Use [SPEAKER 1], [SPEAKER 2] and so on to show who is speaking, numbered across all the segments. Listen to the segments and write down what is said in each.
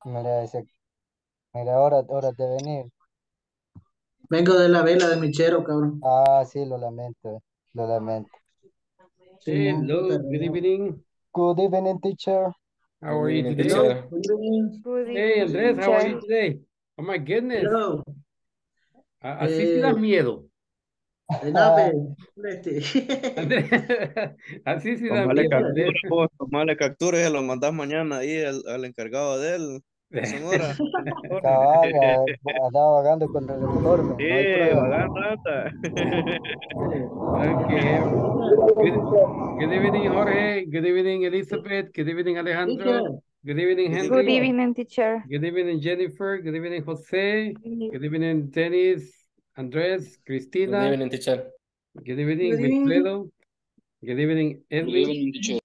[SPEAKER 1] Mira, mira, ahora de venir.
[SPEAKER 2] Vengo de la vela de Michero, cabrón.
[SPEAKER 1] Ah, sí, lo lamento, lo lamento.
[SPEAKER 2] Simón, puta
[SPEAKER 3] Hello, good
[SPEAKER 2] regalo.
[SPEAKER 3] evening.
[SPEAKER 1] Good evening, teacher.
[SPEAKER 3] How
[SPEAKER 4] Good
[SPEAKER 3] are you
[SPEAKER 4] evening,
[SPEAKER 3] today?
[SPEAKER 2] Hello,
[SPEAKER 4] teacher.
[SPEAKER 2] good evening.
[SPEAKER 5] Good
[SPEAKER 3] Hey,
[SPEAKER 5] evening,
[SPEAKER 3] Andrés, how are you
[SPEAKER 5] teacher.
[SPEAKER 3] today? Oh my goodness.
[SPEAKER 2] Hello.
[SPEAKER 3] Así sí das
[SPEAKER 2] Eh,
[SPEAKER 3] miedo.
[SPEAKER 2] Nabe, este.
[SPEAKER 3] Andrés, así sí da
[SPEAKER 4] Tomale
[SPEAKER 3] miedo,
[SPEAKER 4] captura,
[SPEAKER 3] Andrés.
[SPEAKER 4] vos, tomale captura y se lo mandás mañana ahí al encargado de él, de Sonora, el uniforme.
[SPEAKER 1] Cabal, andaba vagando con el uniforme,
[SPEAKER 4] Sí,
[SPEAKER 1] no hay prueba.
[SPEAKER 4] vagando anda.
[SPEAKER 3] Okay. Good, good evening, Jorge. Good evening, Elizabeth. Good evening, Alejandro.
[SPEAKER 2] Teacher,
[SPEAKER 3] Good evening,
[SPEAKER 4] Good
[SPEAKER 5] Good
[SPEAKER 3] Henry.
[SPEAKER 4] evening.
[SPEAKER 5] evening, teacher.
[SPEAKER 3] Good evening, Jennifer. Good evening, Jose. Good evening, Dennis, Andres,
[SPEAKER 6] Good
[SPEAKER 3] Cristina.
[SPEAKER 6] evening, teacher.
[SPEAKER 3] Good evening,
[SPEAKER 2] good evening.
[SPEAKER 3] Wilfredo. Good evening,
[SPEAKER 6] Good
[SPEAKER 3] Edwin.
[SPEAKER 6] evening, teacher.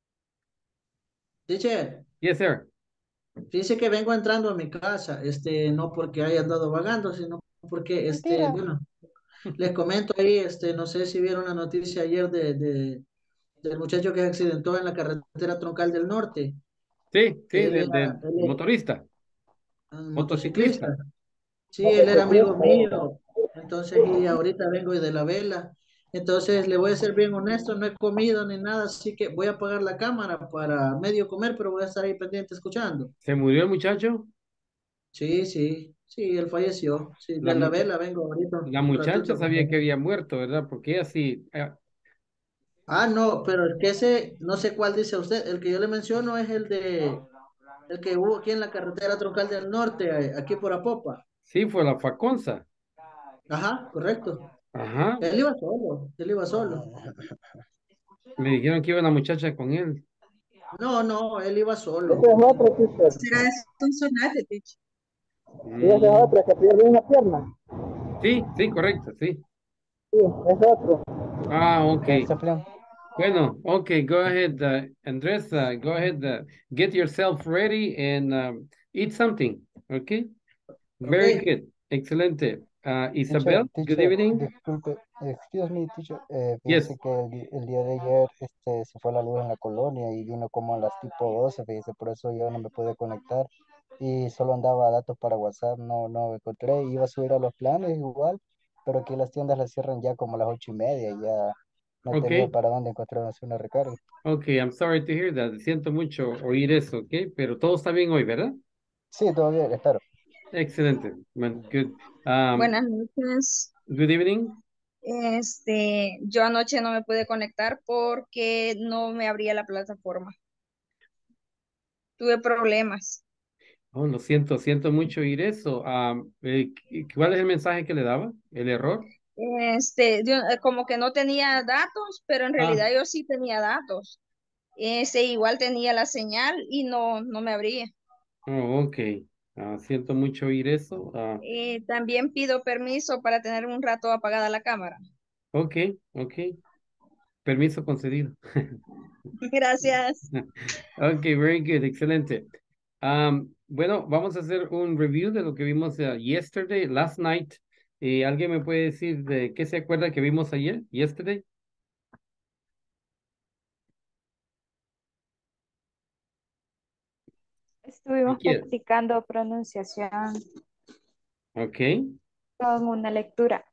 [SPEAKER 2] Teacher,
[SPEAKER 3] Yes, sir.
[SPEAKER 2] dice que vengo entrando a mi casa, no porque haya andado vagando, sino porque,
[SPEAKER 1] Mentira.
[SPEAKER 2] bueno, les comento ahí, no sé si vieron la noticia ayer del muchacho que se accidentó en la carretera troncal del norte.
[SPEAKER 3] Sí, sí,
[SPEAKER 2] Él
[SPEAKER 3] del
[SPEAKER 2] era
[SPEAKER 3] motorista,
[SPEAKER 2] un
[SPEAKER 3] motociclista.
[SPEAKER 2] motociclista. Sí, él era amigo mío. Entonces, y ahorita vengo de la vela. Entonces, le voy a ser bien honesto, no he comido ni nada, así que voy a apagar la cámara para medio comer, pero voy a estar ahí pendiente escuchando.
[SPEAKER 3] ¿Se murió el muchacho?
[SPEAKER 2] Sí, sí, sí, él falleció. Sí,
[SPEAKER 3] La,
[SPEAKER 2] de la
[SPEAKER 3] mucha-
[SPEAKER 2] vela vengo ahorita
[SPEAKER 3] la
[SPEAKER 2] un
[SPEAKER 3] muchacha
[SPEAKER 2] ratito.
[SPEAKER 3] sabía que había muerto, ¿verdad? Porque ella sí.
[SPEAKER 2] Ah, no, pero el que ese, no sé cuál dice usted, el que yo le menciono es el que hubo aquí en la carretera troncal del norte, aquí por Apopa.
[SPEAKER 3] Sí, fue la Faconza.
[SPEAKER 2] Ajá, correcto.
[SPEAKER 3] Ajá.
[SPEAKER 2] Él iba solo, él iba solo.
[SPEAKER 3] Me dijeron que iba una muchacha con él.
[SPEAKER 2] No, no, él iba
[SPEAKER 1] Ese es
[SPEAKER 2] solo.
[SPEAKER 1] otro, teacher.
[SPEAKER 7] Será un sonate, teacher.
[SPEAKER 1] Sí, ese es
[SPEAKER 3] Mm,
[SPEAKER 1] otro, que pierde una pierna.
[SPEAKER 3] sí, sí, correcto, sí.
[SPEAKER 1] Sí, es otro.
[SPEAKER 3] Ah, ok.
[SPEAKER 1] ¿Qué es plan?
[SPEAKER 3] Bueno, okay, go ahead, Andres, go ahead, get yourself ready and eat something, okay?
[SPEAKER 2] Ok,
[SPEAKER 3] Very good, excelente.
[SPEAKER 1] Teacher,
[SPEAKER 3] Isabel, good
[SPEAKER 1] teacher,
[SPEAKER 3] evening.
[SPEAKER 1] disculpe, excuse me, teacher.
[SPEAKER 3] Yes,
[SPEAKER 1] Fíjese que el día de ayer se fue la luz en la colonia y vino como a las tipo 12, fíjese, por eso yo no me pude conectar y solo andaba datos para WhatsApp, no encontré, iba a subir a los planes igual, pero aquí las tiendas las cierran ya como a las 8:30 y ya no tenía
[SPEAKER 3] okay,
[SPEAKER 1] para dónde encontrar una recarga.
[SPEAKER 3] okay, I'm sorry to hear that. Siento mucho oír eso, okay, pero todo está bien hoy, ¿verdad?
[SPEAKER 1] Sí, todavía, espero.
[SPEAKER 3] Excelente, man, good. Um,
[SPEAKER 7] Buenas noches.
[SPEAKER 3] good evening.
[SPEAKER 7] Yo anoche no me pude conectar porque no me abría la plataforma. Tuve problemas.
[SPEAKER 3] Oh, lo siento, siento mucho oír eso. ¿Cuál es el mensaje que le daba? ¿El error?
[SPEAKER 7] Como que no tenía datos, pero en
[SPEAKER 3] Ah,
[SPEAKER 7] realidad yo sí tenía datos. Igual tenía la señal y no me abría.
[SPEAKER 3] oh, ok. Siento mucho oír eso.
[SPEAKER 7] También pido permiso para tener un rato apagada la cámara.
[SPEAKER 3] Ok, ok. Permiso concedido.
[SPEAKER 7] Gracias.
[SPEAKER 3] Ok, very good, excelente. Bueno, vamos a hacer un review de lo que vimos yesterday, last night. ¿Alguien me puede decir de qué se acuerda que vimos ayer, yesterday? ¿Qué
[SPEAKER 5] Estuvimos
[SPEAKER 3] quieres?
[SPEAKER 5] practicando pronunciación
[SPEAKER 3] Ok,
[SPEAKER 5] con una lectura.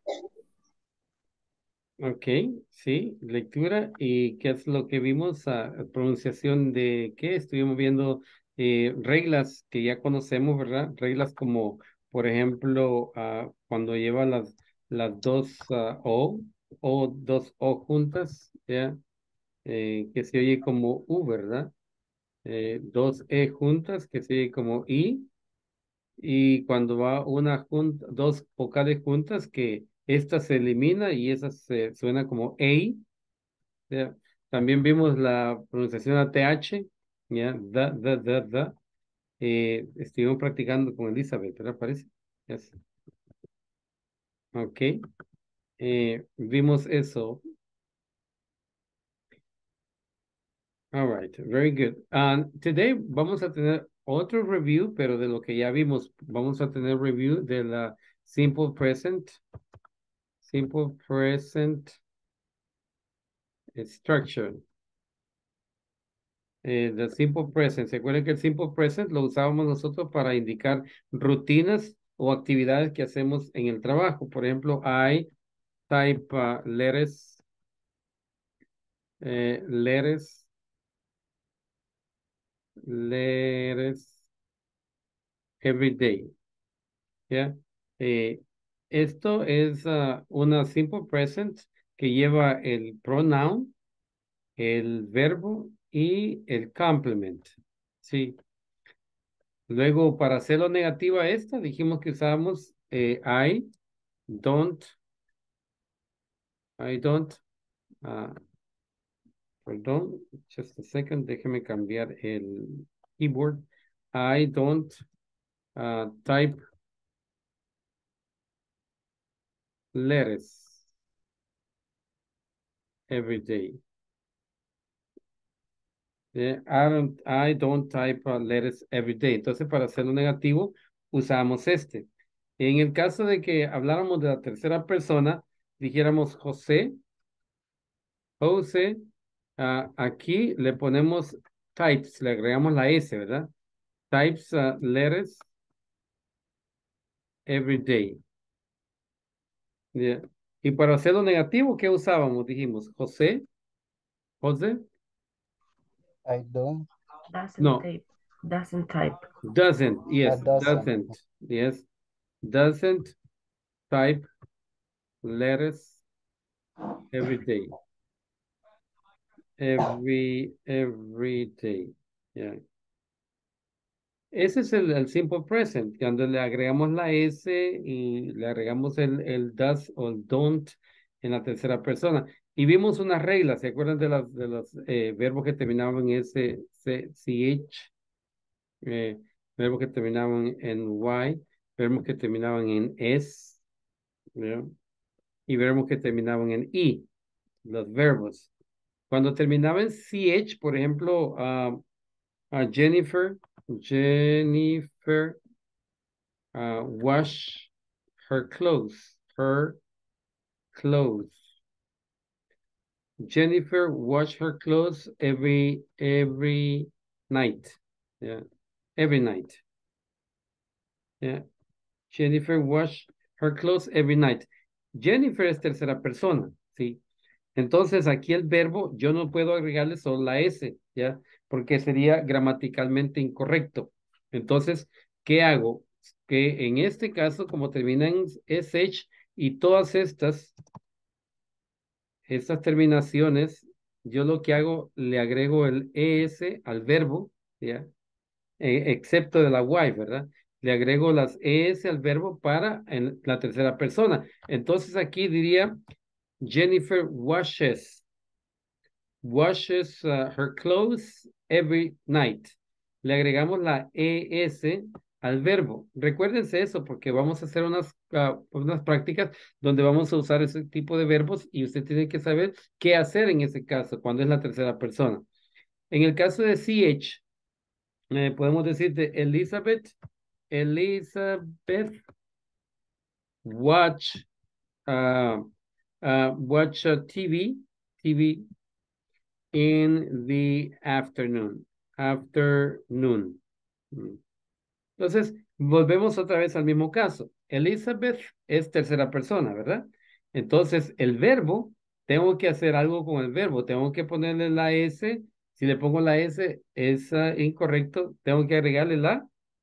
[SPEAKER 3] ok, sí, lectura. ¿Y qué es lo que vimos? Pronunciación de qué? Estuvimos viendo reglas que ya conocemos, ¿verdad? Reglas como, por ejemplo, cuando lleva las dos o dos O juntas, ¿ya? Que se oye como U, ¿verdad? Dos E juntas, que se oye como I. Y cuando va dos vocales juntas, que esta se elimina y esa se suena como EI. ¿Ya? También vimos la pronunciación a TH, ¿ya? Da. Estuvimos practicando con Elizabeth, ¿verdad? Parece. Yes. Ok. Vimos eso. All right. Very good. And today vamos a tener otro review, pero de lo que ya vimos. Vamos a tener review de la simple present. Simple present structure. The simple present. ¿Se acuerdan que el simple present lo usábamos nosotros para indicar rutinas o actividades que hacemos en el trabajo? Por ejemplo, I type letters, letters, letters every day. ¿Ya? Esto es una simple present que lleva el pronoun, el verbo y el complement. Sí. Luego, para hacerlo negativa esta, dijimos que usábamos don't, I don't, ah, perdón, just a second, déjeme cambiar el keyboard. I don't type letters every day. I don't type letters every day. Entonces, para hacerlo negativo, usamos este. En el caso de que habláramos de la tercera persona, dijéramos José, aquí le ponemos types, le agregamos la S, ¿verdad? Types letters every day. Yeah. Y para hacerlo negativo, ¿qué usábamos? Dijimos José,
[SPEAKER 1] I don't.
[SPEAKER 3] no,
[SPEAKER 6] Doesn't type.
[SPEAKER 3] doesn't, yes,
[SPEAKER 1] Doesn't.
[SPEAKER 3] yes, doesn't type letters every day. Every day. Yeah. Ese es el simple present, cuando le agregamos la S y le agregamos el does o el don't en la tercera persona. Y vimos unas reglas, ¿se acuerdan de los verbos que terminaban en S, CH? Verbos que terminaban en Y, verbos que terminaban en S, ¿ya? Y verbos que terminaban en I, los verbos. Cuando terminaba en CH, por ejemplo, Jennifer wash her clothes. Jennifer wash her clothes every night. Yeah, every night. Yeah, Jennifer wash her clothes every night. Jennifer es tercera persona, ¿sí? Entonces, aquí el verbo, yo no puedo agregarle solo la S, ¿ya? Porque sería gramaticalmente incorrecto. Entonces, ¿qué hago? Que en este caso, como termina en SH y todas estas terminaciones, yo lo que hago, le agrego el ES al verbo, ¿ya? Excepto de la Y, ¿verdad? Le agrego las ES al verbo para en la tercera persona. Entonces, aquí diría, Jennifer washes her clothes every night. Le agregamos la ES al verbo. Recuérdense eso porque vamos a hacer unas prácticas donde vamos a usar ese tipo de verbos y usted tiene que saber qué hacer en ese caso cuando es la tercera persona. En el caso de CH, podemos decir de Elizabeth watch TV in the afternoon. Entonces, volvemos otra vez al mismo caso. Elizabeth es tercera persona, ¿verdad? Entonces, el verbo, tengo que hacer algo con el verbo. Tengo que ponerle la S. Si le pongo la S, es incorrecto. Tengo que agregarle la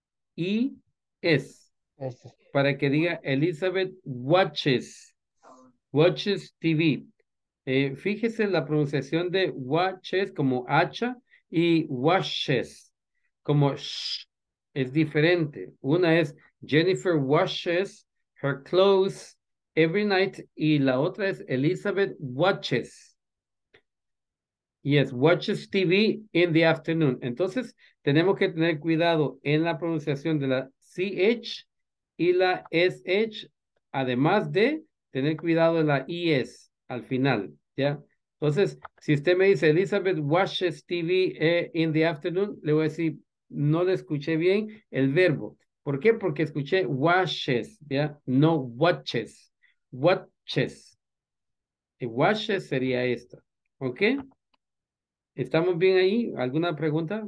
[SPEAKER 3] IS para que diga Elizabeth watches TV. Fíjese la pronunciación de watches como hacha y washes como sh. Es diferente. Una es Jennifer washes her clothes every night y la otra es Elizabeth watches. Yes, watches TV in the afternoon. Entonces, tenemos que tener cuidado en la pronunciación de la CH y la SH, además de tener cuidado de la IS al final, ¿ya? Entonces, si usted me dice Elizabeth watches TV in the afternoon, le voy a decir, no le escuché bien el verbo. ¿Por qué? Porque escuché washes, ¿ya? No watches. Watches. Y washes sería esto, ¿ok? ¿Estamos bien ahí? ¿Alguna pregunta?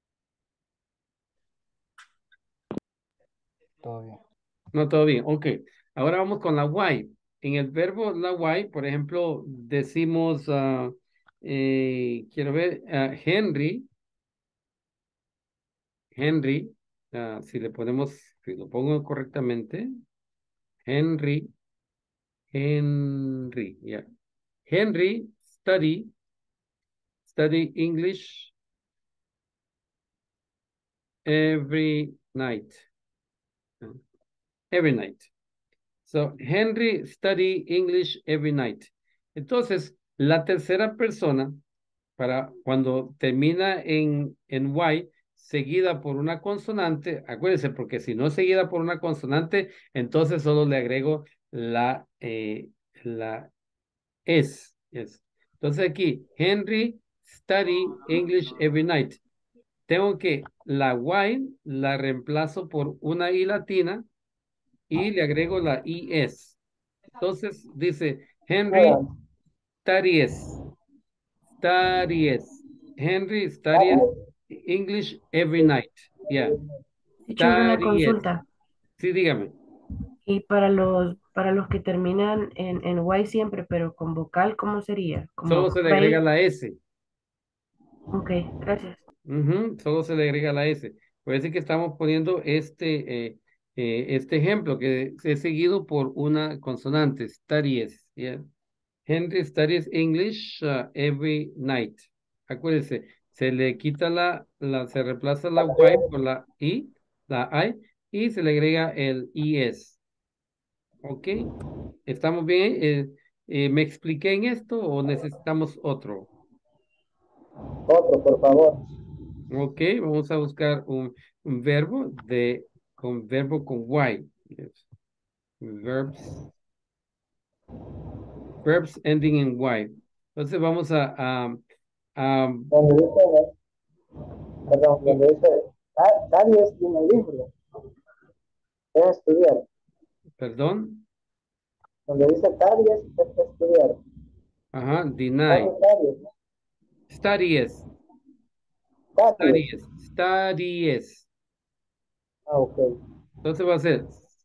[SPEAKER 1] Todo bien.
[SPEAKER 3] No, todo bien. Ok. Ahora vamos con la why. En el verbo la why, por ejemplo, decimos, quiero ver, Henry, si le ponemos, si lo pongo correctamente, Henry, yeah. Henry study English every night. Every night. So, Henry study English every night. Entonces, la tercera persona, para cuando termina en Y, seguida por una consonante, acuérdense, porque si no es seguida por una consonante, entonces solo le agrego la es. Entonces aquí, Henry study English every night. Tengo que la Y la reemplazo por una I latina y le agrego la IS. Entonces dice Henry studies, studies. Henry studies English every night. Yeah,
[SPEAKER 6] Teacher, una
[SPEAKER 3] studies.
[SPEAKER 6] consulta.
[SPEAKER 3] Sí, dígame.
[SPEAKER 6] Y para los que terminan en Y siempre, pero con vocal, ¿cómo sería?
[SPEAKER 3] Solo
[SPEAKER 6] Como
[SPEAKER 3] se le agrega
[SPEAKER 6] pray.
[SPEAKER 3] la S.
[SPEAKER 6] Ok, gracias.
[SPEAKER 3] Solo se le agrega la S. Por eso es que estamos poniendo este ejemplo que es seguido por una consonante, studies. Yeah. Henry studies English every night. Acuérdense, se le quita se reemplaza la Y por la I, y se le agrega el ES. ¿Ok? ¿Estamos bien? ¿Me expliqué en esto o necesitamos otro?
[SPEAKER 1] Otro, por favor.
[SPEAKER 3] Ok, vamos a buscar un verbo con verbo con Y. Yes. Verbs ending in Y. Entonces vamos a
[SPEAKER 1] Donde dice, perdón, donde dice, nadie es un libro, es estudiar.
[SPEAKER 3] perdón,
[SPEAKER 1] Donde dice Taries es estudiar.
[SPEAKER 3] ajá, deny.
[SPEAKER 1] Taries, ¿no?
[SPEAKER 3] Studies,
[SPEAKER 1] Taries.
[SPEAKER 3] studies.
[SPEAKER 1] Ok.
[SPEAKER 3] Entonces va a ser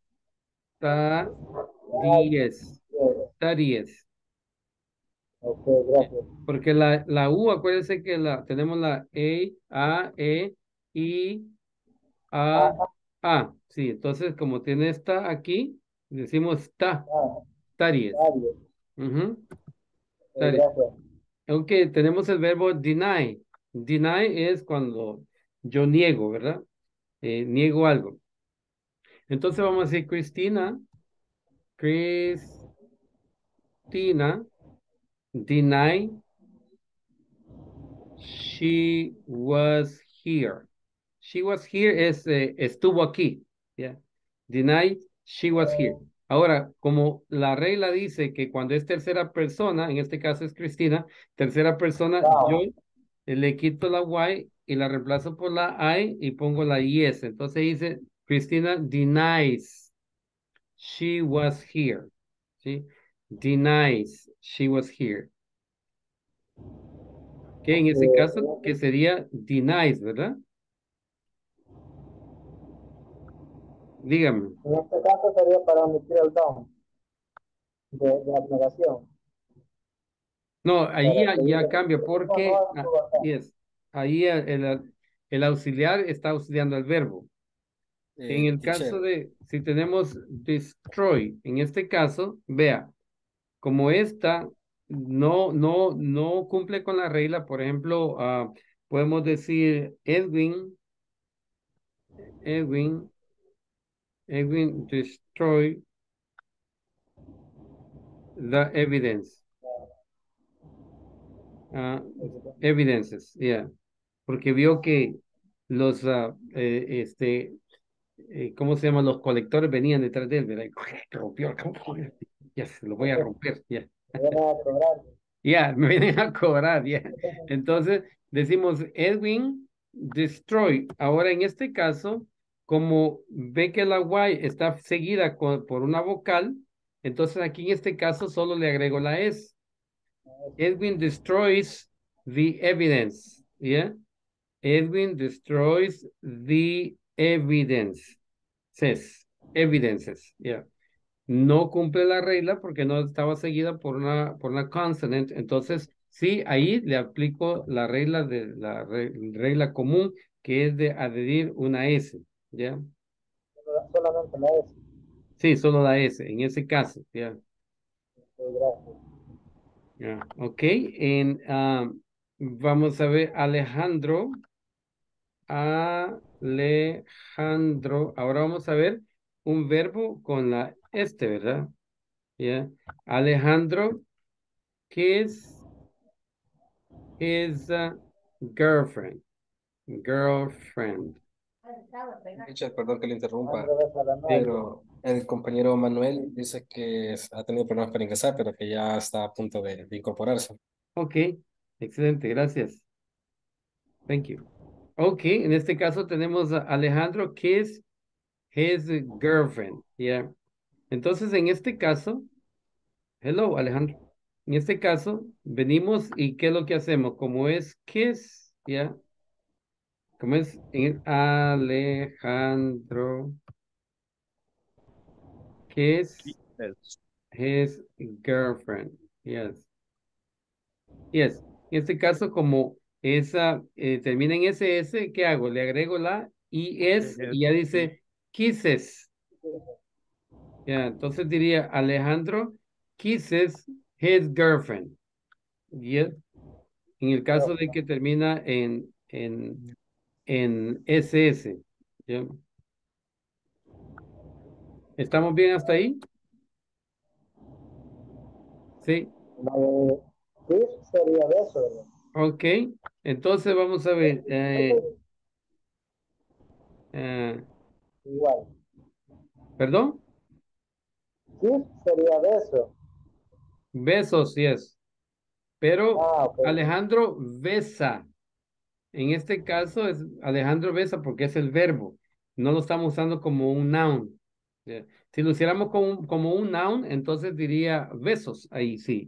[SPEAKER 3] studies, studies.
[SPEAKER 1] Ok, gracias.
[SPEAKER 3] Porque la U, acuérdense que tenemos la I, A, A. Sí, entonces como tiene esta aquí, decimos studies.
[SPEAKER 1] Taries.
[SPEAKER 3] Ujú, studies.
[SPEAKER 1] Gracias.
[SPEAKER 3] Aunque tenemos el verbo deny. Deny es cuando yo niego, ¿verdad? Niego algo. Entonces vamos a decir Cristina deny she was here. She was here es estuvo aquí. Yeah. Deny she was here. Ahora, como la regla dice que cuando es tercera persona, en este caso es Cristina, tercera persona, yo le quito la Y y la reemplazo por la I y pongo la IS. Entonces dice, Cristina denies she was here. ¿Sí? Denies she was here. Que en ese caso, que sería denies, ¿verdad? Dígame.
[SPEAKER 1] En este caso sería para omitir el don de abnegación.
[SPEAKER 3] No, ahí
[SPEAKER 1] Para que
[SPEAKER 3] ya
[SPEAKER 1] diga,
[SPEAKER 3] cambia
[SPEAKER 1] no,
[SPEAKER 3] porque
[SPEAKER 1] no estuvo acá.
[SPEAKER 3] yes, ahí el auxiliar está auxiliando al verbo. En el caso
[SPEAKER 4] Teacher,
[SPEAKER 3] de, si tenemos destroy, en este caso, vea, como esta no cumple con la regla, por ejemplo, podemos decir Edwin destroy the evidence. Evidences, yeah. Porque vio que los, ¿cómo se llama? Los colectores venían detrás de él, ¿verdad? Y rompió, ya se lo voy a romper, ya.
[SPEAKER 1] Viene a cobrar.
[SPEAKER 3] Ya, me vienen a cobrar, ya. Entonces, decimos Edwin destroy. Ahora, en este caso, como ve que la Y está seguida por una vocal, entonces aquí en este caso solo le agrego la S. Edwin destroys the evidence. Yeah. Edwin destroys the evidence. Says, evidences. Yeah. No cumple la regla porque no estaba seguida por una consonant. Entonces, sí, ahí le aplico la regla de la regla común que es de adherir una S. ¿Ya?
[SPEAKER 1] Solamente la S.
[SPEAKER 3] Sí, solo la S, en ese caso. ¿Ya?
[SPEAKER 1] Gracias.
[SPEAKER 3] Ya, ok, vamos a ver Alejandro. Alejandro. Ahora vamos a ver un verbo con la este, ¿verdad? Ya. Alejandro, kiss his girlfriend. Girlfriend.
[SPEAKER 8] Richard, perdón que le interrumpa,
[SPEAKER 1] Andrés besa a la novia.
[SPEAKER 3] Sí.
[SPEAKER 8] pero el compañero Manuel dice que ha tenido problemas para ingresar, pero que ya está a punto de incorporarse.
[SPEAKER 3] Ok, excelente, gracias. Thank you. Ok, en este caso tenemos a Alejandro, kiss his girlfriend. Yeah. Entonces, en este caso, hello, Alejandro. En este caso, venimos y ¿qué es lo que hacemos? Como es kiss, ¿ya? Como es en Alejandro, kiss his girlfriend. Yes. Yes. En este caso, como esa termina en SS, ¿qué hago? Le agrego la IS y ya dice kisses. Ya, entonces diría Alejandro kisses his girlfriend. Yes. En el caso de que termina en SS. ¿Ya? ¿Estamos bien hasta ahí? Sí.
[SPEAKER 1] Kiss sería beso, ¿verdad?
[SPEAKER 3] Ok. Entonces vamos a ver.
[SPEAKER 1] Igual.
[SPEAKER 3] ¿Perdón?
[SPEAKER 1] Kiss sería beso.
[SPEAKER 3] Besos, yes. Pero
[SPEAKER 1] Ah, ok.
[SPEAKER 3] Alejandro besa. En este caso es Alejandro besa porque es el verbo. No lo estamos usando como un noun. ¿Ya? Si lo hiciéramos como un noun, entonces diría besos. Ahí sí.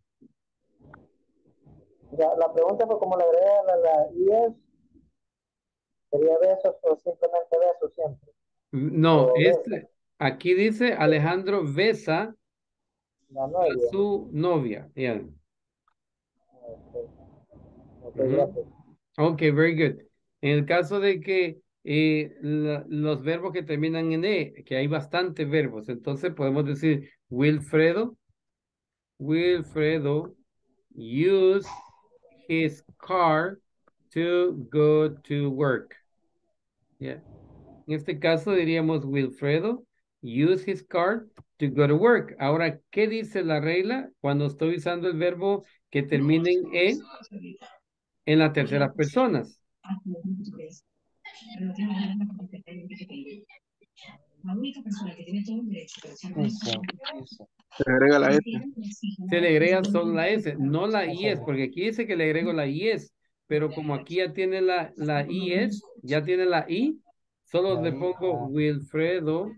[SPEAKER 1] Ya, la pregunta fue cómo le agrega la IS, sería besos o simplemente besos siempre.
[SPEAKER 3] No,
[SPEAKER 1] O besa,
[SPEAKER 3] aquí dice Alejandro besa
[SPEAKER 1] la
[SPEAKER 3] a
[SPEAKER 1] novia.
[SPEAKER 3] su novia. Yeah.
[SPEAKER 1] Ok, ok,
[SPEAKER 3] Ujú.
[SPEAKER 1] gracias.
[SPEAKER 3] Ok, very good. En el caso de que los verbos que terminan en E, que hay bastantes verbos, entonces podemos decir Wilfredo use his car to go to work. Yeah. En este caso diríamos Wilfredo use his car to go to work. Ahora, ¿qué dice la regla cuando estoy usando el verbo que termina en la tercera persona?
[SPEAKER 1] Hizo, hizo.
[SPEAKER 4] Se agrega la S.
[SPEAKER 3] Se le agrega solo la S, no la IS, porque aquí dice que le agrego la IS, pero como aquí ya tiene la IS, ya tiene la I, solo
[SPEAKER 1] La
[SPEAKER 3] le
[SPEAKER 1] I,
[SPEAKER 3] pongo Wilfredo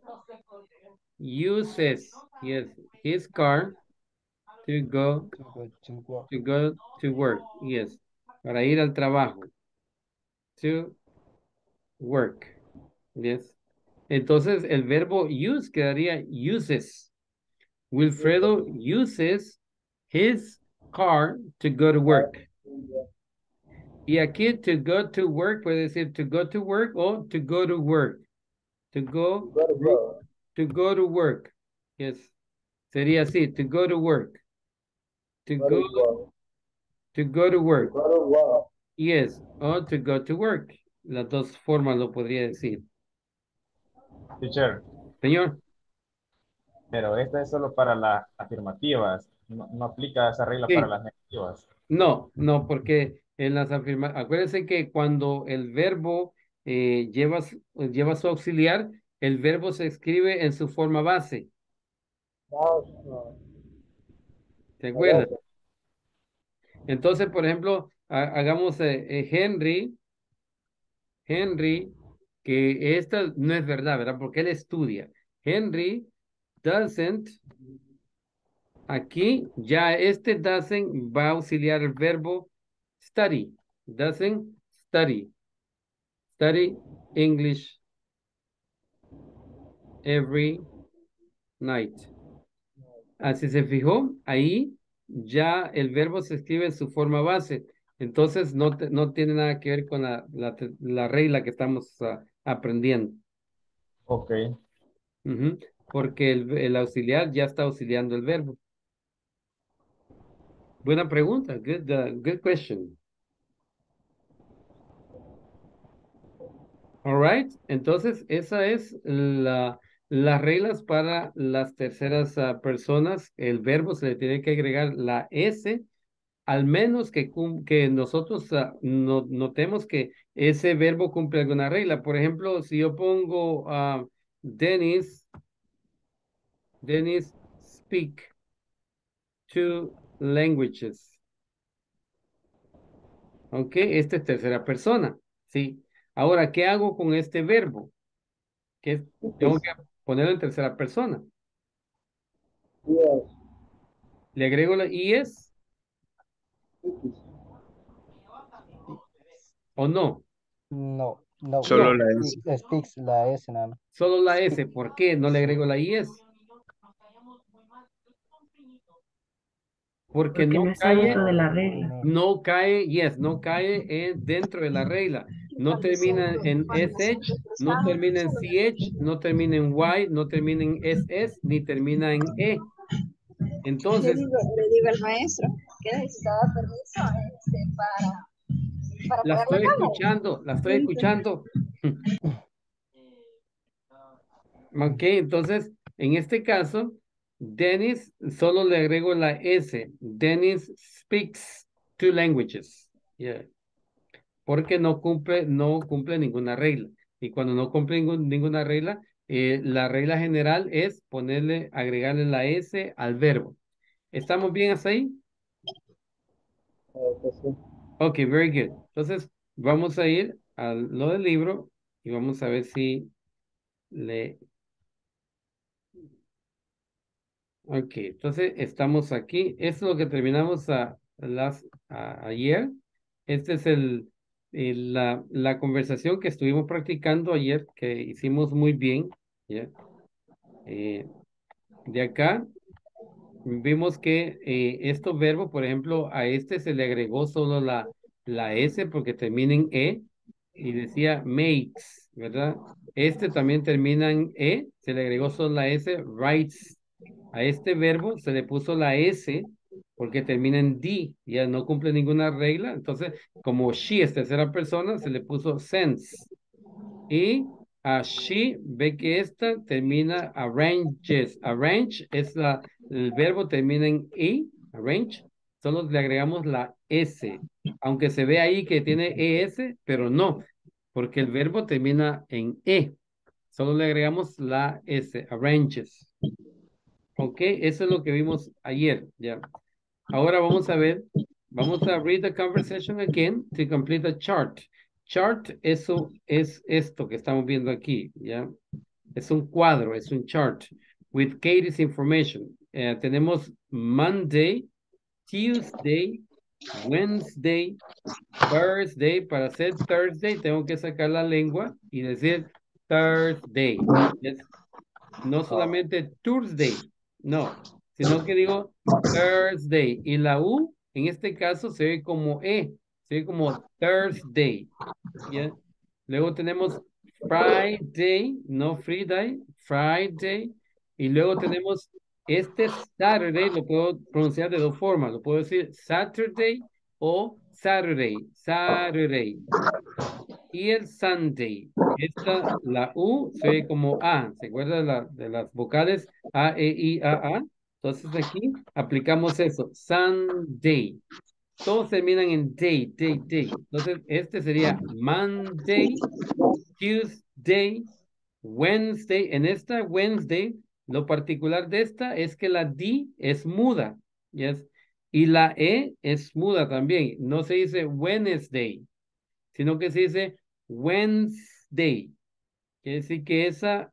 [SPEAKER 3] uses, yes, his car to go
[SPEAKER 1] to go to work.
[SPEAKER 3] to go to work, yes, para ir al trabajo, to work, yes. Entonces el verbo use quedaría uses. Wilfredo uses his car to go to work. Y aquí to go to work puede decir to go to work o to go to work. To go
[SPEAKER 1] Go to work.
[SPEAKER 3] to go to work. Yes. Sería así, to go to work. To
[SPEAKER 1] Go
[SPEAKER 3] go
[SPEAKER 1] to work.
[SPEAKER 3] to go to work.
[SPEAKER 1] Go to work.
[SPEAKER 3] Yes, o to go to work. Las dos formas lo podría decir.
[SPEAKER 9] Teacher,
[SPEAKER 3] Señor.
[SPEAKER 9] pero esta es solo para las afirmativas, no aplica esa regla para
[SPEAKER 3] Sí.
[SPEAKER 9] las negativas.
[SPEAKER 3] No, no, porque en las afirmaciones, acuérdense que cuando el verbo lleva su auxiliar, el verbo se escribe en su forma base.
[SPEAKER 1] No,
[SPEAKER 3] ¿Se
[SPEAKER 1] no,
[SPEAKER 3] acuerdan?
[SPEAKER 1] gracias.
[SPEAKER 3] Entonces, por ejemplo, hagamos Henry, que esta no es verdad, ¿verdad? Porque él estudia. Henry doesn't, aquí ya este doesn't va a auxiliar el verbo study. Doesn't study. Study English every night. Así se fijó, ahí ya el verbo se escribe en su forma base. Entonces no tiene nada que ver con la regla que estamos aprendiendo.
[SPEAKER 9] Ok.
[SPEAKER 3] Ujú, porque el auxiliar ya está auxiliando el verbo. Buena pregunta. Good question. All right. Entonces, esa es las reglas para las terceras personas. El verbo se le tiene que agregar la S, al menos que nosotros notemos que ese verbo cumple alguna regla. Por ejemplo, si yo pongo Dennis speak 2 languages. Ok, esta es tercera persona. Sí. Ahora, ¿qué hago con este verbo? Tengo que ponerlo en tercera persona. Le agrego la IS o no.
[SPEAKER 1] No, no,
[SPEAKER 4] Solo
[SPEAKER 3] No,
[SPEAKER 4] la S.
[SPEAKER 1] speaks la S nada más.
[SPEAKER 3] solo la S. ¿Por qué no le agrego la IS? Porque
[SPEAKER 6] porque
[SPEAKER 3] no
[SPEAKER 6] no está
[SPEAKER 3] cae,
[SPEAKER 6] dentro de la regla.
[SPEAKER 3] no cae dentro de la regla. No termina en SH, no termina en CH, no termina en Y, no termina en SS, ni termina en E. Entonces,
[SPEAKER 7] Le digo al maestro que necesitaba permiso para
[SPEAKER 3] la
[SPEAKER 7] apagar la
[SPEAKER 3] estoy
[SPEAKER 7] cámara.
[SPEAKER 3] escuchando, la estoy escuchando. Ok, entonces, en este caso, Dennis, solo le agrego la S. Dennis speaks 2 languages. Yeah. Porque no cumple ninguna regla. Y cuando no cumple ninguna regla, la regla general es agregarle la S al verbo. ¿Estamos bien hasta ahí? Ok, very good. Entonces, vamos a ir a lo del libro y vamos a ver si le... Ok, entonces estamos aquí. Esto es lo que terminamos ayer. Este es la conversación que estuvimos practicando ayer, que hicimos muy bien. ¿Ya? De acá vimos que estos verbos, por ejemplo, a este se le agregó solo la S porque termina en E y decía makes, ¿verdad? Este también termina en E, se le agregó solo la S, writes. A este verbo se le puso la S porque termina en D, ya no cumple ninguna regla. Entonces, como she es tercera persona, se le puso sends. Y a she ve que esta termina arranges. Arrange es el verbo termina en E, arrange. Solo le agregamos la S. Aunque se ve ahí que tiene ES, pero no, porque el verbo termina en E. Solo le agregamos la S, arranges. Ok, eso es lo que vimos ayer, ya. Ahora vamos a read the conversation again to complete the chart. Chart, eso es esto que estamos viendo aquí, ya. Es un cuadro, es un chart. With Katie's information. Tenemos Monday, Tuesday, Wednesday, Thursday. Para hacer Thursday tengo que sacar la lengua y decir Thursday. Yes. No solamente Thursday, no, sino que digo Thursday. Y la U, en este caso, se ve como E, se ve como Thursday. ¿Ya? Luego tenemos Friday, no Friday, Friday. Y luego tenemos este Saturday, lo puedo pronunciar de dos formas. Lo puedo decir Saturday o Saturday, Saturday. Y el Sunday. La U se ve como A. ¿Se acuerda de las vocales A, E, I, A, A? Entonces aquí aplicamos eso. Sunday. Todos terminan en day, day, day. Entonces este sería Monday, Tuesday, Wednesday. En esta Wednesday, lo particular de esta es que la D es muda. Yes. Y la E es muda también. No se dice Wednesday, sino que se dice Wednesday. Quiere decir que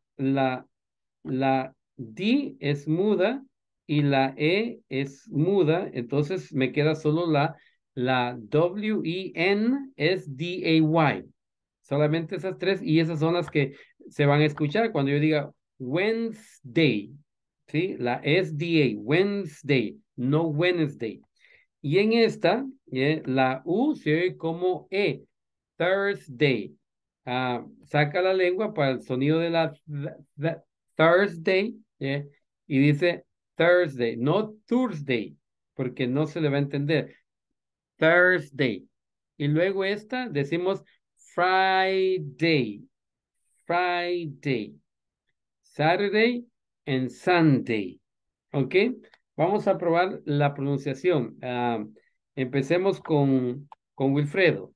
[SPEAKER 3] la D es muda y la E es muda, entonces me queda solo La W-E-N es D-A-Y. Solamente esas tres y esas son las que se van a escuchar cuando yo diga Wednesday. ¿Sí? La S-D-A, Wednesday, no Wednesday. Y en esta, la U se oye como E, Thursday. Saca la lengua para el sonido de la Thursday, y dice Thursday, no Thursday, porque no se le va a entender. Thursday. Y luego esta decimos Friday, Friday, Saturday and Sunday. ¿Ok? Vamos a probar la pronunciación. Empecemos con Wilfredo.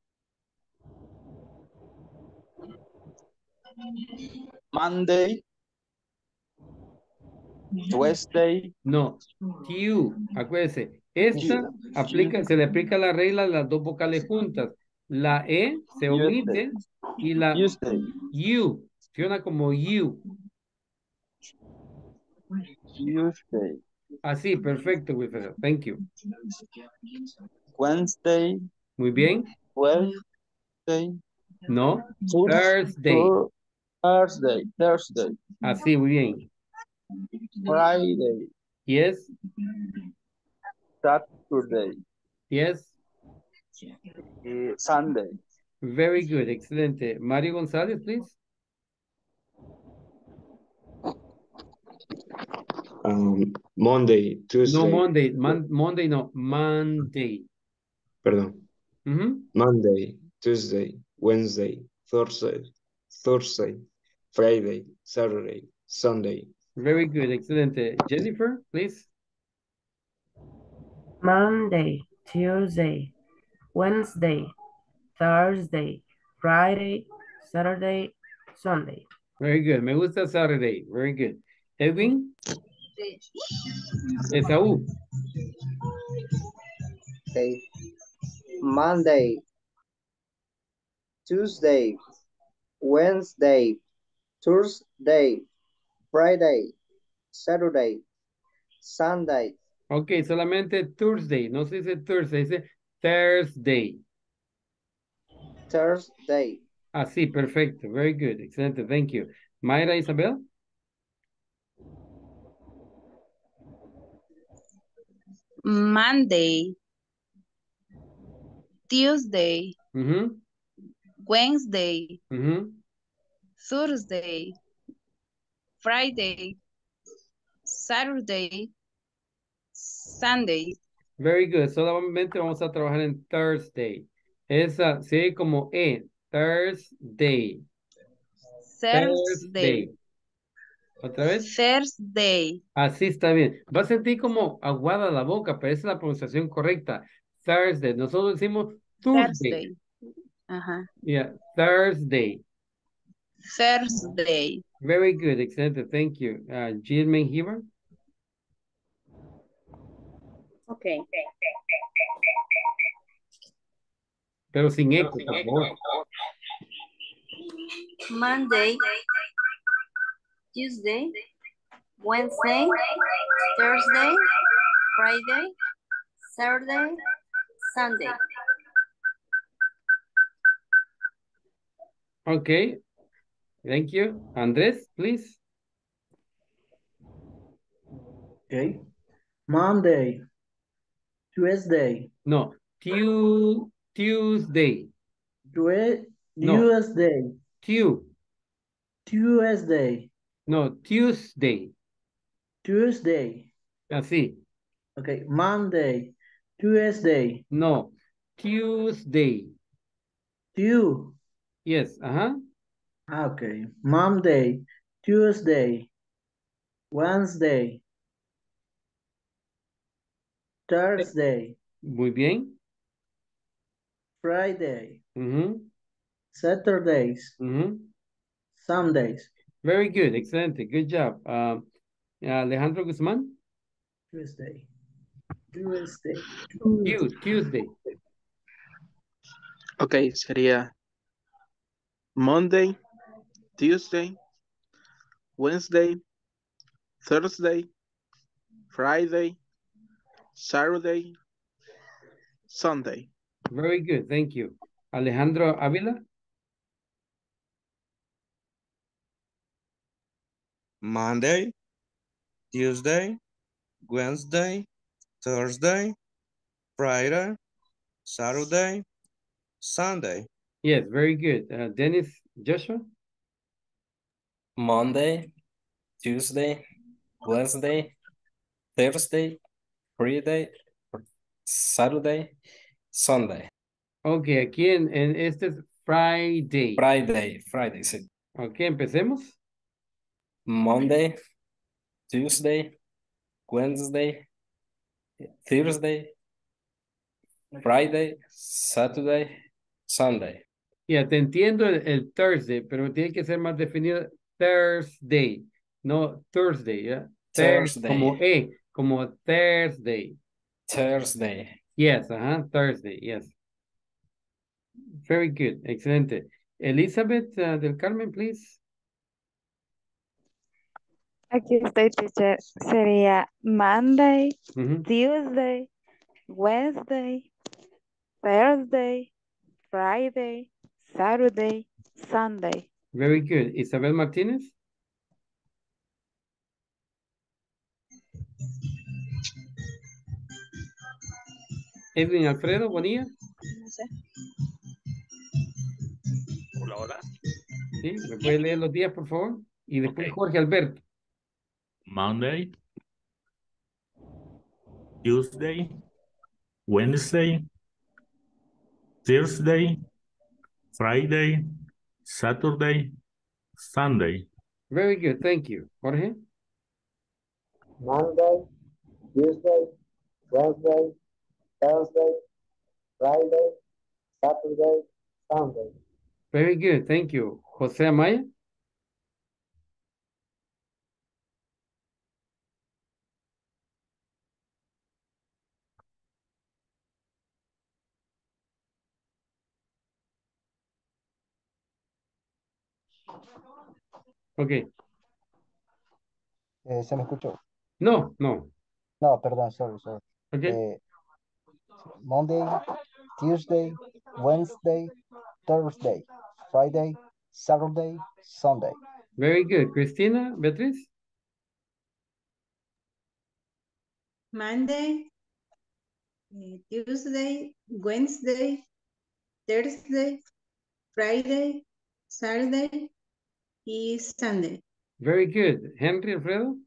[SPEAKER 10] Monday, Tuesday,
[SPEAKER 3] No, acuérdese. Esta se le aplica la regla a las dos vocales juntas. La E se
[SPEAKER 10] Tuesday,
[SPEAKER 3] omite y la
[SPEAKER 10] Tuesday,
[SPEAKER 3] U suena como U.
[SPEAKER 10] Tuesday,
[SPEAKER 3] Así, perfecto, Wilfredo. Thank you.
[SPEAKER 10] Wednesday,
[SPEAKER 3] Muy bien.
[SPEAKER 10] Wednesday,
[SPEAKER 3] No, Thursday.
[SPEAKER 10] Thursday,
[SPEAKER 3] Así, muy bien.
[SPEAKER 10] Friday,
[SPEAKER 3] Yes,
[SPEAKER 10] Saturday,
[SPEAKER 3] yes.
[SPEAKER 10] Sunday.
[SPEAKER 3] Very good, excelente. Mario González, please.
[SPEAKER 11] Monday,
[SPEAKER 3] No,
[SPEAKER 11] Tuesday,
[SPEAKER 3] Monday. Monday, no. Monday.
[SPEAKER 11] perdón.
[SPEAKER 3] Mhm.
[SPEAKER 11] Monday, Tuesday, Wednesday, Thursday, Friday, Saturday, Sunday.
[SPEAKER 3] Very good, excelente. Jennifer, please.
[SPEAKER 6] Monday, Tuesday, Wednesday, Thursday, Friday, Saturday, Sunday.
[SPEAKER 3] Very good. Me gusta Saturday. Very good. Edwin. Esaú.
[SPEAKER 12] Okay. Monday, Tuesday, Wednesday, Thursday, Friday, Saturday, Sunday.
[SPEAKER 3] Ok, solamente Thursday. No se dice Thursday, dice Thursday.
[SPEAKER 12] Thursday.
[SPEAKER 3] Así, perfecto. Very good. Excelente. Thank you. Mayra Isabel.
[SPEAKER 13] Monday, Tuesday,
[SPEAKER 3] Mhm.
[SPEAKER 13] Wednesday,
[SPEAKER 3] Mhm.
[SPEAKER 13] Thursday, Friday, Saturday, Sunday.
[SPEAKER 3] Very good. Solamente vamos a trabajar en Thursday. Esa sí como E. Thursday.
[SPEAKER 13] Thursday.
[SPEAKER 3] ¿Otra vez?
[SPEAKER 13] Thursday.
[SPEAKER 3] Así está bien. Va a sentir como aguada la boca, pero esa es la pronunciación correcta. Thursday. Nosotros decimos Tuesday.
[SPEAKER 13] Thursday. Ajá.
[SPEAKER 3] Yeah, Thursday.
[SPEAKER 13] Thursday.
[SPEAKER 3] Very good. Excelente. Thank you. Jill Menjivar.
[SPEAKER 14] Okay.
[SPEAKER 3] Pero sin eco, por favor.
[SPEAKER 14] Monday, Tuesday, Wednesday, Thursday, Friday, Saturday, Sunday.
[SPEAKER 3] Okay. Thank you. Andrés, please.
[SPEAKER 2] Okay. Monday, Tuesday,
[SPEAKER 3] No. Tuesday. No.
[SPEAKER 2] Tuesday, Tuesday,
[SPEAKER 3] No, Tuesday.
[SPEAKER 2] Tuesday.
[SPEAKER 3] Así.
[SPEAKER 2] Okay. Monday, Tuesday,
[SPEAKER 3] No. Tuesday. Yes. Ajá.
[SPEAKER 2] Okay. Monday, Tuesday, Wednesday, Thursday,
[SPEAKER 3] Muy bien.
[SPEAKER 2] Friday,
[SPEAKER 3] Mhm.
[SPEAKER 2] Saturdays,
[SPEAKER 3] Mhm.
[SPEAKER 2] Sundays.
[SPEAKER 3] Very good. Excelente. Good job. Alejandro Guzmán.
[SPEAKER 2] Tuesday, Tuesday,
[SPEAKER 3] Tuesday.
[SPEAKER 15] Ok, sería Monday, Tuesday, Wednesday, Thursday, Friday, Saturday, Sunday.
[SPEAKER 3] Very good, thank you. Alejandro Avila?
[SPEAKER 4] Monday, Tuesday, Wednesday, Thursday, Friday, Saturday, Sunday.
[SPEAKER 3] Yes, very good. Dennis Joshua?
[SPEAKER 8] Monday, Tuesday, Wednesday, Thursday, Friday, Saturday, Sunday.
[SPEAKER 3] Ok, aquí en este es Friday.
[SPEAKER 8] Friday, sí.
[SPEAKER 3] Ok, empecemos.
[SPEAKER 8] Monday, Tuesday, Wednesday, Thursday, Friday, Saturday, Sunday.
[SPEAKER 3] Ya, te entiendo el Thursday, pero tiene que ser más definido Thursday, no Thursday, ¿ya?
[SPEAKER 8] Thursday.
[SPEAKER 3] Como Thursday.
[SPEAKER 8] Thursday.
[SPEAKER 3] Yes, Thursday, yes. Very good, excelente. Elizabeth del Carmen, please.
[SPEAKER 5] Aquí estoy, teacher. Sería Monday, Tuesday, Wednesday, Thursday, Friday, Saturday, Sunday.
[SPEAKER 3] Very good. Isabel Martínez. Edwin Alfredo Bonilla.
[SPEAKER 7] No sé.
[SPEAKER 16] Hola, hola.
[SPEAKER 3] Sí, ¿me puede leer los días, por favor? Y después Jorge Alberto.
[SPEAKER 16] Monday, Tuesday, Wednesday, Thursday, Friday, Saturday, Sunday.
[SPEAKER 3] Very good, thank you. Jorge.
[SPEAKER 12] Monday, Tuesday, Wednesday, Thursday, Friday, Saturday, Sunday.
[SPEAKER 3] Very good, thank you. José Amaya. Ok.
[SPEAKER 1] ¿Se me escuchó?
[SPEAKER 3] No.
[SPEAKER 1] No, perdón, sorry.
[SPEAKER 3] Ok.
[SPEAKER 1] Monday, Tuesday, Wednesday, Thursday, Friday, Saturday, Sunday.
[SPEAKER 3] Very good. Cristina, Beatriz.
[SPEAKER 17] Monday, Tuesday, Wednesday, Thursday, Friday, Saturday y Sunday.
[SPEAKER 3] Very good. Henry Alfredo.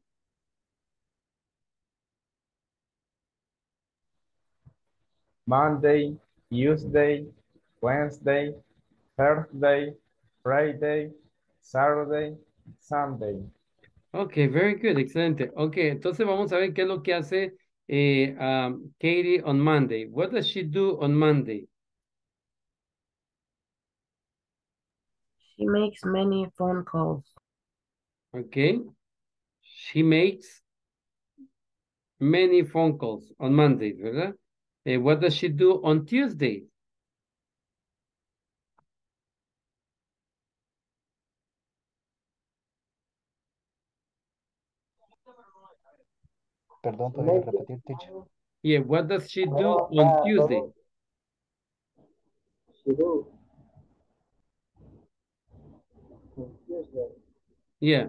[SPEAKER 9] Monday, Tuesday, Wednesday, Thursday, Friday, Saturday, Sunday.
[SPEAKER 3] Ok, very good, excelente. Ok, entonces vamos a ver qué es lo que hace Katie on Monday. What does she do on Monday?
[SPEAKER 6] She makes many phone calls.
[SPEAKER 3] Okay. She makes many phone calls on Monday, ¿verdad? What does she do on Tuesday?
[SPEAKER 1] Perdón, ¿podría repetir, teacher?
[SPEAKER 3] Yeah, what does she do on Tuesday?
[SPEAKER 12] She do.
[SPEAKER 3] Yeah.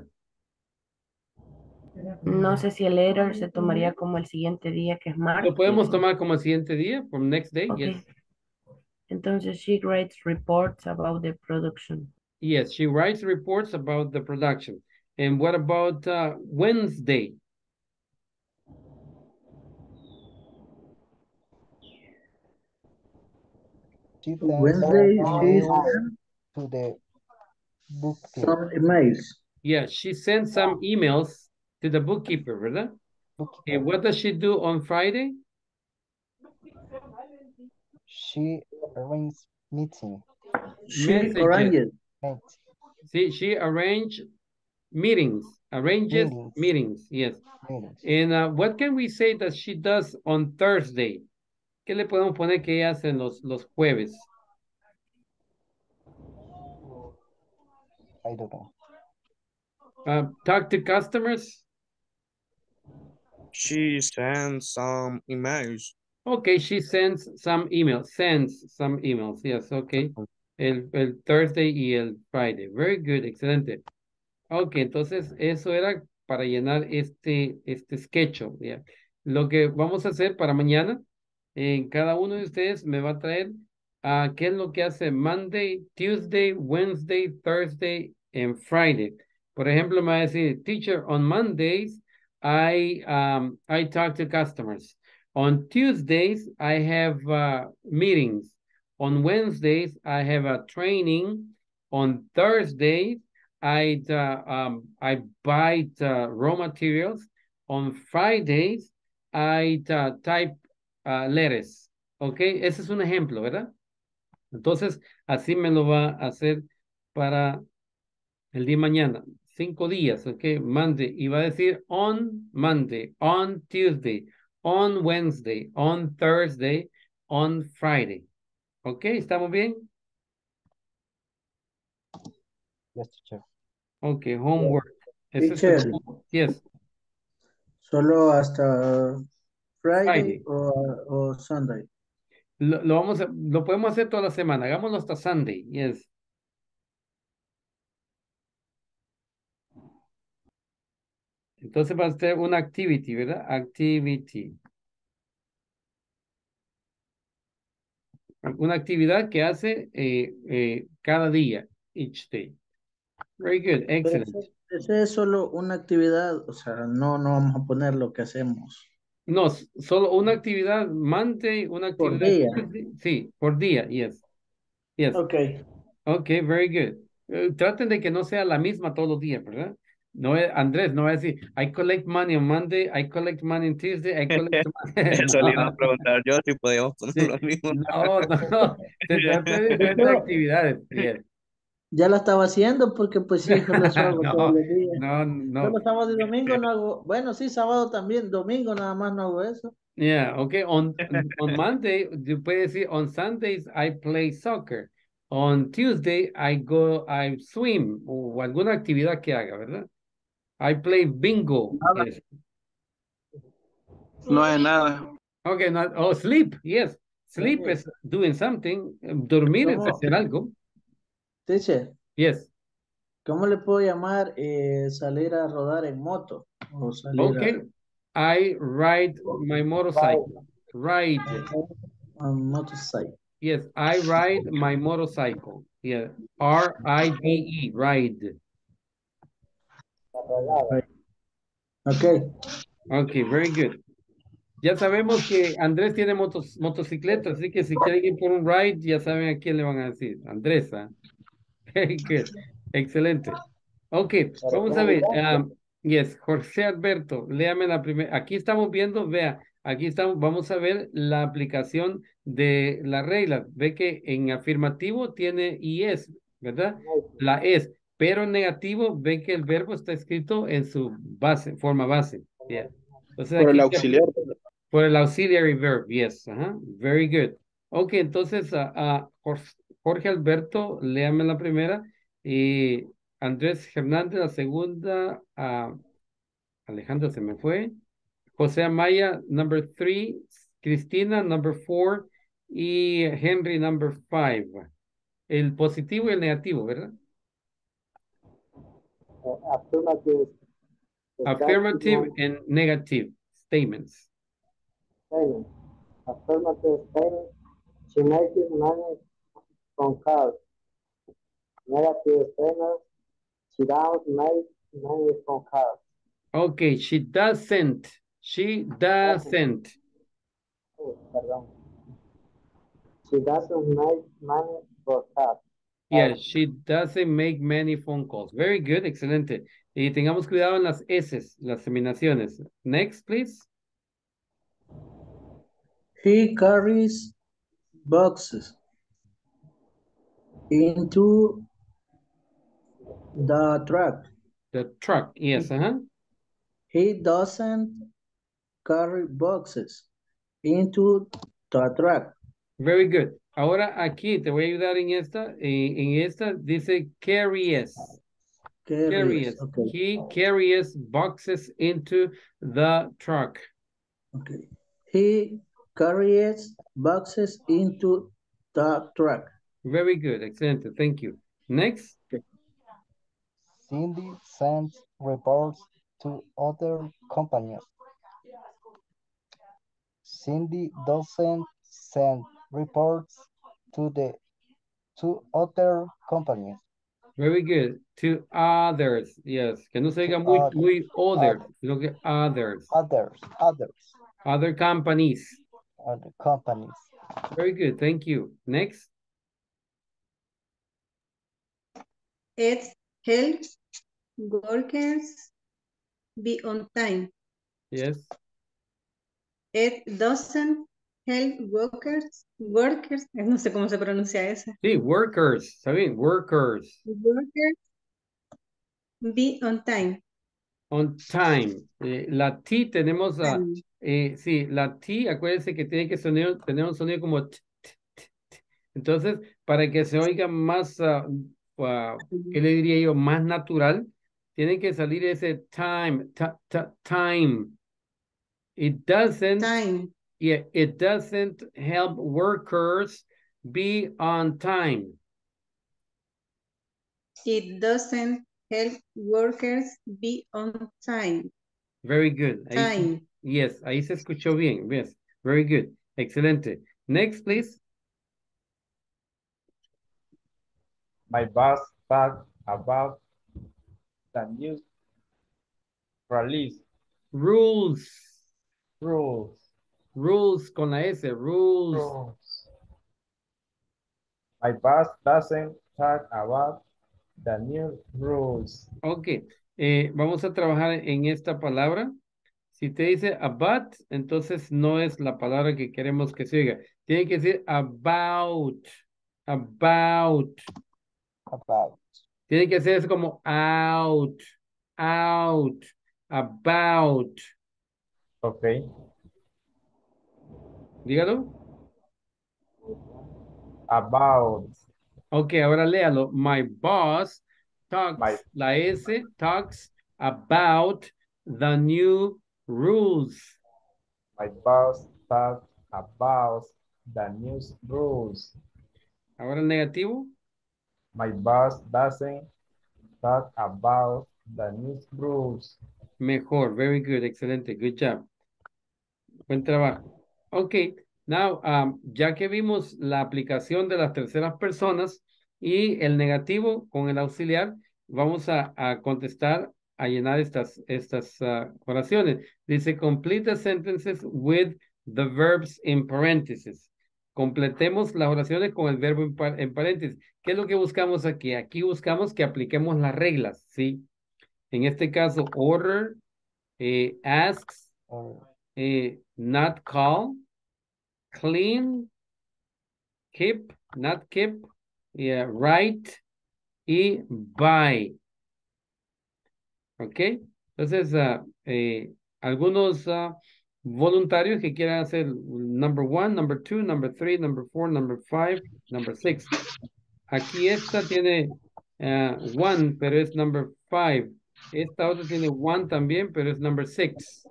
[SPEAKER 6] No sé si el later se tomaría como el siguiente día, que es martes.
[SPEAKER 3] Lo podemos tomar como el siguiente día, from next day,
[SPEAKER 6] Okay.
[SPEAKER 3] yes.
[SPEAKER 6] Entonces, she writes reports about the production.
[SPEAKER 3] Yes, she writes reports about the production. And what about Wednesday?
[SPEAKER 1] She sends
[SPEAKER 2] Wednesday,
[SPEAKER 1] some
[SPEAKER 2] she
[SPEAKER 1] emails
[SPEAKER 2] sent
[SPEAKER 1] to the bookkeeper.
[SPEAKER 2] some emails.
[SPEAKER 3] Yeah, she sends some emails to the bookkeeper, ¿verdad? Okay, what does she do on Friday?
[SPEAKER 1] She arranges meeting.
[SPEAKER 2] She arranges.
[SPEAKER 3] See, she arranges meetings. Arranges meetings, yes. And what can we say that she does on Thursday? ¿Qué le podemos poner que ella hace en los jueves?
[SPEAKER 1] I don't know.
[SPEAKER 3] Talk to customers.
[SPEAKER 4] She sends some emails.
[SPEAKER 3] Okay, she sends some emails. Sends some emails. Yes, okay. El Thursday y el Friday. Very good, excelente. Ok, entonces eso era para llenar este sketch. ¿Ya? Lo que vamos a hacer para mañana, cada uno de ustedes me va a traer qué es lo que hace Monday, Tuesday, Wednesday, Thursday and Friday. Por ejemplo, me va a decir, teacher, on Mondays, I talk to customers. On Tuesdays, I have meetings. On Wednesdays, I have a training. On Thursdays, I buy raw materials. On Fridays, I type letters. ¿Ok? Ese es un ejemplo, ¿verdad? Entonces, así me lo va a hacer para el día de mañana. 5 días, ¿ok? Monday. Y va a decir on Monday, on Tuesday, on Wednesday, on Thursday, on Friday. ¿Ok? ¿Estamos bien?
[SPEAKER 1] Yes, teacher.
[SPEAKER 3] Ok, homework.
[SPEAKER 2] Teacher,
[SPEAKER 3] Yes.
[SPEAKER 2] ¿solo hasta Friday,
[SPEAKER 3] Friday.
[SPEAKER 2] o Sunday?
[SPEAKER 3] Lo podemos hacer toda la semana. Hagámoslo hasta Sunday. Yes. Entonces va a ser una activity, ¿verdad? Activity. Una actividad que hace cada día, each day. Very good, excellent.
[SPEAKER 2] Ese es solo una actividad, o sea, no vamos a poner lo que hacemos.
[SPEAKER 3] No, solo una actividad Monday, una actividad
[SPEAKER 2] Por día.
[SPEAKER 3] Tuesday. Sí, por día, yes. Yes.
[SPEAKER 2] Okay.
[SPEAKER 3] Okay, very good. Traten de que no sea la misma todos los días, ¿verdad? No, Andrés, no va a decir, I collect money on Monday, I collect money on Tuesday, I collect money.
[SPEAKER 4] Eso le iba a preguntar yo si podíamos poner
[SPEAKER 3] Sí.
[SPEAKER 4] lo mismo.
[SPEAKER 3] No. Se trata de diferentes actividades. Yes.
[SPEAKER 2] Ya la estaba haciendo porque pues sí, eso hago todos los días.
[SPEAKER 3] No.
[SPEAKER 2] Solo sábado y domingo no hago, bueno, sí, sábado también, domingo nada más no hago eso.
[SPEAKER 3] Yeah, okay. On Monday, you puede decir, on Sundays I play soccer. On Tuesday I swim o alguna actividad que haga, ¿verdad? I play bingo. Yes.
[SPEAKER 15] No hay nada.
[SPEAKER 3] Okay, sleep, yes. Sleep is doing something. Dormir es hacer algo.
[SPEAKER 2] Teacher.
[SPEAKER 3] Yes.
[SPEAKER 2] ¿Cómo le puedo llamar salir a rodar en moto? O salir
[SPEAKER 3] Okay. I ride my motorcycle. Ride.
[SPEAKER 2] Motorcycle.
[SPEAKER 3] Yes, I ride my motorcycle. Yeah. R-I-D-E, ride.
[SPEAKER 2] Okay.
[SPEAKER 3] Okay, very good. Ya sabemos que Andrés tiene motocicleta, así que si quieren ir por un ride, ya saben a quién le van a decir. Andrés, ¿ah? Very good. Excelente. Ok, vamos a ver. Yes, José Alberto, léame la primera. Aquí estamos viendo, vea, aquí estamos, vamos a ver la aplicación de la regla. Ve que en afirmativo tiene IS, ¿verdad? La es, pero en negativo ve que el verbo está escrito en su base, forma base. Yeah. Entonces,
[SPEAKER 15] Por el
[SPEAKER 3] aquí
[SPEAKER 15] auxiliar.
[SPEAKER 3] por el auxiliary verb, yes. Very good. Ok, entonces, Jorge Alberto, léame la primera. Y Andrés Hernández, la segunda. Alejandra se me fue. José Amaya, number 3. Cristina, number 4. Y Henry, number 5. El positivo y el negativo, ¿verdad?
[SPEAKER 12] Affirmative.
[SPEAKER 3] Affirmative and negative statements.
[SPEAKER 12] Statement. Affirmative statement. She makes money from cars. Negative statement. She doesn't make money from cars.
[SPEAKER 3] Okay, she doesn't. She doesn't.
[SPEAKER 12] Oh, perdón. She doesn't make money for cars.
[SPEAKER 3] Yeah, she doesn't make many phone calls. Very good, excelente. Y tengamos cuidado en las S, las terminaciones. Next, please.
[SPEAKER 2] He carries boxes into the truck.
[SPEAKER 3] The truck, yes,
[SPEAKER 2] He doesn't carry boxes into the truck.
[SPEAKER 3] Very good. Ahora aquí te voy a ayudar en esta. En esta dice carries. Carries.
[SPEAKER 2] Okay.
[SPEAKER 3] He carries boxes into the truck.
[SPEAKER 2] Okay. He carries boxes into the truck.
[SPEAKER 3] Very good. Excellent. Thank you. Next.
[SPEAKER 1] Cindy sends reports to other companies. Cindy doesn't send reports to other companies.
[SPEAKER 3] Very good. To others. Yes. Que no se diga muy others, sino que others. Other companies.
[SPEAKER 1] Other companies.
[SPEAKER 3] Very good. Thank you. Next.
[SPEAKER 17] It helps workers be on time.
[SPEAKER 3] Yes.
[SPEAKER 17] It doesn't help workers, no sé cómo se pronuncia esa.
[SPEAKER 3] Sí, workers, está bien, workers.
[SPEAKER 17] Workers be on time.
[SPEAKER 3] On time. La T tenemos, sí, la T, acuérdense que tiene que tener un sonido como t, t, t, t. Entonces, para que se oiga más, ¿qué le diría yo? Más natural, tiene que salir ese time, time. It doesn't, yeah, it doesn't help workers be on time.
[SPEAKER 17] It doesn't help workers be on time.
[SPEAKER 3] Very good.
[SPEAKER 17] Time.
[SPEAKER 3] Yes, ahí se escuchó bien. Yes, very good. Excelente. Next, please.
[SPEAKER 9] My boss talked about the new release.
[SPEAKER 3] Rules.
[SPEAKER 9] Rules.
[SPEAKER 3] Rules con la S. Rules.
[SPEAKER 9] My boss doesn't talk about the new rules.
[SPEAKER 3] Ok. Vamos a trabajar en esta palabra. Si te dice about, entonces no es la palabra que queremos que se oiga. Tiene que decir about. About. Tiene que ser eso como out. Out. About.
[SPEAKER 9] Ok.
[SPEAKER 3] Dígalo.
[SPEAKER 9] About.
[SPEAKER 3] Ok, ahora léalo. My boss talks, la S, talks about the new rules.
[SPEAKER 9] My boss talks about the new rules.
[SPEAKER 3] Ahora el negativo.
[SPEAKER 9] My boss doesn't talk about the new rules.
[SPEAKER 3] Mejor, very good, excelente, good job. Buen trabajo. Ok, now, ya que vimos la aplicación de las terceras personas y el negativo con el auxiliar, vamos a contestar, a llenar estas oraciones. Dice, complete the sentences with the verbs in parentheses. Completemos las oraciones con el verbo en paréntesis. ¿Qué es lo que buscamos aquí? Aquí buscamos que apliquemos las reglas, ¿sí? En este caso, order, asks, not call, clean, keep, not keep, write y buy. ¿Ok? Entonces, algunos voluntarios que quieran hacer number 1, number 2, number 3, number 4, number 5, number 6. Aquí esta tiene 1, pero es number 5. Esta otra tiene 1 también, pero es number 6.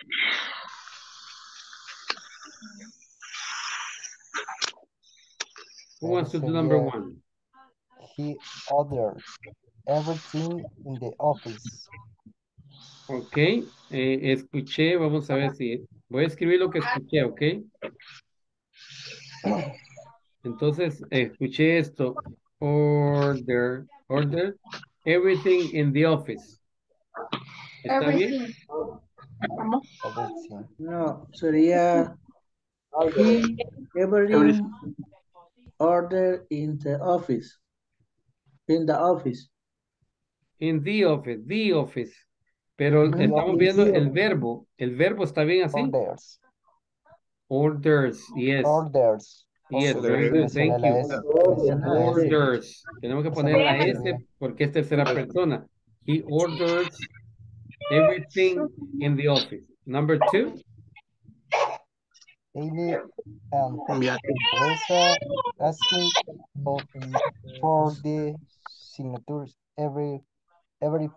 [SPEAKER 3] Who wants to do number 1?
[SPEAKER 1] He ordered everything in the office.
[SPEAKER 3] Ok, escuché, vamos a ver si... Voy a escribir lo que escuché, ¿ok? Entonces, escuché esto. Order everything in the office. ¿Está bien?
[SPEAKER 2] No, sería he everything order in the office. In the office.
[SPEAKER 3] In the office, the office. Pero estamos viendo el verbo. ¿El verbo está bien así?
[SPEAKER 1] Orders.
[SPEAKER 3] Orders, yes.
[SPEAKER 1] Orders.
[SPEAKER 3] Yes, very good, thank you. Orders. Tenemos que poner la S porque es tercera persona. He orders everything in the office. Number 2.
[SPEAKER 1] Amy and Teresa asking for the signatures every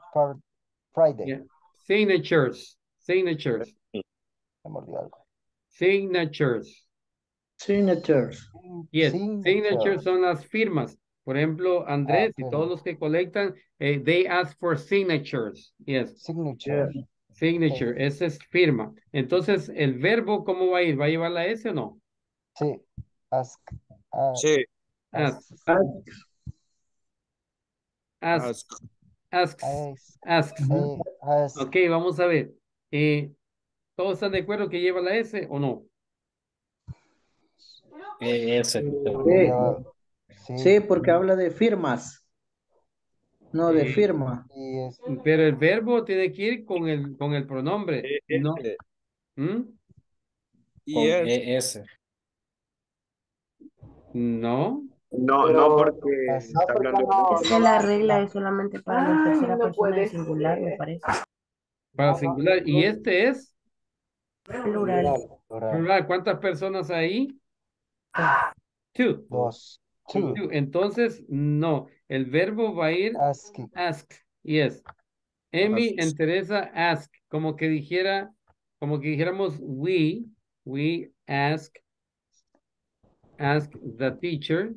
[SPEAKER 1] Friday.
[SPEAKER 3] Yeah. Signatures.
[SPEAKER 1] Me mordió algo.
[SPEAKER 3] Signatures.
[SPEAKER 2] Signatures.
[SPEAKER 3] Yes, signatures son las firmas. Por ejemplo, Andrés y todos los que colectan, they ask for signatures. Yes.
[SPEAKER 1] Signature.
[SPEAKER 3] Signature, esa es firma. Entonces, el verbo, ¿cómo va a ir? ¿Va a llevar la S o no?
[SPEAKER 1] Sí. Ask.
[SPEAKER 4] Sí.
[SPEAKER 3] Ask.
[SPEAKER 4] Ask.
[SPEAKER 3] Asks. Ok, vamos a ver. ¿Todos están de acuerdo que lleva la S o no?
[SPEAKER 2] Sí, porque habla de firmas. No de firma.
[SPEAKER 3] Pero el verbo tiene que ir con el pronombre. No. ¿Mm?
[SPEAKER 8] Con ES.
[SPEAKER 11] No,
[SPEAKER 3] No.
[SPEAKER 11] no porque está hablando.
[SPEAKER 6] Es que la regla es solamente para la tercera persona de singular, me parece.
[SPEAKER 3] Para singular. ¿Y este es?
[SPEAKER 6] Plural.
[SPEAKER 3] Plural. ¿Cuántas personas hay? Two.
[SPEAKER 1] Two.
[SPEAKER 3] Entonces, no. El verbo va a ir ask. Yes. Amy and Teresa ask. Como que dijéramos we ask the teacher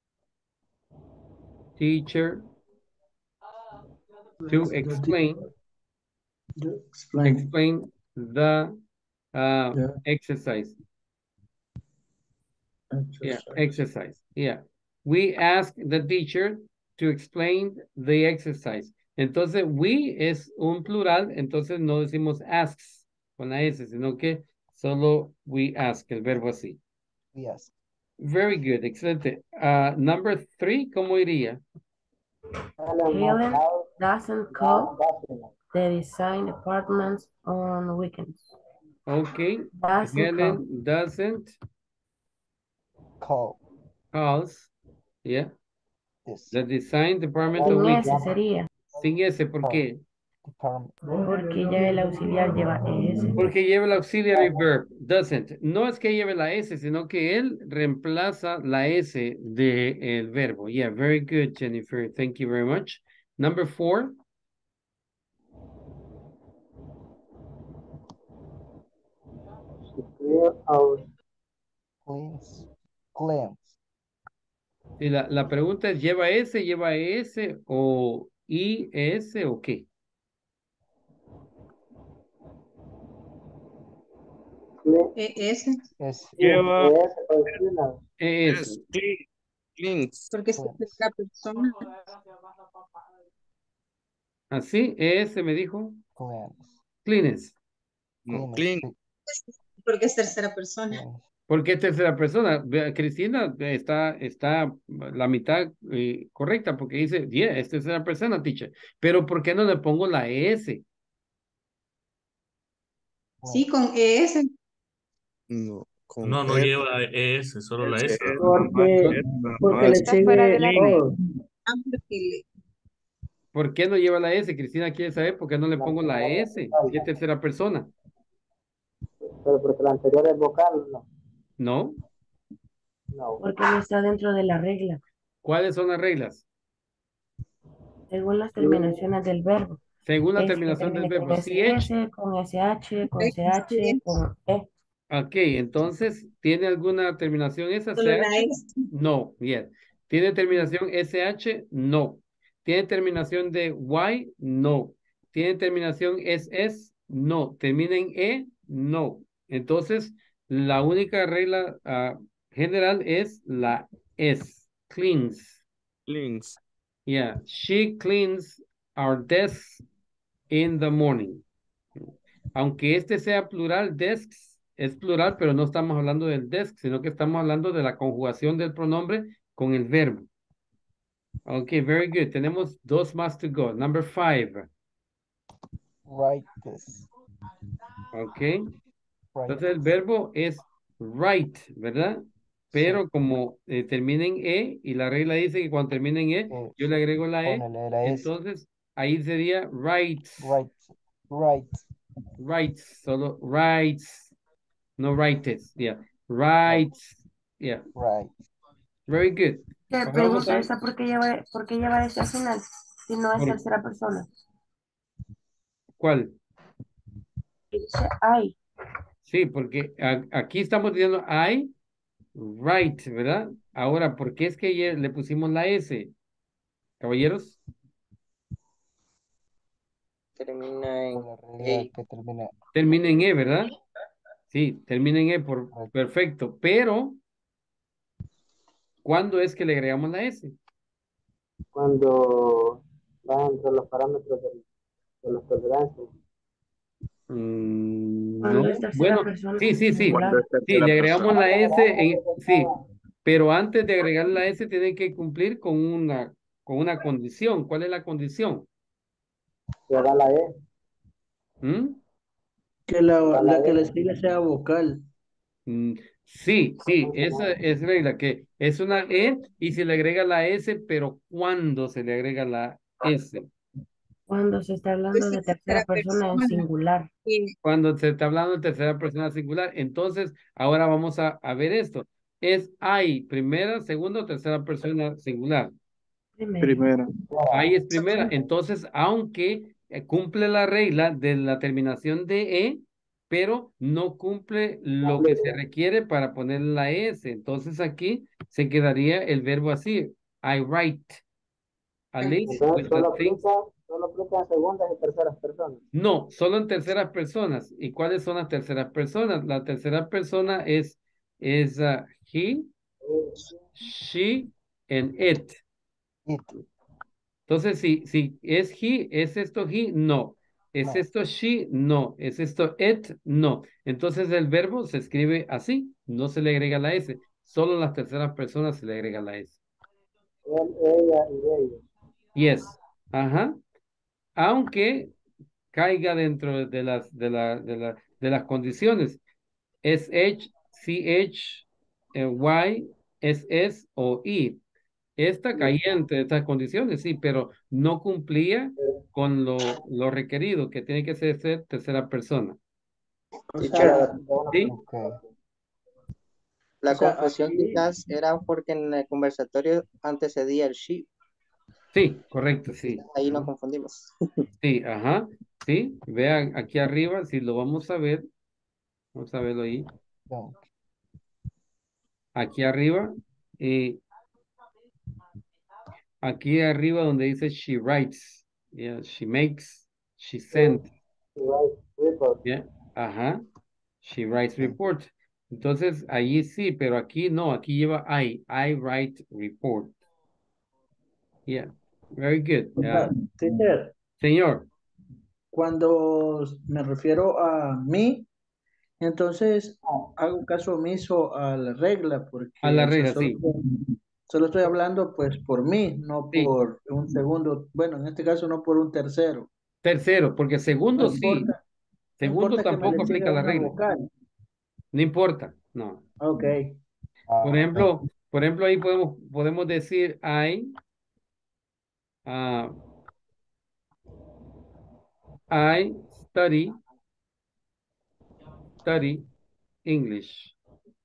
[SPEAKER 3] to explain the exercise. Yeah, exercise. Yeah. We ask the teacher to explain the exercise. Entonces, we es un plural, entonces no decimos asks con la S, sino que solo we ask, el verbo así.
[SPEAKER 1] We ask.
[SPEAKER 3] Very good, excelente. Number 3, ¿cómo iría?
[SPEAKER 6] Helen doesn't call the design departments on weekends.
[SPEAKER 3] Okay. Helen doesn't calls, yeah. The design department on weekends.
[SPEAKER 6] Sin S sería.
[SPEAKER 3] Sin S, ¿por qué?
[SPEAKER 6] Porque ya el auxiliar lleva S.
[SPEAKER 3] Porque lleva el auxiliary verb, doesn't. No es que lleve la S, sino que él reemplaza la S del verbo. Yeah, very good, Jennifer. Thank you very much. Number 4.
[SPEAKER 1] Cleans.
[SPEAKER 3] Y la pregunta es, ¿lleva S o IS o qué?
[SPEAKER 17] ES.
[SPEAKER 4] Lleva
[SPEAKER 3] ES.
[SPEAKER 4] Cleans.
[SPEAKER 17] Porque es la persona.
[SPEAKER 3] ¿Así? ES me dijo. Cleans.
[SPEAKER 4] No, clean.
[SPEAKER 17] Porque es tercera persona.
[SPEAKER 3] ¿Por qué tercera persona? Cristina está la mitad correcta porque dice, yeah, es tercera persona, teacher. Pero ¿por qué no le pongo la ES?
[SPEAKER 17] Sí, con ES.
[SPEAKER 4] No,
[SPEAKER 16] no lleva ES, solo la S.
[SPEAKER 2] Porque le sigue
[SPEAKER 3] ¿Por qué no lleva la S? Cristina quiere saber por qué no le pongo la S. Si es tercera persona.
[SPEAKER 12] Pero porque la anterior es vocal, ¿no?
[SPEAKER 3] No.
[SPEAKER 12] No.
[SPEAKER 6] Porque no está dentro de la regla.
[SPEAKER 3] ¿Cuáles son las reglas?
[SPEAKER 6] Según las terminaciones del verbo.
[SPEAKER 3] Según la terminación del verbo.
[SPEAKER 6] Con SS, con SH, con CH, con E.
[SPEAKER 3] Ok, entonces, ¿tiene alguna terminación esa?
[SPEAKER 17] Solo la
[SPEAKER 3] CH?
[SPEAKER 17] S.
[SPEAKER 3] No, bien. ¿Tiene terminación SH? No. ¿Tiene terminación de Y? No. ¿Tiene terminación SS? No. ¿Termina en E? No. Entonces, la única regla general es la S. Cleans.
[SPEAKER 4] Cleans.
[SPEAKER 3] Yeah. She cleans our desks in the morning. Aunque este sea plural, desks es plural, pero no estamos hablando del desk, sino que estamos hablando de la conjugación del pronombre con el verbo. Ok, very good. Tenemos 2 más to go. Number 5.
[SPEAKER 1] Write this.
[SPEAKER 3] Ok. Entonces el verbo es write, ¿verdad? Pero como termina en E y la regla dice que cuando termina en E, yo le agrego la E. Entonces ahí sería writes. Writes, solo writes, no writes, yeah. Writes, yeah.
[SPEAKER 1] Right.
[SPEAKER 3] Very good.
[SPEAKER 6] ¿Te pregunta esa por qué lleva ese al final? Si no es tercera persona.
[SPEAKER 3] ¿Cuál?
[SPEAKER 6] Dice I.
[SPEAKER 3] Sí, porque aquí estamos diciendo I write, ¿verdad? Ahora, ¿por qué es que ayer le pusimos la S? Caballeros.
[SPEAKER 12] Termina en
[SPEAKER 1] Por la regla
[SPEAKER 12] E.
[SPEAKER 1] que termina.
[SPEAKER 3] Termina en E, ¿verdad? Sí, termina en E por perfecto. Pero, ¿cuándo es que le agregamos la S?
[SPEAKER 12] Cuando va entre los parámetros de los tolerancias.
[SPEAKER 3] No,
[SPEAKER 6] Cuando es tercera
[SPEAKER 3] bueno,
[SPEAKER 6] persona
[SPEAKER 3] sí, sí, sí.
[SPEAKER 6] singular.
[SPEAKER 3] Sí, le
[SPEAKER 11] persona.
[SPEAKER 3] agregamos la S, sí, pero antes de agregar la S tiene que cumplir con una condición. ¿Cuál es la condición?
[SPEAKER 12] Que da la E.
[SPEAKER 3] ¿Mm?
[SPEAKER 2] Que la que le sigue sea vocal.
[SPEAKER 3] Sí, sí, esa es regla, que es una E y se le agrega la S, pero ¿cuándo se le agrega la S?
[SPEAKER 6] Cuando se está hablando
[SPEAKER 7] Pues
[SPEAKER 6] de
[SPEAKER 7] es
[SPEAKER 6] tercera
[SPEAKER 7] tercera
[SPEAKER 6] persona en
[SPEAKER 7] persona.
[SPEAKER 6] singular.
[SPEAKER 3] Cuando se está hablando de tercera persona singular. Entonces, ahora vamos a ver esto. ¿Es I primera, segunda o tercera persona singular?
[SPEAKER 10] Primera.
[SPEAKER 3] I es primera. Entonces, aunque cumple la regla de la terminación de E, pero no cumple lo que se requiere para poner la S. Entonces, aquí se quedaría el verbo así. I write a list with
[SPEAKER 12] Entonces
[SPEAKER 3] the things.
[SPEAKER 12] solo aplica en segundas y terceras personas.
[SPEAKER 3] No, solo en terceras personas. ¿Y cuáles son las terceras personas? La tercera persona es he, she, and it. Entonces, si es he, ¿es esto he? No. ¿Es
[SPEAKER 1] No.
[SPEAKER 3] esto she? No. ¿Es esto it? No. Entonces el verbo se escribe así, no se le agrega la S. Solo en las terceras personas se le agrega la S.
[SPEAKER 12] Él, ella y ellos.
[SPEAKER 3] Yes. Ajá. Aunque caiga dentro de las condiciones. SH, CH, Y, SS o I. Esta caía entre estas condiciones, sí, pero no cumplía con lo requerido, que tiene que ser tercera persona.
[SPEAKER 2] O
[SPEAKER 12] Teacher,
[SPEAKER 2] sea,
[SPEAKER 3] ¿Sí?
[SPEAKER 12] la
[SPEAKER 2] o sea,
[SPEAKER 12] confusión
[SPEAKER 2] aquí,
[SPEAKER 12] quizás era porque en el conversatorio antecedía el she.
[SPEAKER 3] Sí, correcto, sí.
[SPEAKER 12] Ahí nos
[SPEAKER 3] Ajá.
[SPEAKER 12] confundimos.
[SPEAKER 3] Sí, ajá, sí. Vean aquí arriba, si lo vamos a ver, vamos a verlo ahí. Aquí arriba, y aquí arriba donde dice she writes, yeah, she makes, she sends, yeah, ajá, she writes report. Entonces, ahí sí, pero aquí no, aquí lleva I write report. Yeah, very good.
[SPEAKER 2] o sea, teacher,
[SPEAKER 3] Señor,
[SPEAKER 2] cuando me refiero a mí, entonces hago caso omiso a la regla,
[SPEAKER 3] a
[SPEAKER 2] porque,
[SPEAKER 3] la
[SPEAKER 2] o sea,
[SPEAKER 3] regla, sí,
[SPEAKER 2] solo estoy hablando pues por mí, no
[SPEAKER 3] sí.
[SPEAKER 2] por un segundo, bueno, en este caso no por un tercero.
[SPEAKER 3] Tercero, porque
[SPEAKER 2] No
[SPEAKER 3] segundo sí,
[SPEAKER 2] importa, no
[SPEAKER 3] segundo
[SPEAKER 2] importa que me
[SPEAKER 3] tampoco
[SPEAKER 2] le
[SPEAKER 3] aplica
[SPEAKER 2] siga
[SPEAKER 3] la
[SPEAKER 2] una
[SPEAKER 3] regla.
[SPEAKER 2] vocal.
[SPEAKER 3] No importa, no.
[SPEAKER 2] Ok.
[SPEAKER 3] Por ejemplo, ahí podemos decir I study English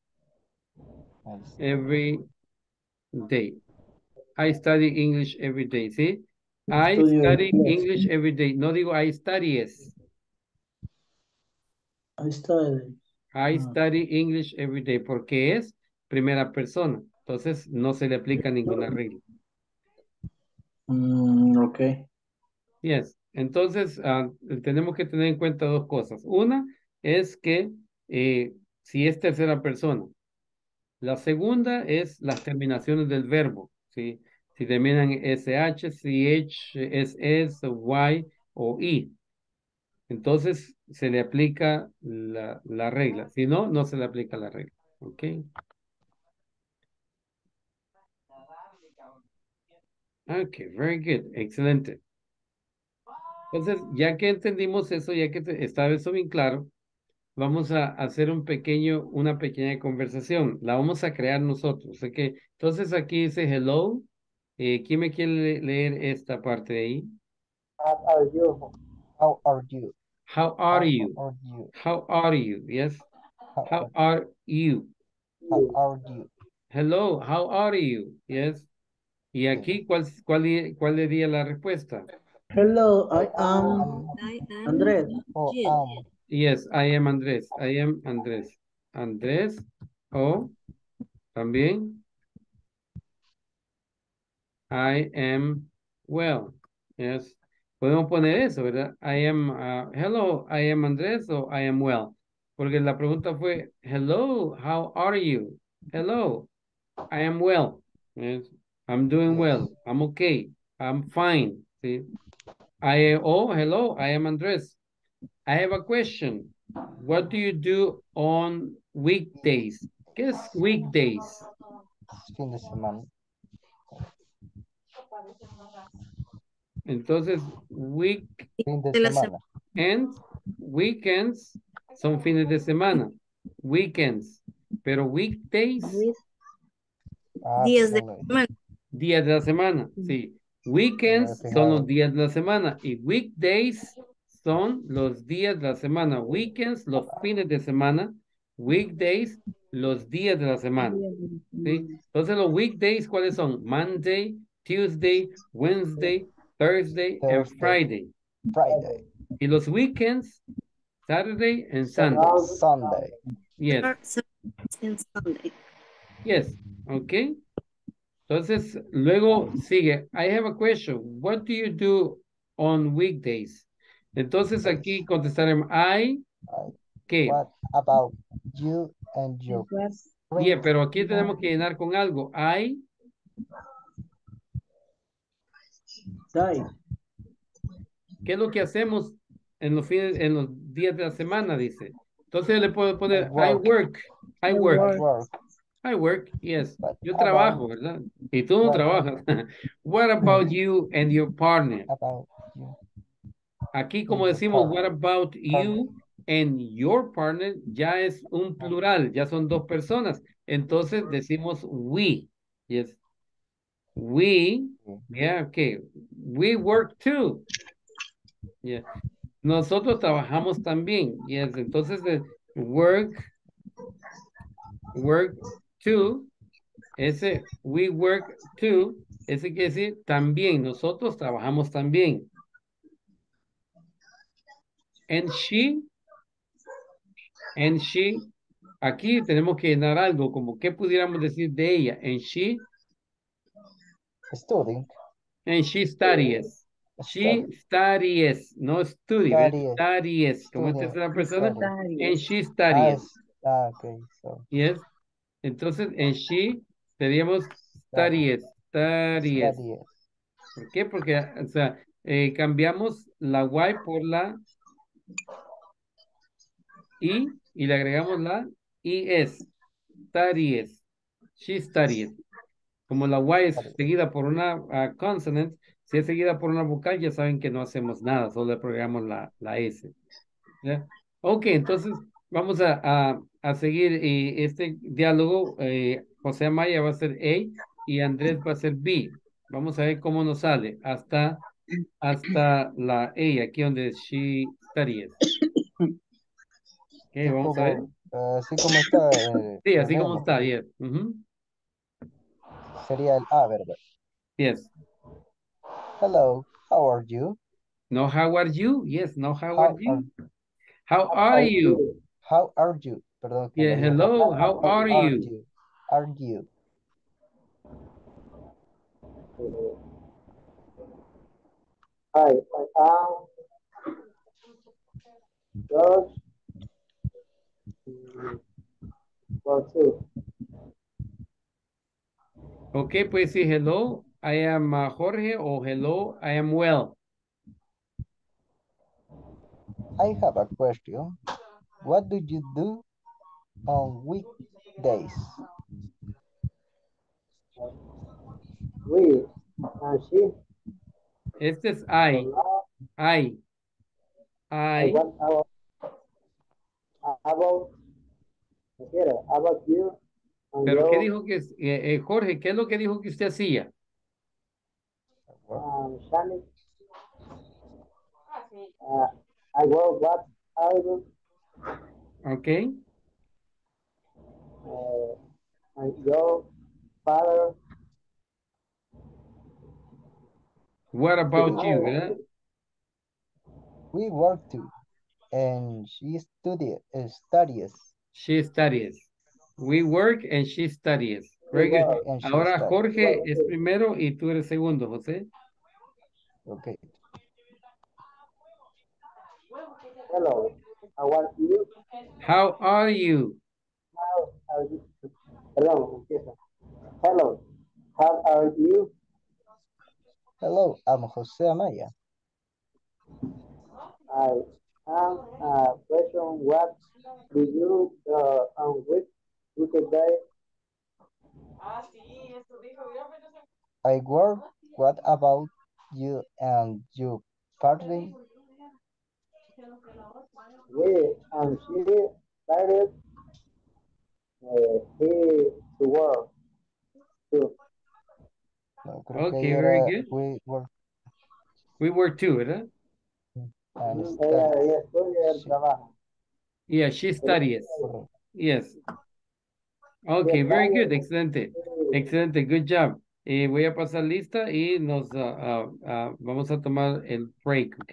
[SPEAKER 3] every day. I study English every day, ¿sí? I
[SPEAKER 2] Estudio
[SPEAKER 3] study
[SPEAKER 2] inglés.
[SPEAKER 3] English every day. No digo I studies.
[SPEAKER 2] Ahí está.
[SPEAKER 3] I study English every day porque es primera persona. Entonces no se le aplica ninguna regla.
[SPEAKER 2] Ok.
[SPEAKER 3] Yes. Entonces tenemos que tener en cuenta dos cosas. Una es que si es tercera persona. La segunda es las terminaciones del verbo, ¿sí? Si terminan en SH, CH, SS, Y o I. Entonces se le aplica la regla. Si no, no se le aplica la regla. ¿Ok? Ok, very good. Excelente. Entonces, ya que entendimos eso, ya que está eso bien claro, vamos a hacer una pequeña conversación. La vamos a crear nosotros. ¿Ok? Entonces aquí dice hello. ¿Quién me quiere leer esta parte de ahí?
[SPEAKER 1] How are you? How are you?
[SPEAKER 3] How are you?
[SPEAKER 1] How are you?
[SPEAKER 3] How are you? Yes. How are you?
[SPEAKER 1] How are you?
[SPEAKER 3] Hello, how are you? Yes. Y aquí, ¿cuál sería la respuesta?
[SPEAKER 2] Hello, I am
[SPEAKER 14] I am
[SPEAKER 2] Andrés.
[SPEAKER 1] Oh,
[SPEAKER 14] Jill.
[SPEAKER 3] Yes, I am Andrés. I am Andrés. Andrés o también I am well. Yes. Podemos poner eso, ¿verdad? I am, hello, I am Andrés o I am well. Porque la pregunta fue, hello, how are you? Hello, I am well. Yes. I'm doing well. I'm okay. I'm fine. ¿Sí? Hello, I am Andrés. I have a question. What do you do on weekdays? ¿Qué es weekdays?
[SPEAKER 1] Fin de semana.
[SPEAKER 3] Entonces,
[SPEAKER 1] Fin de semana.
[SPEAKER 3] Weekends son fines de semana. Weekends. Pero weekdays.
[SPEAKER 14] Días de semana.
[SPEAKER 3] Días de la semana, sí. Weekends son los días de la semana y weekdays son los días de la semana. Weekends, los fines de semana. Weekdays, los días de la semana. ¿Sí? Entonces, los weekdays, ¿cuáles son? Monday, Tuesday, Wednesday, Thursday, and Friday.
[SPEAKER 1] Friday.
[SPEAKER 3] Y los weekends, Saturday and Sunday.
[SPEAKER 1] Sunday.
[SPEAKER 3] Yes.
[SPEAKER 14] Sunday.
[SPEAKER 3] Yes. Okay. Entonces, luego sigue. I have a question. What do you do on weekdays? Entonces, aquí contestaremos ¿qué?
[SPEAKER 1] What about you and your
[SPEAKER 3] Yeah, pero aquí tenemos que llenar con algo. ¿Qué es lo que hacemos en los días de la semana? Dice. Entonces le puedo poner I work, yes. Yo trabajo, ¿verdad? Y tú no trabajas. What about you and your partner? Aquí como decimos what about you and your partner, ya es un plural, ya son dos personas. Entonces decimos we. Yes. We, yeah, okay. We work too. Yeah. Nosotros trabajamos también. Yes. Entonces work too. Ese we work too. Ese quiere decir también. Nosotros trabajamos también. And she, aquí tenemos que llenar algo, como ¿qué pudiéramos decir de ella? And she
[SPEAKER 1] studying.
[SPEAKER 3] And she studies. She studies, no study, studies. Como esta es la persona. And she studies.
[SPEAKER 1] Okay, so.
[SPEAKER 3] Yes. Entonces, and she, seríamos studies. ¿Por qué? Porque, o sea, cambiamos la Y por la I y le agregamos la IS. Studies. She studies. Como la Y es seguida por una consonant, si es seguida por una vocal, ya saben que no hacemos nada, solo le agregamos la S. ¿Ya? Ok, entonces vamos a seguir este diálogo. José Amaya va a ser A y Andrés va a ser B. Vamos a ver cómo nos sale hasta la A, aquí donde she studies. Ok, vamos a ver.
[SPEAKER 1] Así como está.
[SPEAKER 3] Sí, así como está, yes.
[SPEAKER 1] Sería el A, ¿verdad?
[SPEAKER 3] Yes.
[SPEAKER 1] Hello, how are you?
[SPEAKER 3] No, how are you? Yes, no, how are you? How are you?
[SPEAKER 1] How are you? Perdón.
[SPEAKER 3] Yeah, hello, how are you?
[SPEAKER 1] Are you?
[SPEAKER 12] Hi, I am George.
[SPEAKER 3] Okay, pues sí, hello, I am Jorge, o hello, I am well.
[SPEAKER 1] I have a question. What do you do on weekdays?
[SPEAKER 12] We and she.
[SPEAKER 3] Este es I.
[SPEAKER 12] About you.
[SPEAKER 3] Pero ¿qué dijo que Jorge, qué es lo que dijo que usted hacía?
[SPEAKER 12] I work what I do.
[SPEAKER 3] Okay.
[SPEAKER 12] And your father.
[SPEAKER 3] What about you, ¿verdad?
[SPEAKER 1] We work too. and she studies.
[SPEAKER 3] She studies. We work and she studies. Very good.
[SPEAKER 1] And she
[SPEAKER 3] Ahora
[SPEAKER 1] studies.
[SPEAKER 3] Jorge es primero y tú eres segundo, José.
[SPEAKER 1] Okay.
[SPEAKER 12] Hello, how are you?
[SPEAKER 3] How are you?
[SPEAKER 12] How are you? Perdón, empieza. Hello, how are you?
[SPEAKER 1] Hello, I'm Jose Amaya.
[SPEAKER 12] I am a question. What do you do on weekday?
[SPEAKER 1] I work. What about you and your partner?
[SPEAKER 12] We and she started he to work too.
[SPEAKER 1] No, creo que
[SPEAKER 3] Okay,
[SPEAKER 1] ahí
[SPEAKER 3] very
[SPEAKER 1] era
[SPEAKER 3] good.
[SPEAKER 1] we work.
[SPEAKER 3] We work too, ¿verdad?
[SPEAKER 1] And
[SPEAKER 12] Ella estudia el trabajo.
[SPEAKER 3] Yeah, she studies.
[SPEAKER 1] Correcto.
[SPEAKER 3] Yes. Okay, very good. Excelente. Excelente. Good job. Voy a pasar lista y nos vamos a tomar el break. Okay.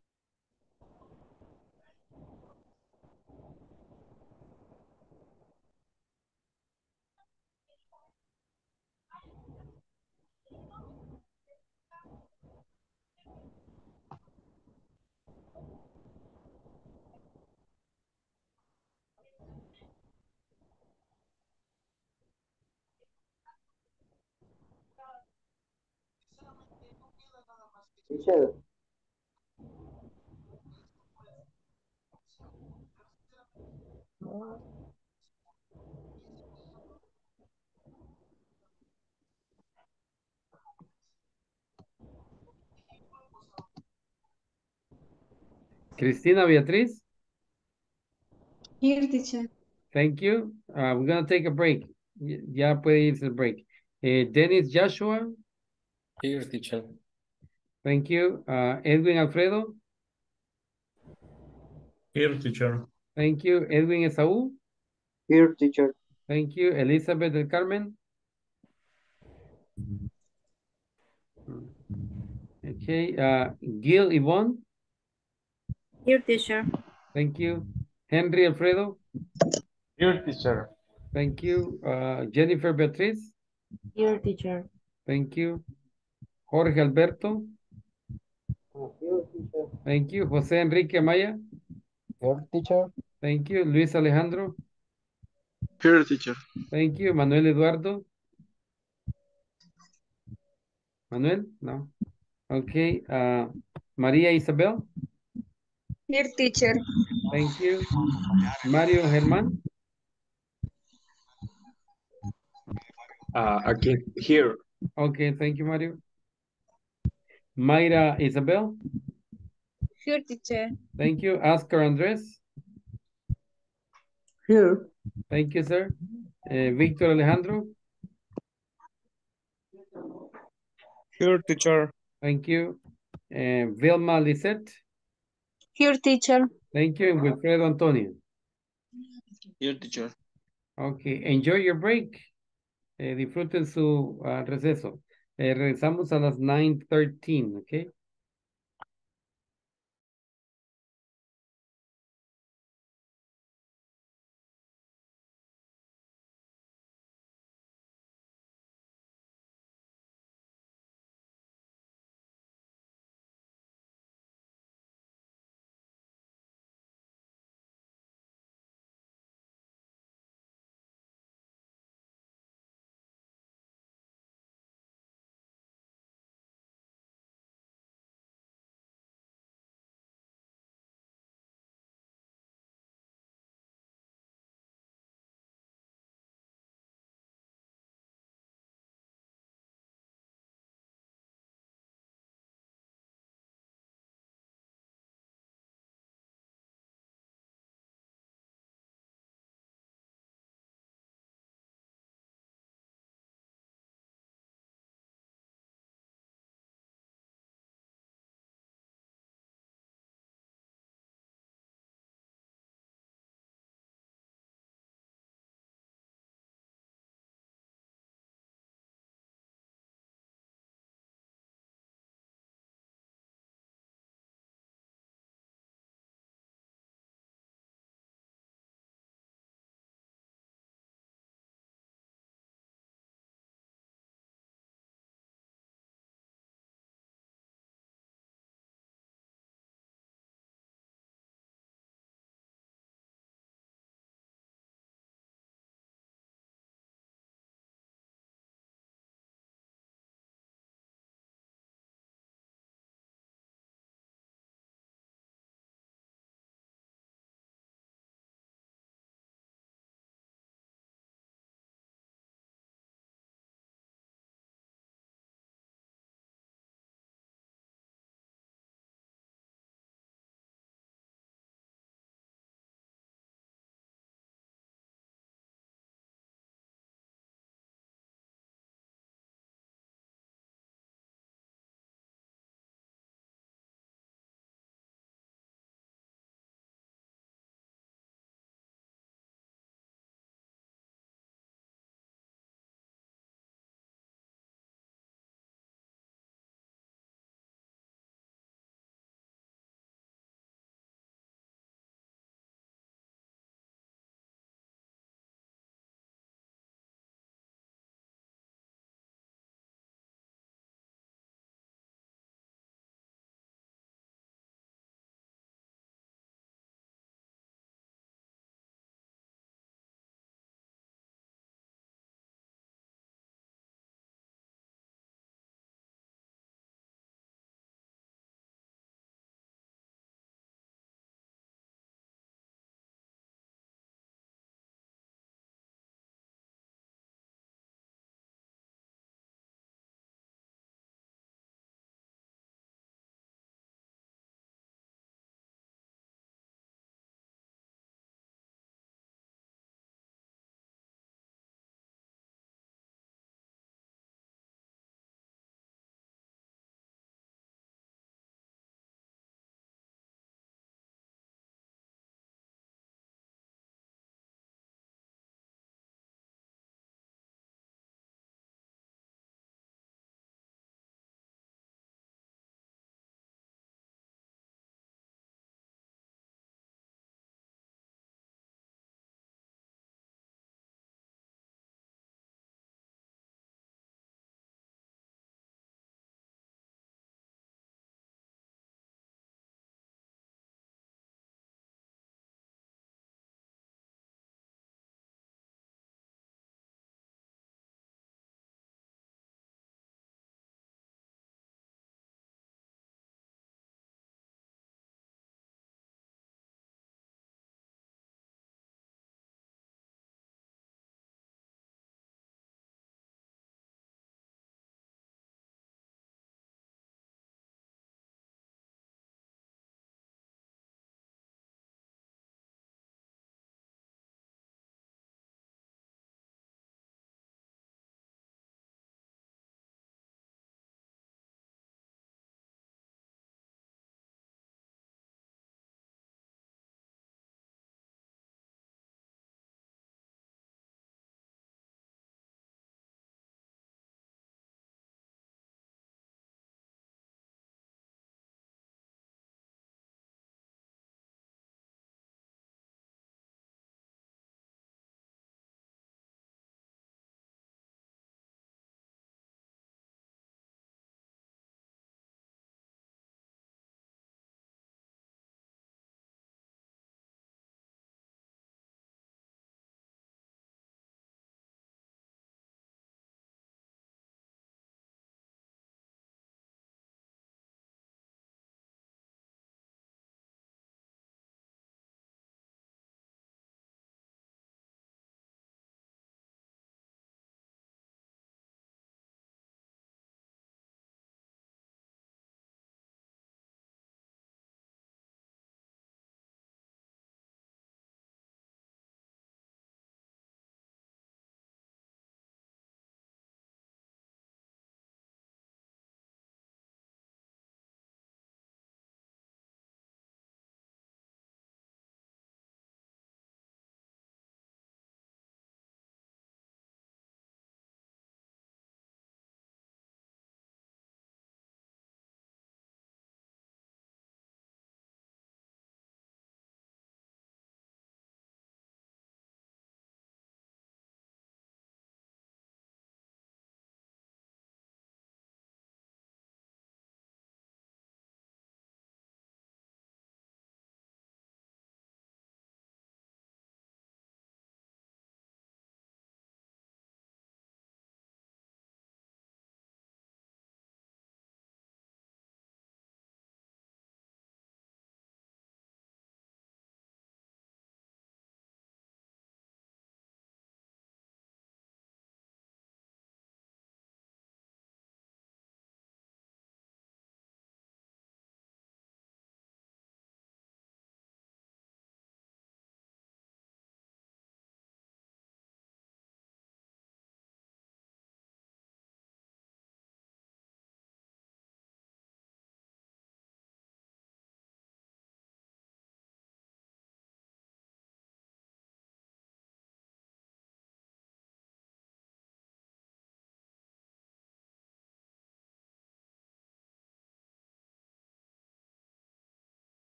[SPEAKER 12] Teacher,
[SPEAKER 3] Cristina Beatriz.
[SPEAKER 17] Here, teacher.
[SPEAKER 3] Thank you. We're going to take a break. Ya puede irse el break. Dennis Joshua.
[SPEAKER 8] Here, teacher.
[SPEAKER 3] Thank you. Edwin Alfredo.
[SPEAKER 16] Here, teacher.
[SPEAKER 3] Thank you. Edwin Esaú.
[SPEAKER 10] Here, teacher.
[SPEAKER 3] Thank you. Elizabeth del Carmen. Okay. Gil Yvonne.
[SPEAKER 14] Here, teacher.
[SPEAKER 3] Thank you. Henry Alfredo.
[SPEAKER 9] Here, teacher.
[SPEAKER 3] Thank you. Jennifer Beatriz.
[SPEAKER 6] Here, teacher.
[SPEAKER 3] Thank you. Jorge Alberto.
[SPEAKER 12] here, teacher.
[SPEAKER 3] Thank you. José Enrique Amaya.
[SPEAKER 1] Your teacher.
[SPEAKER 3] Thank you. Luis Alejandro.
[SPEAKER 15] Here, teacher.
[SPEAKER 3] Thank you. Manuel Eduardo. Manuel? No. Okay. María Isabel.
[SPEAKER 7] Here, teacher.
[SPEAKER 3] Thank you. Mario Germán.
[SPEAKER 11] Aquí, here.
[SPEAKER 3] Okay, thank you, Mario. Mayra Isabel.
[SPEAKER 7] Here, teacher.
[SPEAKER 3] Thank you. Oscar Andres.
[SPEAKER 10] Here.
[SPEAKER 3] Thank you, sir. Víctor Alejandro.
[SPEAKER 4] Here, teacher.
[SPEAKER 3] Thank you. Vilma Lisette.
[SPEAKER 13] Here, teacher.
[SPEAKER 3] Thank you. And Wilfredo Antonio.
[SPEAKER 4] Here, teacher.
[SPEAKER 3] Okay, enjoy your break. Disfruten su receso. Regresamos a las 9:13, okay?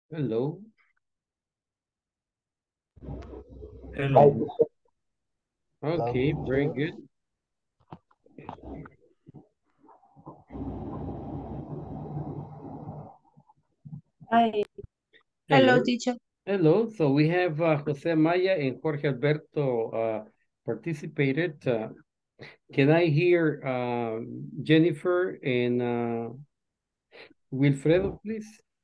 [SPEAKER 3] Hello.
[SPEAKER 16] Hello.
[SPEAKER 3] Okay, very good.
[SPEAKER 13] Hi.
[SPEAKER 3] Hello.
[SPEAKER 13] Hello, teacher.
[SPEAKER 3] Hello. So we have Jose Maya and Jorge Alberto participated. Can I hear Jennifer and Wilfredo, please?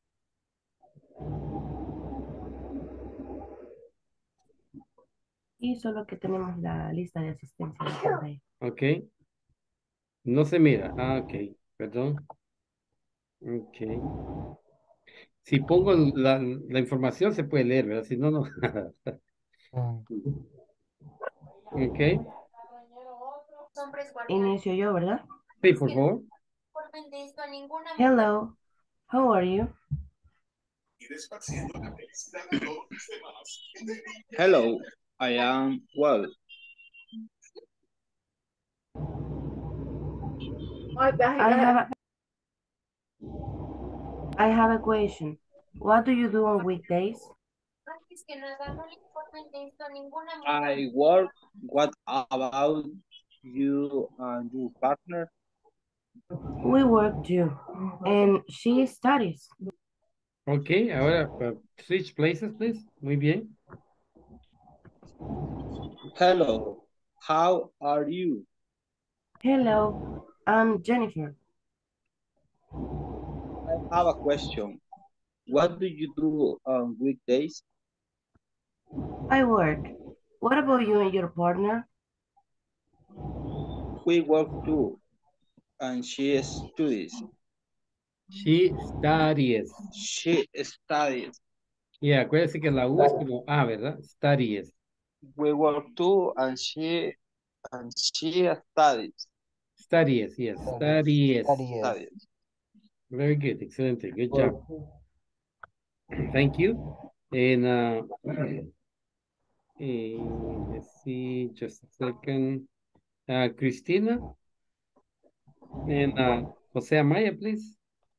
[SPEAKER 6] Y solo que tenemos la lista de asistencia en la pantalla.
[SPEAKER 3] Ok. No se mira. Ah, ok. Perdón. Ok. Si pongo la información se puede leer, ¿verdad? Si no, no. Ok.
[SPEAKER 6] Inicio yo, ¿verdad?
[SPEAKER 3] Sí, por favor.
[SPEAKER 6] Hello, how are you?
[SPEAKER 10] Hello, I am well.
[SPEAKER 6] I have a question. What do you do on weekdays?
[SPEAKER 10] I work. What about you and your partner?
[SPEAKER 6] We work too. And she studies.
[SPEAKER 3] Ok, ahora switch places, please. Muy bien.
[SPEAKER 10] Hello, how are you?
[SPEAKER 6] Hello, I'm Jennifer.
[SPEAKER 10] I have a question. What do you do on weekdays?
[SPEAKER 6] I work. What about you and your partner?
[SPEAKER 10] We work too, and she studies.
[SPEAKER 3] She studies.
[SPEAKER 10] She studies.
[SPEAKER 3] Yeah, acuérdense que la U es como A, ¿verdad? Studies.
[SPEAKER 10] We work too, and she studies.
[SPEAKER 3] Studies, yes. Studies.
[SPEAKER 10] Studies.
[SPEAKER 3] Very good. Excellent. Good job. Thank you. And let's see, just a second. Cristina and Jose Amaya, please.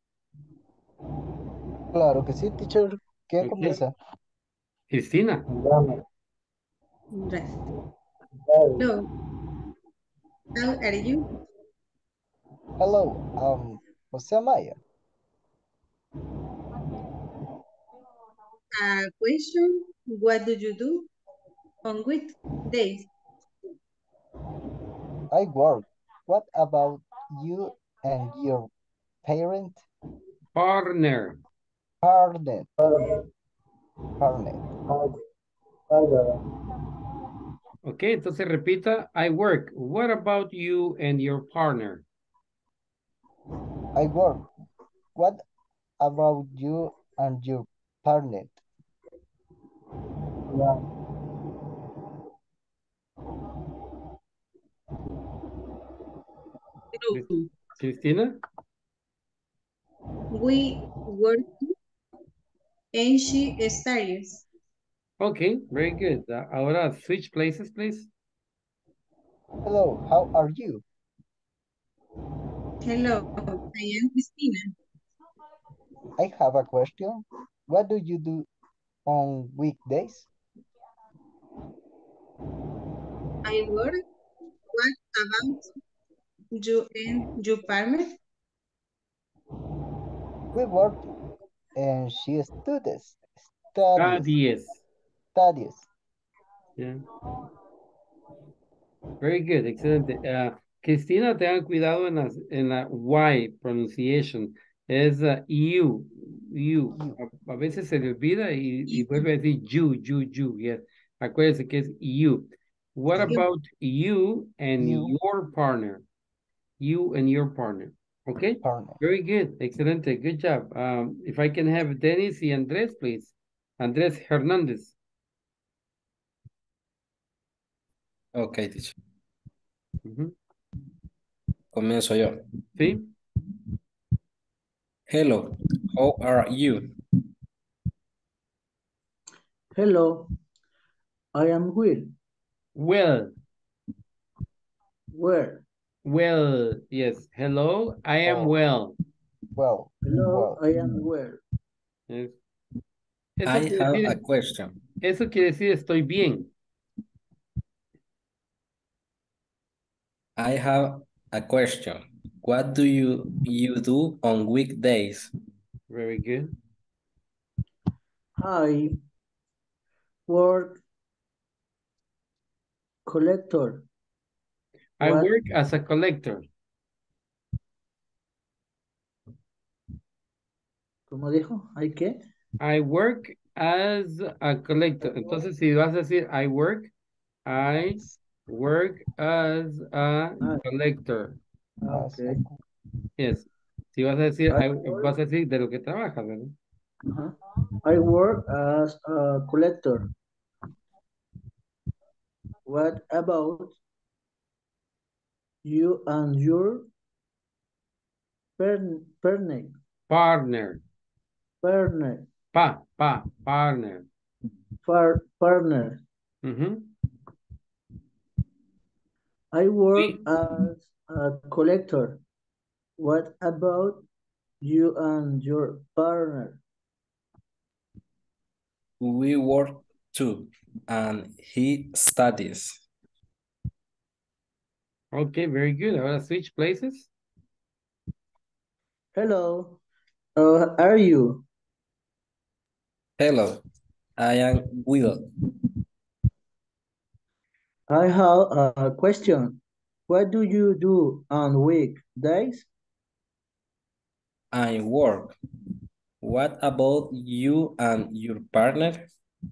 [SPEAKER 1] Claro que sí, teacher. ¿Quién
[SPEAKER 3] Okay.
[SPEAKER 1] comienza?
[SPEAKER 3] Cristina.
[SPEAKER 17] Right. Hello. How are you?
[SPEAKER 1] Hello, Jose Maya.
[SPEAKER 17] Question. What do you do on weekdays?
[SPEAKER 1] I work. What about you and your parent?
[SPEAKER 3] Partner.
[SPEAKER 1] Partner.
[SPEAKER 3] Ok, entonces repita, I work. What about you and your partner?
[SPEAKER 1] I work. What about you and your partner?
[SPEAKER 3] Cristina?
[SPEAKER 17] We work and she studies.
[SPEAKER 3] Okay, very good. Ahora switch places, please.
[SPEAKER 1] Hello, how are you?
[SPEAKER 17] Hello, I am Cristina.
[SPEAKER 1] I have a question. What do you do on weekdays?
[SPEAKER 17] I work. What about you and your partner?
[SPEAKER 1] We work and she studies.
[SPEAKER 3] Studies. Yeah. Very good, excelente. Cristina, tengan cuidado en la Y pronunciation. Es you. A veces se le olvida y vuelve a decir you. Yes. Acuérdense que es you. What about you and your partner? You and your partner. Okay?
[SPEAKER 1] Partner.
[SPEAKER 3] Very good. Excelente. Good job. If I can have Dennis y Andrés, please. Andrés Hernández.
[SPEAKER 8] Ok, teacher. Comienzo yo.
[SPEAKER 3] Sí.
[SPEAKER 8] Hello, how are you?
[SPEAKER 2] Hello, I am Will.
[SPEAKER 3] Well.
[SPEAKER 2] Where?
[SPEAKER 3] Well, yes. Hello, I am well.
[SPEAKER 1] Well.
[SPEAKER 2] Hello, I am well.
[SPEAKER 3] Yes. Eso
[SPEAKER 8] I
[SPEAKER 3] quiere
[SPEAKER 8] have a
[SPEAKER 3] decir,
[SPEAKER 8] question.
[SPEAKER 3] eso quiere decir estoy bien.
[SPEAKER 8] I have a question. What do you do on weekdays?
[SPEAKER 3] Very good.
[SPEAKER 2] I work collector.
[SPEAKER 3] I
[SPEAKER 2] What?
[SPEAKER 3] work as a collector.
[SPEAKER 2] ¿Cómo dijo? ¿Hay qué?
[SPEAKER 3] I work as a collector. Entonces, si vas a decir I work as a collector.
[SPEAKER 2] Okay.
[SPEAKER 3] Yes. Si vas a decir,
[SPEAKER 2] I
[SPEAKER 3] vas a decir de lo que trabajas, ¿verdad?
[SPEAKER 2] I work as a collector. What about you and your partner?
[SPEAKER 3] Partner.
[SPEAKER 2] Partner.
[SPEAKER 3] Partner.
[SPEAKER 2] Partner. I work as a collector. What about you and your partner?
[SPEAKER 8] We work too, and he studies.
[SPEAKER 3] Okay, very good. Ahora switch places.
[SPEAKER 2] Hello. How are you?
[SPEAKER 8] Hello, I am Will.
[SPEAKER 2] I have a question. What do you do on weekdays?
[SPEAKER 8] I work. What about you and your partner?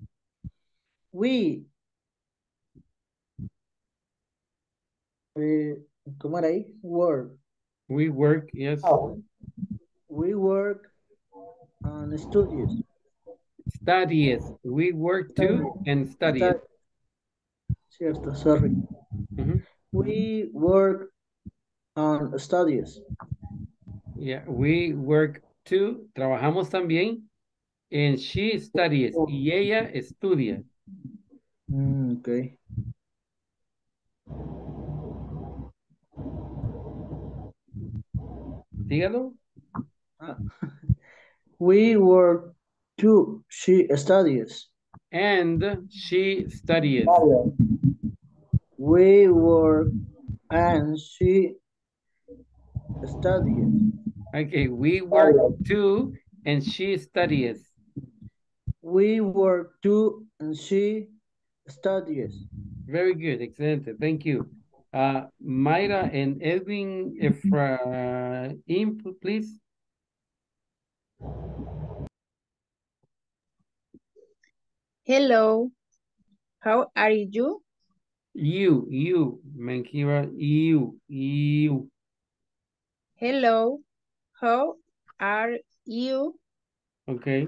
[SPEAKER 2] ¿Cómo era ahí? Work.
[SPEAKER 3] We work, yes.
[SPEAKER 2] We work on studies.
[SPEAKER 3] Studies. We work too and study.
[SPEAKER 2] Cierto, sorry. We work on studies.
[SPEAKER 3] Yeah, we work too. Trabajamos también. And she studies. Y ella estudia.
[SPEAKER 2] Okay.
[SPEAKER 3] Dígalo.
[SPEAKER 2] We work too. She studies.
[SPEAKER 3] And she studies.
[SPEAKER 2] We work and she studies.
[SPEAKER 3] Okay, we work too and she studies.
[SPEAKER 2] We work too and she studies.
[SPEAKER 3] Very good, excellent. Thank you. Mayra and Edwin, input, please.
[SPEAKER 7] Hello. How are you?
[SPEAKER 3] You, Menkira, you.
[SPEAKER 7] Hello. How are you?
[SPEAKER 3] Okay.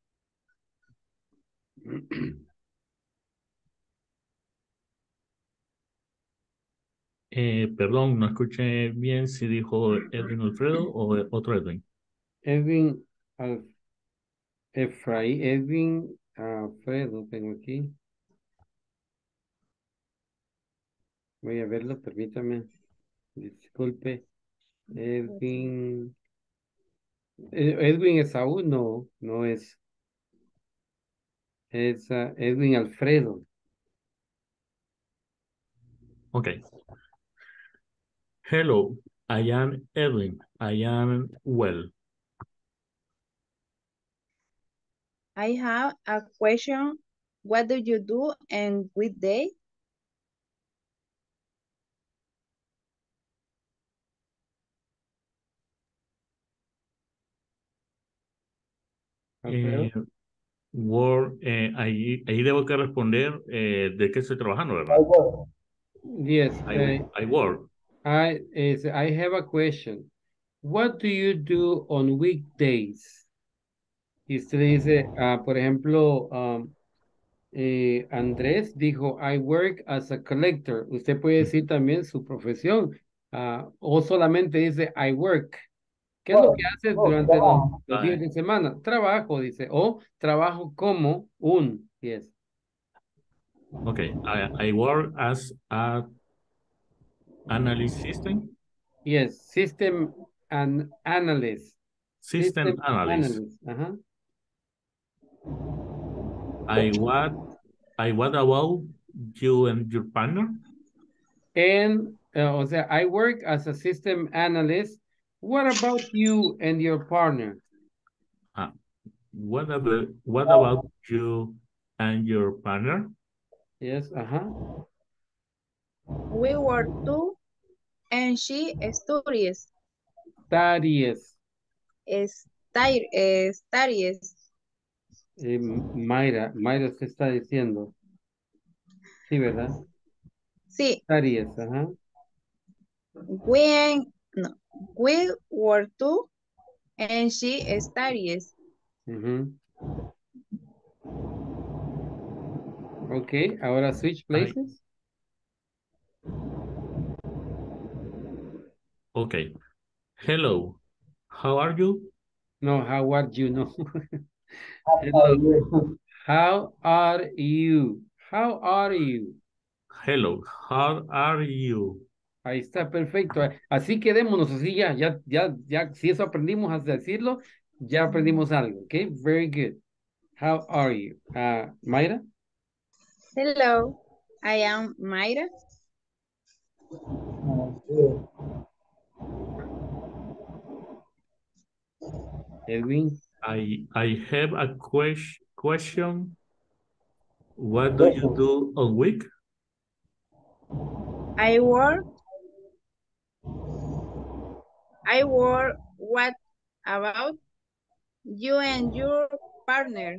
[SPEAKER 16] Perdón, no escuché bien si dijo Edwin Alfredo o otro Edwin.
[SPEAKER 3] Edwin Edwin Alfredo, tengo aquí. Voy a verlo, permítame. Disculpe. Edwin. Edwin Esaú, no es. Es Edwin Alfredo.
[SPEAKER 16] Okay. Hello, I am Edwin. I am well.
[SPEAKER 7] I have a question. What do you do on weekday?
[SPEAKER 16] Ahí debo que responder de qué estoy trabajando, ¿verdad?
[SPEAKER 3] Yes.
[SPEAKER 16] I work.
[SPEAKER 3] I have a question. What do you do on weekdays? Y usted dice, por ejemplo, Andrés dijo, I work as a collector. Usted puede decir también su profesión. O solamente dice, I work. ¿Qué es lo que haces durante los días de semana? Trabajo, dice. O trabajo como un. Yes.
[SPEAKER 16] Okay, I work as a analyst system.
[SPEAKER 3] Yes, system and analyst.
[SPEAKER 16] System analyst.
[SPEAKER 3] Ajá.
[SPEAKER 16] what about you and your partner?
[SPEAKER 3] And, o sea, I work as a system analyst. What about you and your partner?
[SPEAKER 16] What about you and your partner?
[SPEAKER 3] Yes,
[SPEAKER 7] We work too, and she studies.
[SPEAKER 3] Studies.
[SPEAKER 7] Studies.
[SPEAKER 3] Mayra, ¿qué está diciendo? Sí, ¿verdad?
[SPEAKER 7] Sí.
[SPEAKER 3] Studies,
[SPEAKER 7] We work too, and she studies.
[SPEAKER 3] Okay, ahora switch places.
[SPEAKER 16] Okay. Hello. How are you?
[SPEAKER 3] No, how are you? No. Hello. How are you? How are you?
[SPEAKER 16] Hello. How are you?
[SPEAKER 3] Ahí está, perfecto. Así quedémonos, así ya, si eso aprendimos a decirlo, ya aprendimos algo, ¿ok? Very good. How are you? Mayra?
[SPEAKER 7] Hello, I am Mayra.
[SPEAKER 3] Edwin?
[SPEAKER 16] I have a question. What do you do on week?
[SPEAKER 7] I work. What about you and your partner?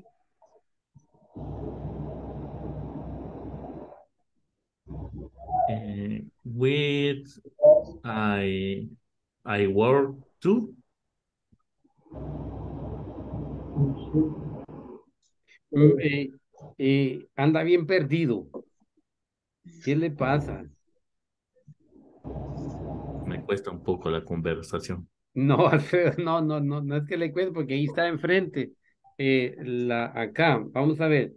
[SPEAKER 16] With I work too.
[SPEAKER 3] Anda bien perdido. ¿Qué le pasa?
[SPEAKER 16] Me cuesta un poco la conversación.
[SPEAKER 3] No, Alfredo, no es que le cuente porque ahí está enfrente. Acá, vamos a ver.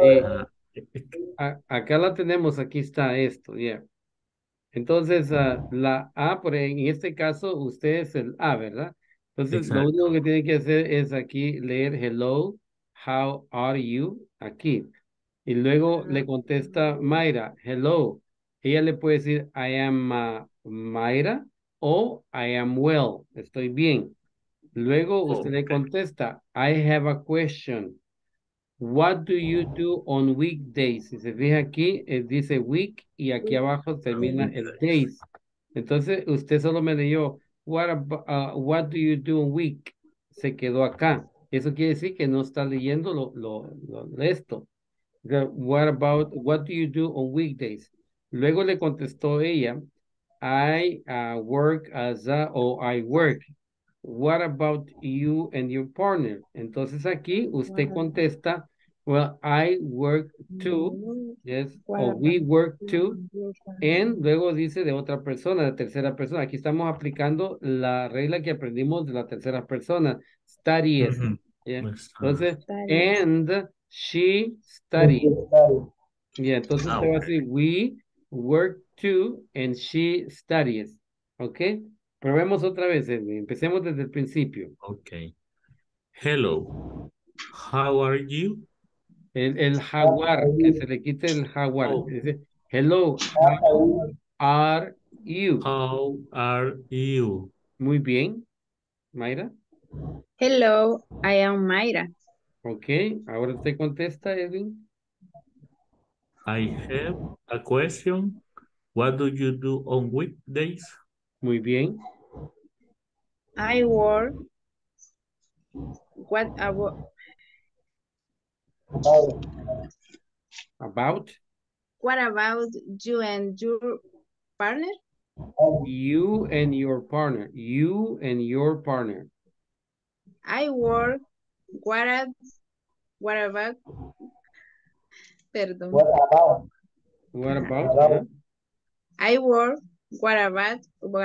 [SPEAKER 3] Acá la tenemos, aquí está esto, ya. Entonces, la A, en este caso, usted es el A, ¿verdad? Entonces, lo único que tiene que hacer es aquí leer hello, how are you, aquí. Y luego le contesta Mayra, hello. Ella le puede decir, I am Mayra o I am well, estoy bien. Luego usted le contesta, I have a question. What do you do on weekdays? Si se fija aquí, dice week y aquí abajo termina el days. Entonces, usted solo me leyó, what do you do on week? Se quedó acá. Eso quiere decir que no está leyendo esto. What do you do on weekdays? Luego le contestó ella, I work I work. What about you and your partner? Entonces aquí usted contesta, well, I work too, yes, o we work too, and luego dice de otra persona, de tercera persona. Aquí estamos aplicando la regla que aprendimos de la tercera persona, studies. Entonces, and she studied. Entonces usted va a decir, we work too, and she studies. ¿Ok? Probemos otra vez, Edwin. Empecemos desde el principio.
[SPEAKER 16] Ok. Hello. How are you?
[SPEAKER 3] El jaguar, que se le quite el jaguar. Dice, hello, how are you?
[SPEAKER 16] How are you?
[SPEAKER 3] Muy bien. Mayra.
[SPEAKER 7] Hello, I am Mayra.
[SPEAKER 3] Ok, ahora usted contesta, Edwin.
[SPEAKER 16] I have a question. What do you do on weekdays?
[SPEAKER 3] Muy bien.
[SPEAKER 7] I work. What about?
[SPEAKER 3] About?
[SPEAKER 7] What about you and your partner?
[SPEAKER 3] You and your partner. You and your partner.
[SPEAKER 7] I work. What about? Perdón.
[SPEAKER 3] What about?
[SPEAKER 7] I work. What about?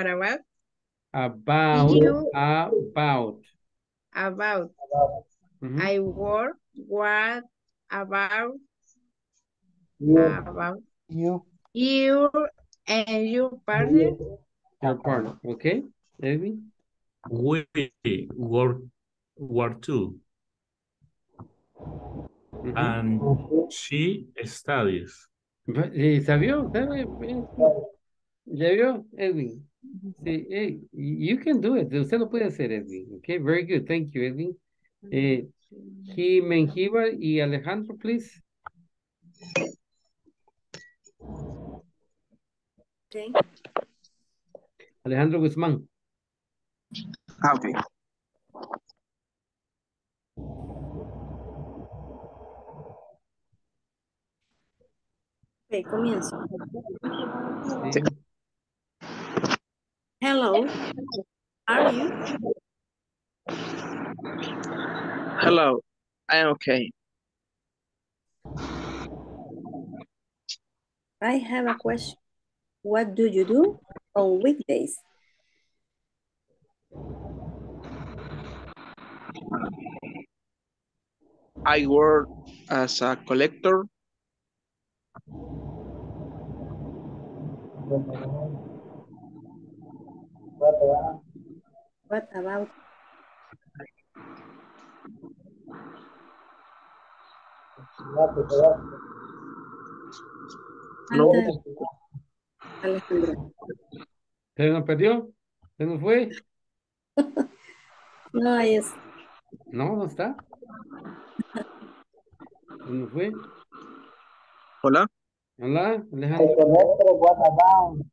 [SPEAKER 3] About.
[SPEAKER 7] You.
[SPEAKER 3] About.
[SPEAKER 7] I work. What about? About
[SPEAKER 1] you.
[SPEAKER 7] You and your partner?
[SPEAKER 3] Your partner, okay, Edwin?
[SPEAKER 16] We work too. And she studies.
[SPEAKER 3] ¿Sabió? ¿Ya vio, Edwin? Sí, hey, you can do it. Usted lo puede hacer, Edwin. Okay, very good. Thank you, Edwin. Menjiva y Alejandro, please.
[SPEAKER 14] Okay.
[SPEAKER 3] Alejandro Guzmán.
[SPEAKER 11] Okay.
[SPEAKER 14] Ok, comienzo.
[SPEAKER 3] Sí.
[SPEAKER 14] Hello, are you?
[SPEAKER 11] Hello, I am okay.
[SPEAKER 14] I have a question. What do you do on weekdays?
[SPEAKER 11] I work as a collector.
[SPEAKER 14] What about?
[SPEAKER 11] No,
[SPEAKER 14] Alejandro.
[SPEAKER 3] ¿Se nos perdió? ¿Se nos fue?
[SPEAKER 14] No, ahí es.
[SPEAKER 3] No, no está. ¿Se nos fue?
[SPEAKER 11] hola.
[SPEAKER 3] Hola,
[SPEAKER 12] El
[SPEAKER 3] Alejandro.
[SPEAKER 12] collector, what about?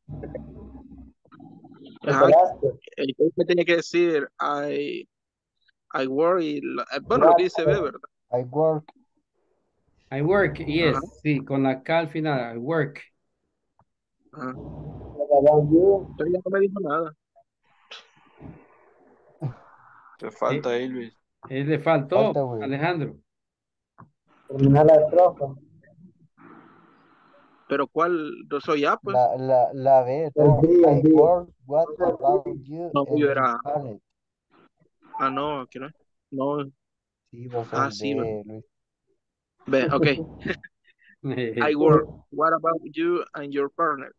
[SPEAKER 12] El
[SPEAKER 11] Ajá,
[SPEAKER 12] collector.
[SPEAKER 11] me tenía que decir I work y bueno, lo que dice B, ¿verdad?
[SPEAKER 1] I work.
[SPEAKER 3] I work, yes.
[SPEAKER 11] Ajá.
[SPEAKER 3] Sí, con la K al final. I work.
[SPEAKER 11] Ajá.
[SPEAKER 12] What about you?
[SPEAKER 11] Pero ya no me dijo nada.
[SPEAKER 4] Te falta Elvis.
[SPEAKER 3] Le faltó,
[SPEAKER 1] Falta, güey.
[SPEAKER 3] Alejandro.
[SPEAKER 12] Terminar la estrofa.
[SPEAKER 11] Pero ¿cuál? No soy A, pues.
[SPEAKER 1] La B,
[SPEAKER 12] El
[SPEAKER 1] no.
[SPEAKER 12] B,
[SPEAKER 1] I
[SPEAKER 12] el B.
[SPEAKER 1] work, what about you
[SPEAKER 11] No,
[SPEAKER 1] and
[SPEAKER 11] yo
[SPEAKER 1] your
[SPEAKER 11] era.
[SPEAKER 1] planet?
[SPEAKER 11] Ah, no, aquí no. No.
[SPEAKER 1] Sí, vos
[SPEAKER 11] Ah,
[SPEAKER 1] sos
[SPEAKER 11] sí,
[SPEAKER 1] B, Luis.
[SPEAKER 11] B, ok. I work. What about you and your partner?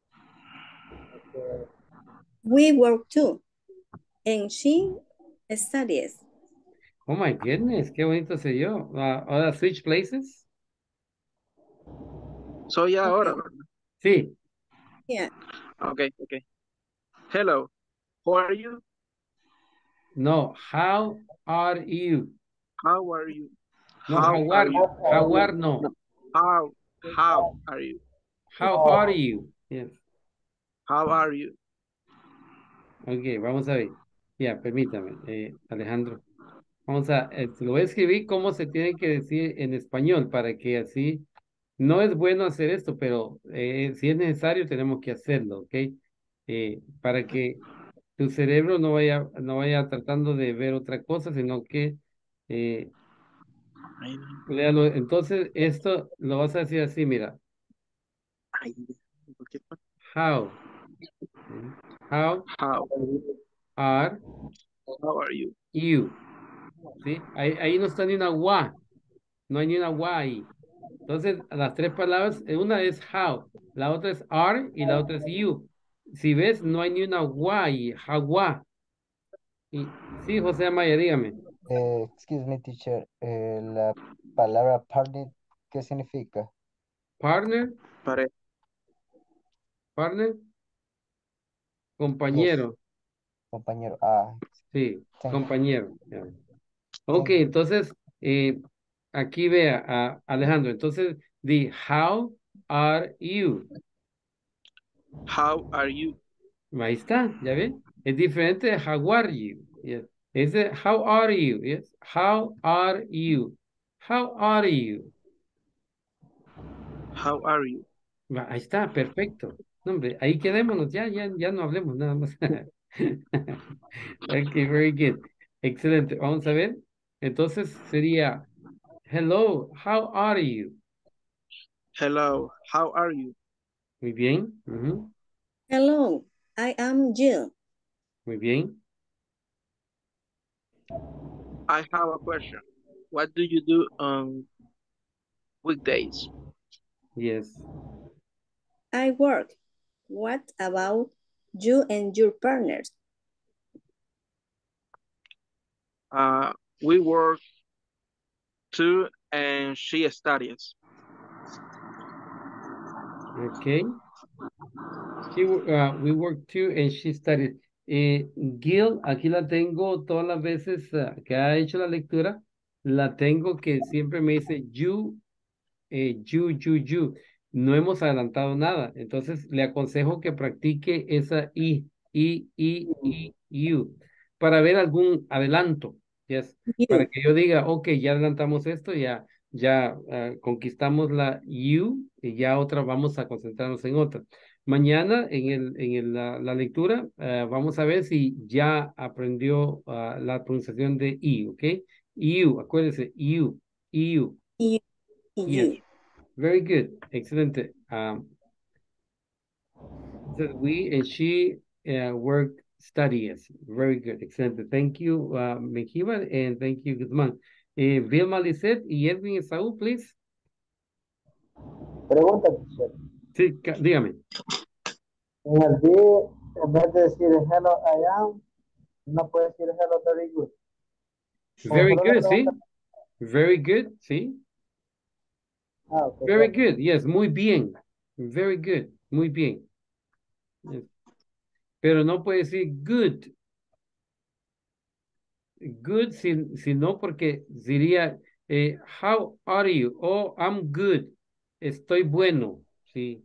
[SPEAKER 14] We work too. And she studies.
[SPEAKER 3] Oh my goodness, qué bonito se yo. Ahora switch places.
[SPEAKER 11] Soy A ahora, ¿verdad?
[SPEAKER 3] Sí.
[SPEAKER 14] Yeah.
[SPEAKER 11] Ok, ok. Hello, how are you?
[SPEAKER 3] No, how are you?
[SPEAKER 11] How are you?
[SPEAKER 3] No,
[SPEAKER 11] How are you?
[SPEAKER 3] jaguar no.
[SPEAKER 11] No, how are you?
[SPEAKER 3] How are you? Yes.
[SPEAKER 11] How are you?
[SPEAKER 3] Ok, vamos a ver. Ya, permítame, Alejandro. Vamos a, lo voy a escribir cómo se tiene que decir en español para que así, no es bueno hacer esto, pero si es necesario tenemos que hacerlo, ¿ok? Para que tu cerebro no vaya tratando de ver otra cosa, sino que léalo. Entonces, esto lo vas a decir así, mira. How? How are
[SPEAKER 11] you?
[SPEAKER 3] You. ¿Sí? Ahí no está ni una gua. No hay ni una gua ahí. Entonces, las tres palabras, una es how, la otra es are y la otra es you. Si ves, no hay ni una gua ahí, jaguá. Sí, José Amaya, dígame.
[SPEAKER 1] Excuse me, teacher. La palabra partner, ¿qué significa?
[SPEAKER 3] Partner. Partner. Compañero.
[SPEAKER 1] Yes. Compañero. Ah.
[SPEAKER 3] Sí, compañero. Yeah. Ok,
[SPEAKER 1] Thank you.
[SPEAKER 3] entonces, aquí vea, Alejandro. Entonces, how are you?
[SPEAKER 11] How are you?
[SPEAKER 3] Ahí está, ¿ya ven? Es diferente de how are you. Yes. Es de how are you. Yes. How are you? How are you?
[SPEAKER 11] How are you?
[SPEAKER 3] Ahí está, perfecto. No, hombre, ahí quedémonos, ya no hablemos nada más. Ok, very good. Excelente. Vamos a ver. Entonces sería, hello, how are you?
[SPEAKER 11] Hello, how are you?
[SPEAKER 3] Muy bien.
[SPEAKER 14] Hello, I am Jill.
[SPEAKER 3] Muy bien.
[SPEAKER 11] I have a question. What do you do on weekdays?
[SPEAKER 3] Yes.
[SPEAKER 14] I work. What about you and your partners?
[SPEAKER 11] We work too, and she studies.
[SPEAKER 3] Okay. We work too and she studied. Gil, aquí la tengo todas las veces que ha hecho la lectura, la tengo que siempre me dice you, you. No hemos adelantado nada, entonces le aconsejo que practique esa you, para ver algún adelanto, yes, para que yo diga, ok, ya adelantamos esto, ya conquistamos la you, y ya otra vamos a concentrarnos en otra. Mañana la lectura vamos a ver si ya aprendió la pronunciación de I, ¿ok? You, acuérdense, you. Yes, very good, excelente. We and she work studies, very good, excelente. Thank you, Mejiba, and thank you, Guzmán. Vilma Lisset y Edwin Esaú, please.
[SPEAKER 12] Pregunta, teacher.
[SPEAKER 3] Sí, dígame.
[SPEAKER 12] En el B, en vez de decir hello I am, no puede decir hello very good.
[SPEAKER 3] Very good, sí. Very good, sí.
[SPEAKER 12] Okay,
[SPEAKER 3] very good, yes, muy bien. Very good, muy bien. Yes. Pero no puede decir good. Good, si no, porque diría, how are you? Oh, I'm good. Estoy bueno, sí.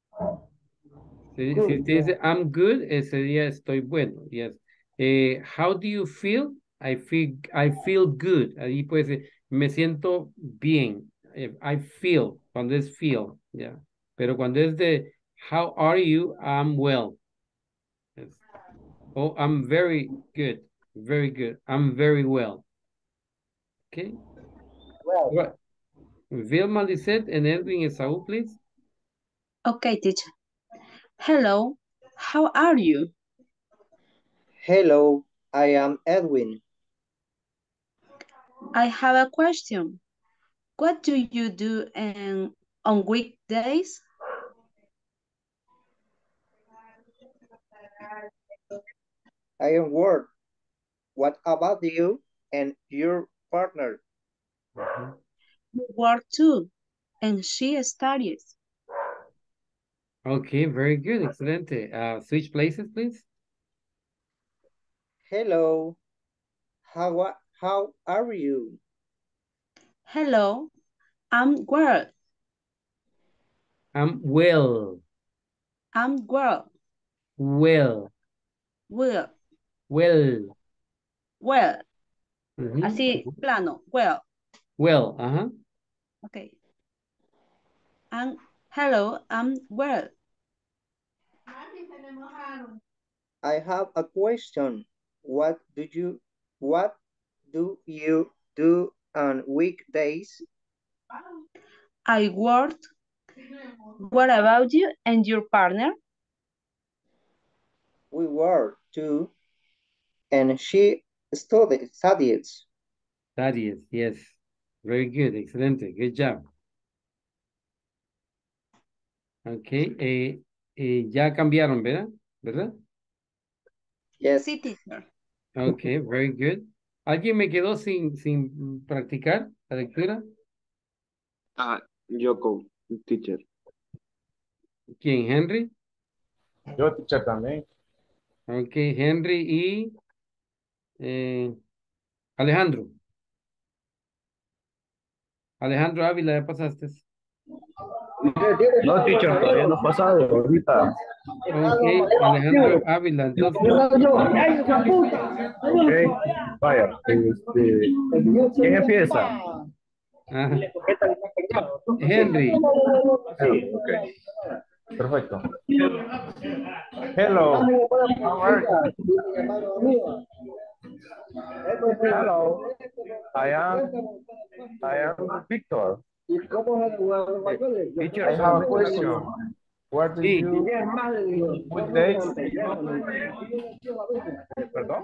[SPEAKER 3] Si usted dice I'm good, sería estoy bueno, yes. How do you feel? I feel good. Ahí puede ser, me siento bien. I feel, cuando es feel, yeah. Pero cuando es de how are you? I'm well. Yes. Oh, I'm very good. Very good. I'm very well. Okay.
[SPEAKER 12] Well.
[SPEAKER 3] Right. Vilma Lisette and Edwin Esaú, please.
[SPEAKER 13] Okay, teacher. Hello, how are you?
[SPEAKER 18] Hello, I am Edwin.
[SPEAKER 13] I have a question. What do you do on weekdays?
[SPEAKER 18] I am work. What about you and your partner?
[SPEAKER 13] We work too, and she studies.
[SPEAKER 3] Okay, very good, excelente. Switch places, please.
[SPEAKER 18] Hello, how are you?
[SPEAKER 13] Hello, I'm well.
[SPEAKER 3] I'm well.
[SPEAKER 13] I'm well.
[SPEAKER 3] Well.
[SPEAKER 13] Well.
[SPEAKER 3] Well.
[SPEAKER 13] Well. Así, plano, well.
[SPEAKER 3] Well, uh-huh.
[SPEAKER 13] Okay. Hello, I'm well.
[SPEAKER 18] I have a question. What do you do on weekdays?
[SPEAKER 13] I work. What about you and your partner?
[SPEAKER 18] We work too, and she studies.
[SPEAKER 3] Studies, yes. Very good, excelente, good job. Okay, ya cambiaron, ¿verdad?
[SPEAKER 18] Yes.
[SPEAKER 13] Sí, teacher.
[SPEAKER 3] Okay, very good. ¿Alguien me quedó sin practicar la lectura?
[SPEAKER 15] Yo, teacher.
[SPEAKER 3] ¿Quién, Henry?
[SPEAKER 9] Yo, teacher, también.
[SPEAKER 3] Okay, Henry y Alejandro. Alejandro Ávila, ¿ya pasaste?
[SPEAKER 19] No, teacher, todavía no ha pasado, ahorita.
[SPEAKER 3] Ok, Alejandro Ávila, entonces.
[SPEAKER 19] Ok, vaya, ¿quién empieza?
[SPEAKER 3] Henry.
[SPEAKER 19] Sí, ok.
[SPEAKER 9] Perfecto. Hello. How are you?
[SPEAKER 19] Hello. I am Victor.
[SPEAKER 9] Teacher, I have a question. What do you weekdays?
[SPEAKER 19] Perdón.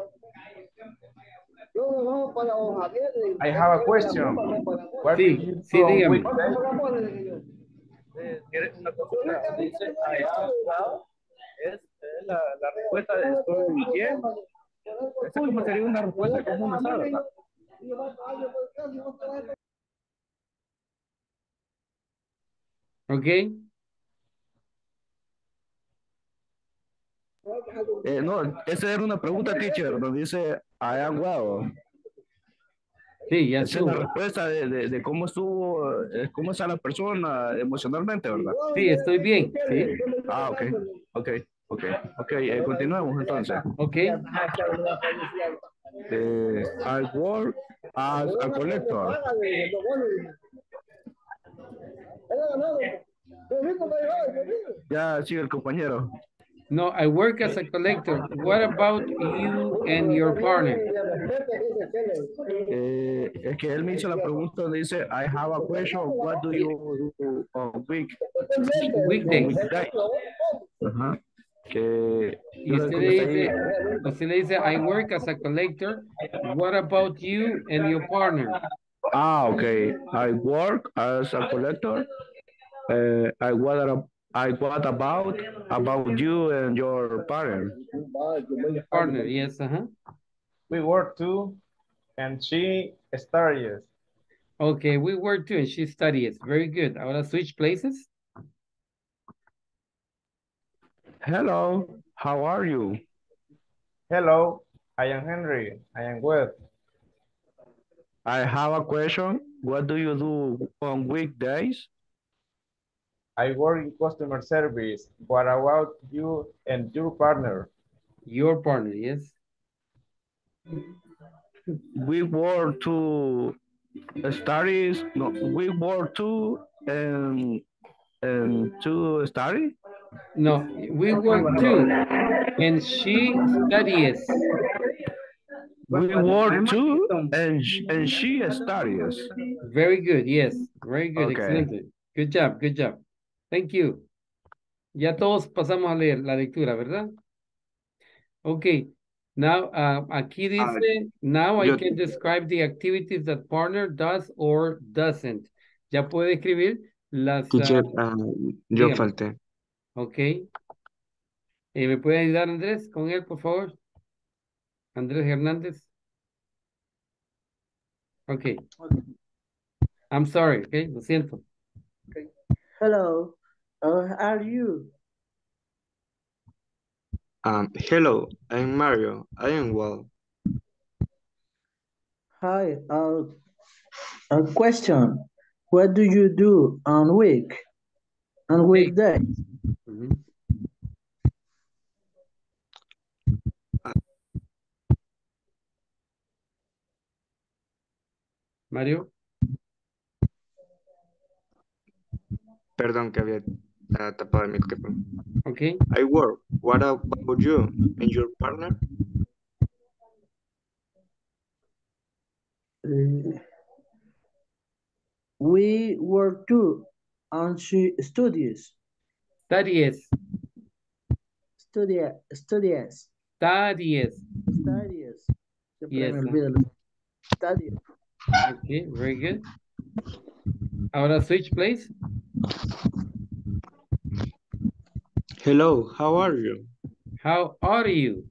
[SPEAKER 9] I have a question. What do you do on weekdays?
[SPEAKER 19] Una consulta. Dice, I am well. Es la respuesta de estoy bien. Esa como sería una respuesta común, ¿sabes?
[SPEAKER 3] Ok.
[SPEAKER 20] No, esa era una pregunta, teacher, donde dice I am well.
[SPEAKER 3] Sí, ya
[SPEAKER 20] Esa es la
[SPEAKER 3] estuvo.
[SPEAKER 20] respuesta de cómo estuvo, cómo está la persona emocionalmente, ¿verdad?
[SPEAKER 3] Sí, estoy bien. Sí.
[SPEAKER 20] Ah, ok. Continuemos entonces.
[SPEAKER 3] Ok.
[SPEAKER 20] I work as a collector. Ya sigue el compañero.
[SPEAKER 3] No, I work as a collector. What about you and your partner?
[SPEAKER 20] Es que él me hizo la pregunta donde dice I have a question. What do you do on
[SPEAKER 3] Weekdays.
[SPEAKER 20] Ajá. Que
[SPEAKER 3] Y usted le dice, I work as a collector. What about you and your partner?
[SPEAKER 20] Okay. I work as a collector. What about you and your partner?
[SPEAKER 3] Partner, yes,
[SPEAKER 9] We work too, and she studies.
[SPEAKER 3] Okay, we work too, and she studies. Very good. Ahora switch places.
[SPEAKER 20] Hello, how are you?
[SPEAKER 9] Hello, I am Henry. I am well.
[SPEAKER 20] I have a question. What do you do on weekdays?
[SPEAKER 9] I work in customer service. What about you and your partner?
[SPEAKER 3] Your partner, yes.
[SPEAKER 20] We work to studies. No, we work to and to study.
[SPEAKER 3] No, we work too, and she studies.
[SPEAKER 20] We work too, and she studies.
[SPEAKER 3] Very good, yes. Very good,
[SPEAKER 20] Okay.
[SPEAKER 3] excelente. Good job, good job. Thank you. Ya todos pasamos a leer la lectura, ¿verdad? Okay. Now, aquí dice, now I can describe the activities that partner does or doesn't. Ya puede escribir las...
[SPEAKER 21] Teacher, yo
[SPEAKER 3] dígame.
[SPEAKER 21] falté.
[SPEAKER 3] Ok. ¿Me puede ayudar Andrés con él, por favor? Andrés Hernández. Ok. I'm sorry, ok, lo siento.
[SPEAKER 2] Okay. Hello, how are you?
[SPEAKER 21] Hello, I'm Mario. I am well.
[SPEAKER 2] Hi, a question. What do you do on weekday?
[SPEAKER 3] Mario.
[SPEAKER 21] Perdón que había tapado el micrófono.
[SPEAKER 3] Okay.
[SPEAKER 21] I work. What about you and your partner?
[SPEAKER 2] We work too, and she studies.
[SPEAKER 3] Studies.
[SPEAKER 2] Studies.
[SPEAKER 3] Studies.
[SPEAKER 2] Studies.
[SPEAKER 3] Yes.
[SPEAKER 2] Studies.
[SPEAKER 3] Okay, very good. Ahora switch, please.
[SPEAKER 21] Hello, how are you?
[SPEAKER 3] How are you?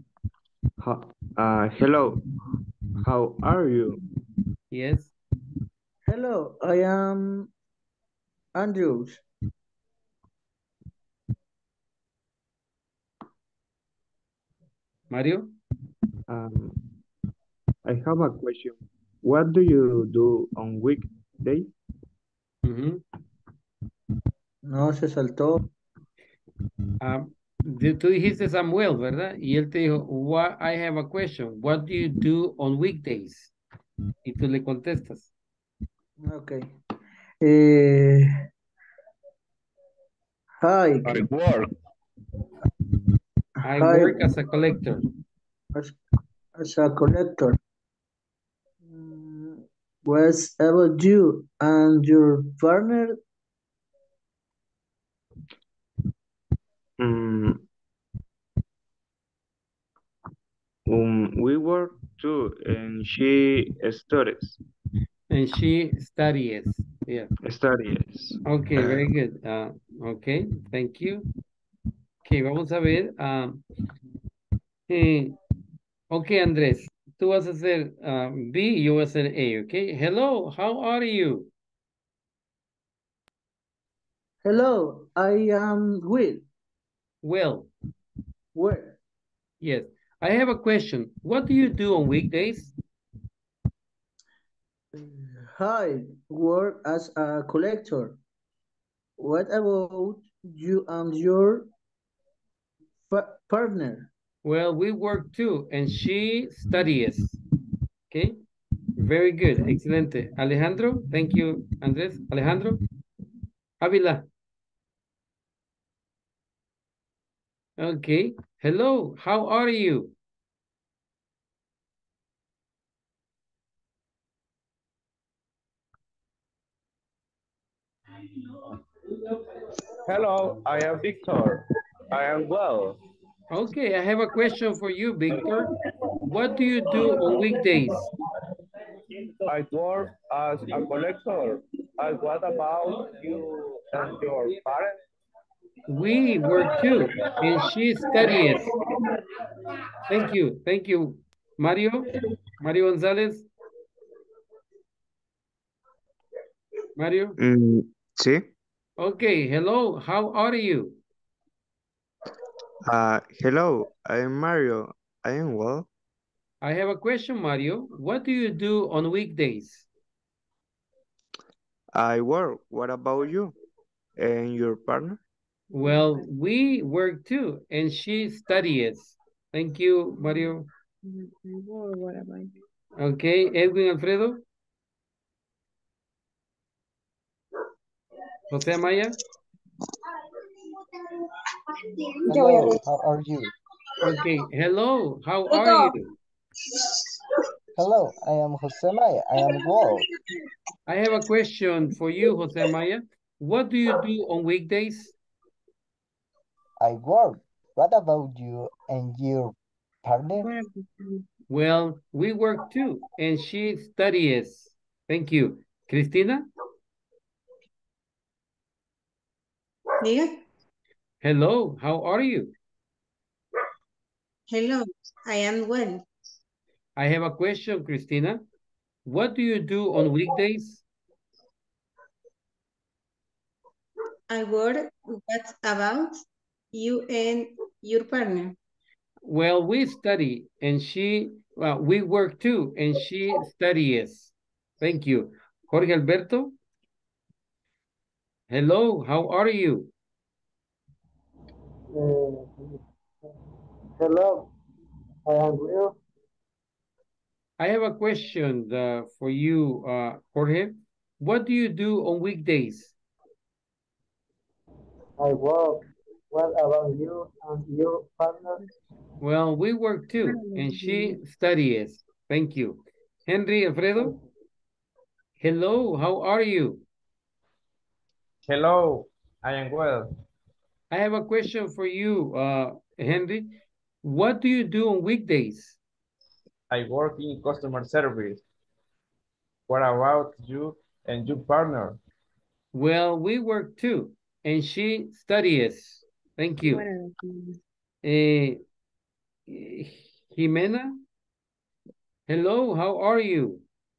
[SPEAKER 21] Hello, how are you?
[SPEAKER 3] Yes.
[SPEAKER 2] Hello, I am Andrews.
[SPEAKER 3] Mario?
[SPEAKER 21] I have a question. What do you do on weekdays?
[SPEAKER 2] No, se saltó.
[SPEAKER 3] Tú dijiste Samuel, ¿verdad? Y él te dijo, I have a question. What do you do on weekdays? Y tú le contestas.
[SPEAKER 2] Okay. Hi.
[SPEAKER 21] I
[SPEAKER 3] work as a collector.
[SPEAKER 2] As a collector. What's about you and your partner?
[SPEAKER 21] We work too, and she studies.
[SPEAKER 3] And she studies. Yeah.
[SPEAKER 21] Studies.
[SPEAKER 3] Okay, very good. Okay, thank you. Okay, vamos a ver. Ok, Andrés, tú vas a hacer B y yo voy a hacer A, ok? Hello, how are you?
[SPEAKER 2] Hello, I am Will.
[SPEAKER 3] Well,
[SPEAKER 2] Where?
[SPEAKER 3] yes. I have a question. What do you do on weekdays?
[SPEAKER 2] Hi, work as a collector. What about you and your partner?
[SPEAKER 3] Well, we work too, and she studies. Okay, very good, excelente. Alejandro, thank you, Andres. Alejandro, Avila. Okay, hello, how are you?
[SPEAKER 21] Hello, I am Victor. I am well.
[SPEAKER 3] Okay, I have a question for you, Victor. What do you do on weekdays?
[SPEAKER 21] I work as a collector. And what about you and your parents?
[SPEAKER 3] We work too, and she studies. Thank you. Mario, Mario González. Mario.
[SPEAKER 21] Sí.
[SPEAKER 3] Okay, hello, how are you?
[SPEAKER 21] Hello, I am Mario. I am well.
[SPEAKER 3] I have a question, Mario. What do you do on weekdays?
[SPEAKER 21] I work. What about you and your partner?
[SPEAKER 3] Well, we work too, and she studies. Thank you, Mario.
[SPEAKER 13] What about you?
[SPEAKER 3] Okay, Edwin Alfredo. José Amaya.
[SPEAKER 1] Hello, how are you?
[SPEAKER 3] Okay, hello, how are you?
[SPEAKER 1] Hello, I am Jose Maya. I am well.
[SPEAKER 3] I have a question for you, Jose Amaya. What do you do on weekdays?
[SPEAKER 1] I work. What about you and your partner?
[SPEAKER 3] Well, we work too, and she studies. Thank you. Cristina?
[SPEAKER 17] Diga.
[SPEAKER 3] Hello, how are you?
[SPEAKER 17] Hello, I am well.
[SPEAKER 3] I have a question, Cristina. What do you do on weekdays?
[SPEAKER 17] I work. What about you and your partner?
[SPEAKER 3] Well, we study, and we work too, and she studies. Thank you. Jorge Alberto? Hello, how are you?
[SPEAKER 12] Hello, I am Will.
[SPEAKER 3] I have a question for you, Jorge. What do you do on weekdays?
[SPEAKER 12] I work. What about you and your partner?
[SPEAKER 3] Well, we work too, and she studies. Thank you. Henry Alfredo? Hello, how are you?
[SPEAKER 9] Hello, I am well.
[SPEAKER 3] I have a question for you, Henry. What do you do on weekdays?
[SPEAKER 9] I work in customer service. What about you and your partner?
[SPEAKER 3] Well, we work too, and she studies. Thank you. Jimena? Hello, how are you?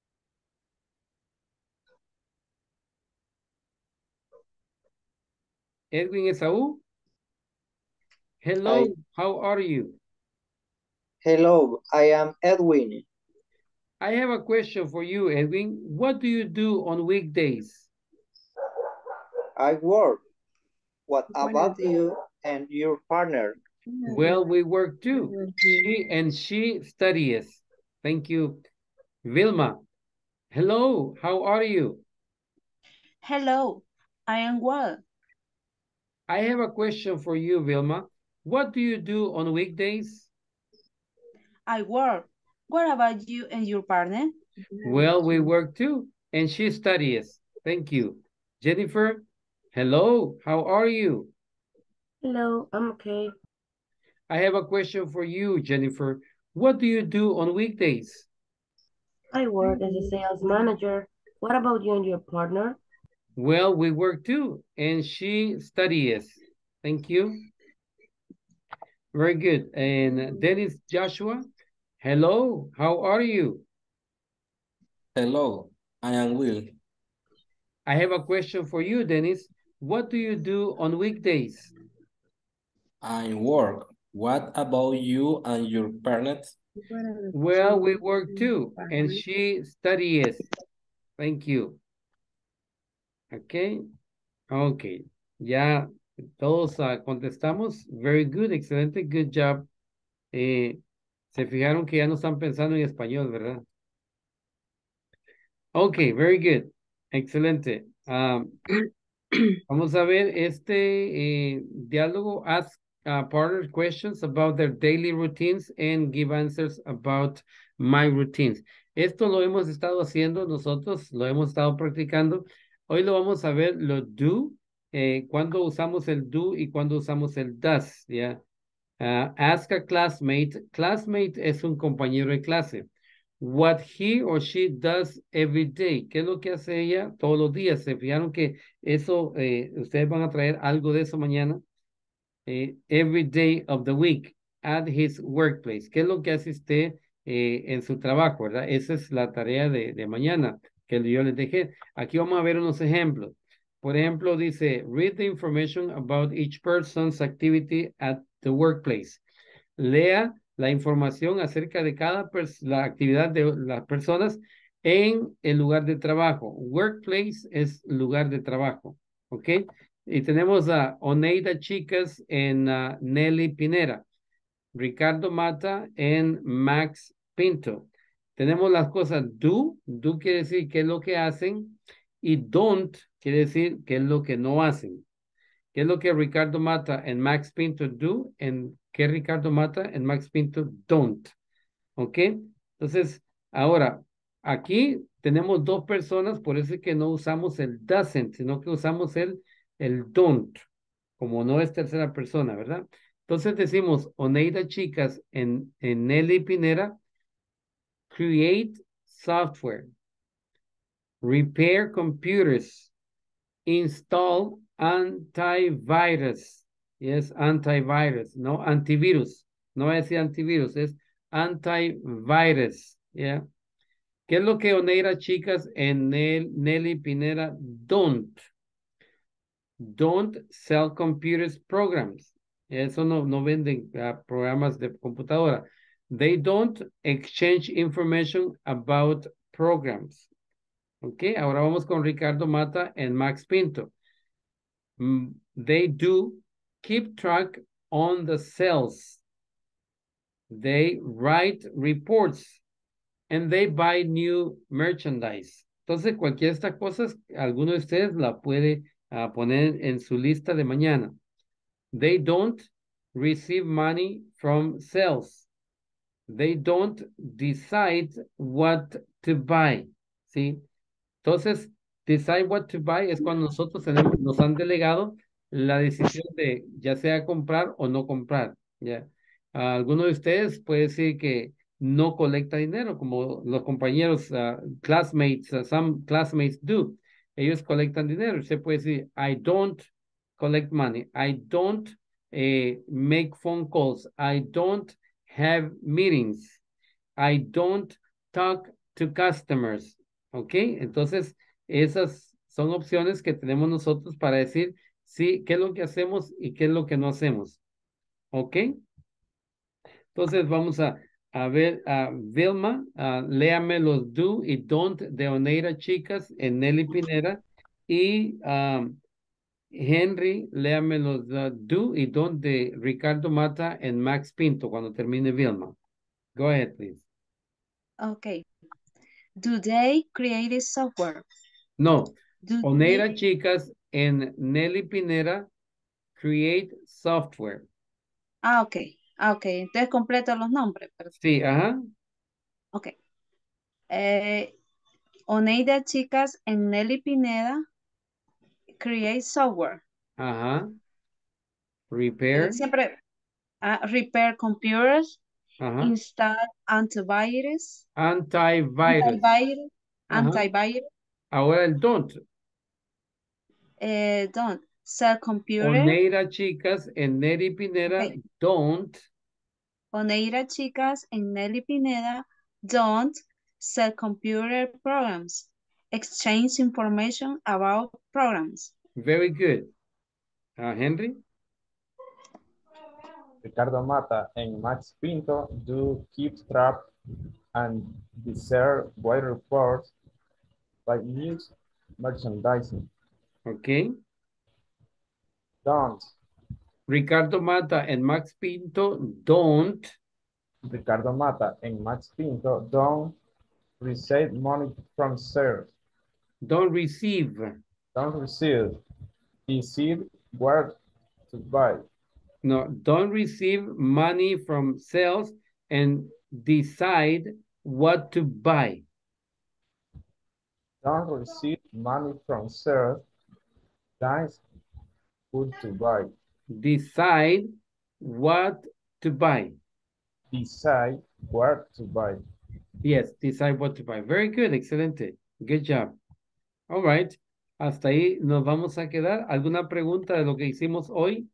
[SPEAKER 3] Edwin Esaú? Hello,
[SPEAKER 18] Hi.
[SPEAKER 3] how are you?
[SPEAKER 18] Hello, I am Edwin.
[SPEAKER 3] I have a question for you, Edwin. What do you do on weekdays?
[SPEAKER 18] I work. What about you and your partner?
[SPEAKER 3] Well, we work too. She studies. Thank you. Vilma. Hello, how are you?
[SPEAKER 13] Hello, I am well.
[SPEAKER 3] I have a question for you, Vilma. What do you do on weekdays?
[SPEAKER 13] I work. What about you and your partner?
[SPEAKER 3] Well, we work too, and she studies. Thank you. Jennifer, hello, how are you?
[SPEAKER 6] Hello, I'm okay.
[SPEAKER 3] I have a question for you, Jennifer. What do you do on weekdays?
[SPEAKER 6] I work as a sales manager. What about you and your partner?
[SPEAKER 3] Well, we work too, and she studies. Thank you. Very good. And Dennis Joshua, hello, how are you?
[SPEAKER 8] Hello, I am Will.
[SPEAKER 3] I have a question for you, Dennis. what do you do on weekdays?
[SPEAKER 8] I work. What about you and your parents?
[SPEAKER 3] Well, we work too, and she studies. Thank you. Okay, okay. Ya todos contestamos. Very good, excelente, good job. Se fijaron que ya no están pensando en español, ¿verdad? Okay, very good. Excelente. Vamos a ver este diálogo. Ask partner questions about their daily routines and give answers about my routines. Esto lo hemos estado haciendo nosotros, lo hemos estado practicando. Hoy lo vamos a ver, lo do, cuando usamos el do y cuando usamos el does, ¿ya? Ask a classmate. Classmate es un compañero de clase. What he or she does every day. ¿Qué es lo que hace ella todos los días? ¿Se fijaron que eso, ustedes van a traer algo de eso mañana? Every day of the week at his workplace. ¿Qué es lo que hace usted en su trabajo, verdad? Esa es la tarea de mañana que yo les dejé. Aquí vamos a ver unos ejemplos. Por ejemplo, dice, read the information about each person's activity at the workplace. Lea la información acerca de la actividad de las personas en el lugar de trabajo. Workplace es lugar de trabajo, ¿ok? Y tenemos a Oneida Chicas en Nelly Pinera, Ricardo Mata en Max Pinto. Tenemos las cosas do quiere decir qué es lo que hacen, y don't quiere decir qué es lo que no hacen. ¿Qué es lo que Ricardo Mata en Max Pinto do? ¿En qué Ricardo Mata en Max Pinto don't? ¿Ok? Entonces, ahora, aquí tenemos dos personas, por eso es que no usamos el doesn't, sino que usamos el don't, como no es tercera persona, ¿verdad? Entonces decimos, Oneida Chicas en Nelly Pinera, create software, repair computers, install antivirus. Yes, antivirus, no antivirus. No es antivirus, es antivirus. Yeah. ¿Qué es lo que Oneira Chicas en Nelly Pinera don't? Don't sell computers programs. Eso no venden programas de computadora. They don't exchange information about programs. Ok, ahora vamos con Ricardo Mata en Max Pinto. They do keep track on the sales. They write reports and they buy new merchandise. Entonces, cualquiera de estas cosas, alguno de ustedes la puede poner en su lista de mañana. They don't receive money from sales. They don't decide what to buy. ¿Sí? Entonces, decide what to buy es cuando nosotros nos han delegado la decisión de ya sea comprar o no comprar. ¿Ya? Alguno de ustedes puede decir que no colecta dinero, como los compañeros, classmates, some classmates do. Ellos colectan dinero. Usted puede decir, I don't collect money. I don't make phone calls. I don't have meetings. I don't talk to customers. ¿Ok? Entonces, esas son opciones que tenemos nosotros para decir, sí, qué es lo que hacemos y qué es lo que no hacemos. ¿Ok? Entonces, vamos a ver a Vilma, léame los do y don't de Oneira Chicas en Nelly Pinera, y Henry, léame los do y don't de Ricardo Mata en Max Pinto cuando termine Vilma. Go ahead, please.
[SPEAKER 13] Okay. Do they create software?
[SPEAKER 3] No.
[SPEAKER 13] Do
[SPEAKER 3] Oneira
[SPEAKER 13] they...
[SPEAKER 3] Chicas en Nelly Pinera create software.
[SPEAKER 13] Ok. Ok. Entonces completo los nombres. Perfecto.
[SPEAKER 3] Sí, ajá.
[SPEAKER 13] Ok. Oneida Chicas en Nelly Pineda create software.
[SPEAKER 3] Ajá. Repair.
[SPEAKER 13] Siempre repair computers.
[SPEAKER 3] Ajá.
[SPEAKER 13] Install antivirus.
[SPEAKER 3] Antivirus.
[SPEAKER 13] Antivirus.
[SPEAKER 3] Ahora el don't.
[SPEAKER 13] Don't sell computer.
[SPEAKER 3] Oneira Chicas en Nelly Pineda don't.
[SPEAKER 13] Oneira Chicas en Nelly Pineda don't sell computer programs. Exchange information about programs.
[SPEAKER 3] Very good. Henry?
[SPEAKER 9] Ricardo Mata and Max Pinto do keep track and desert weather reports by news merchandising.
[SPEAKER 3] Okay.
[SPEAKER 9] Don't.
[SPEAKER 3] Ricardo Mata and Max Pinto don't.
[SPEAKER 9] Ricardo Mata and Max Pinto don't receive money from sales.
[SPEAKER 3] Don't receive.
[SPEAKER 9] Don't receive. Decide where to buy.
[SPEAKER 3] No, don't receive money from sales and decide what to buy.
[SPEAKER 9] Don't receive money from sales. That's good to buy.
[SPEAKER 3] Decide what to buy.
[SPEAKER 9] Decide where to buy.
[SPEAKER 3] Yes, decide what to buy. Very good, excelente. Good job. All right. Hasta ahí nos vamos a quedar. ¿Alguna pregunta de lo que hicimos hoy?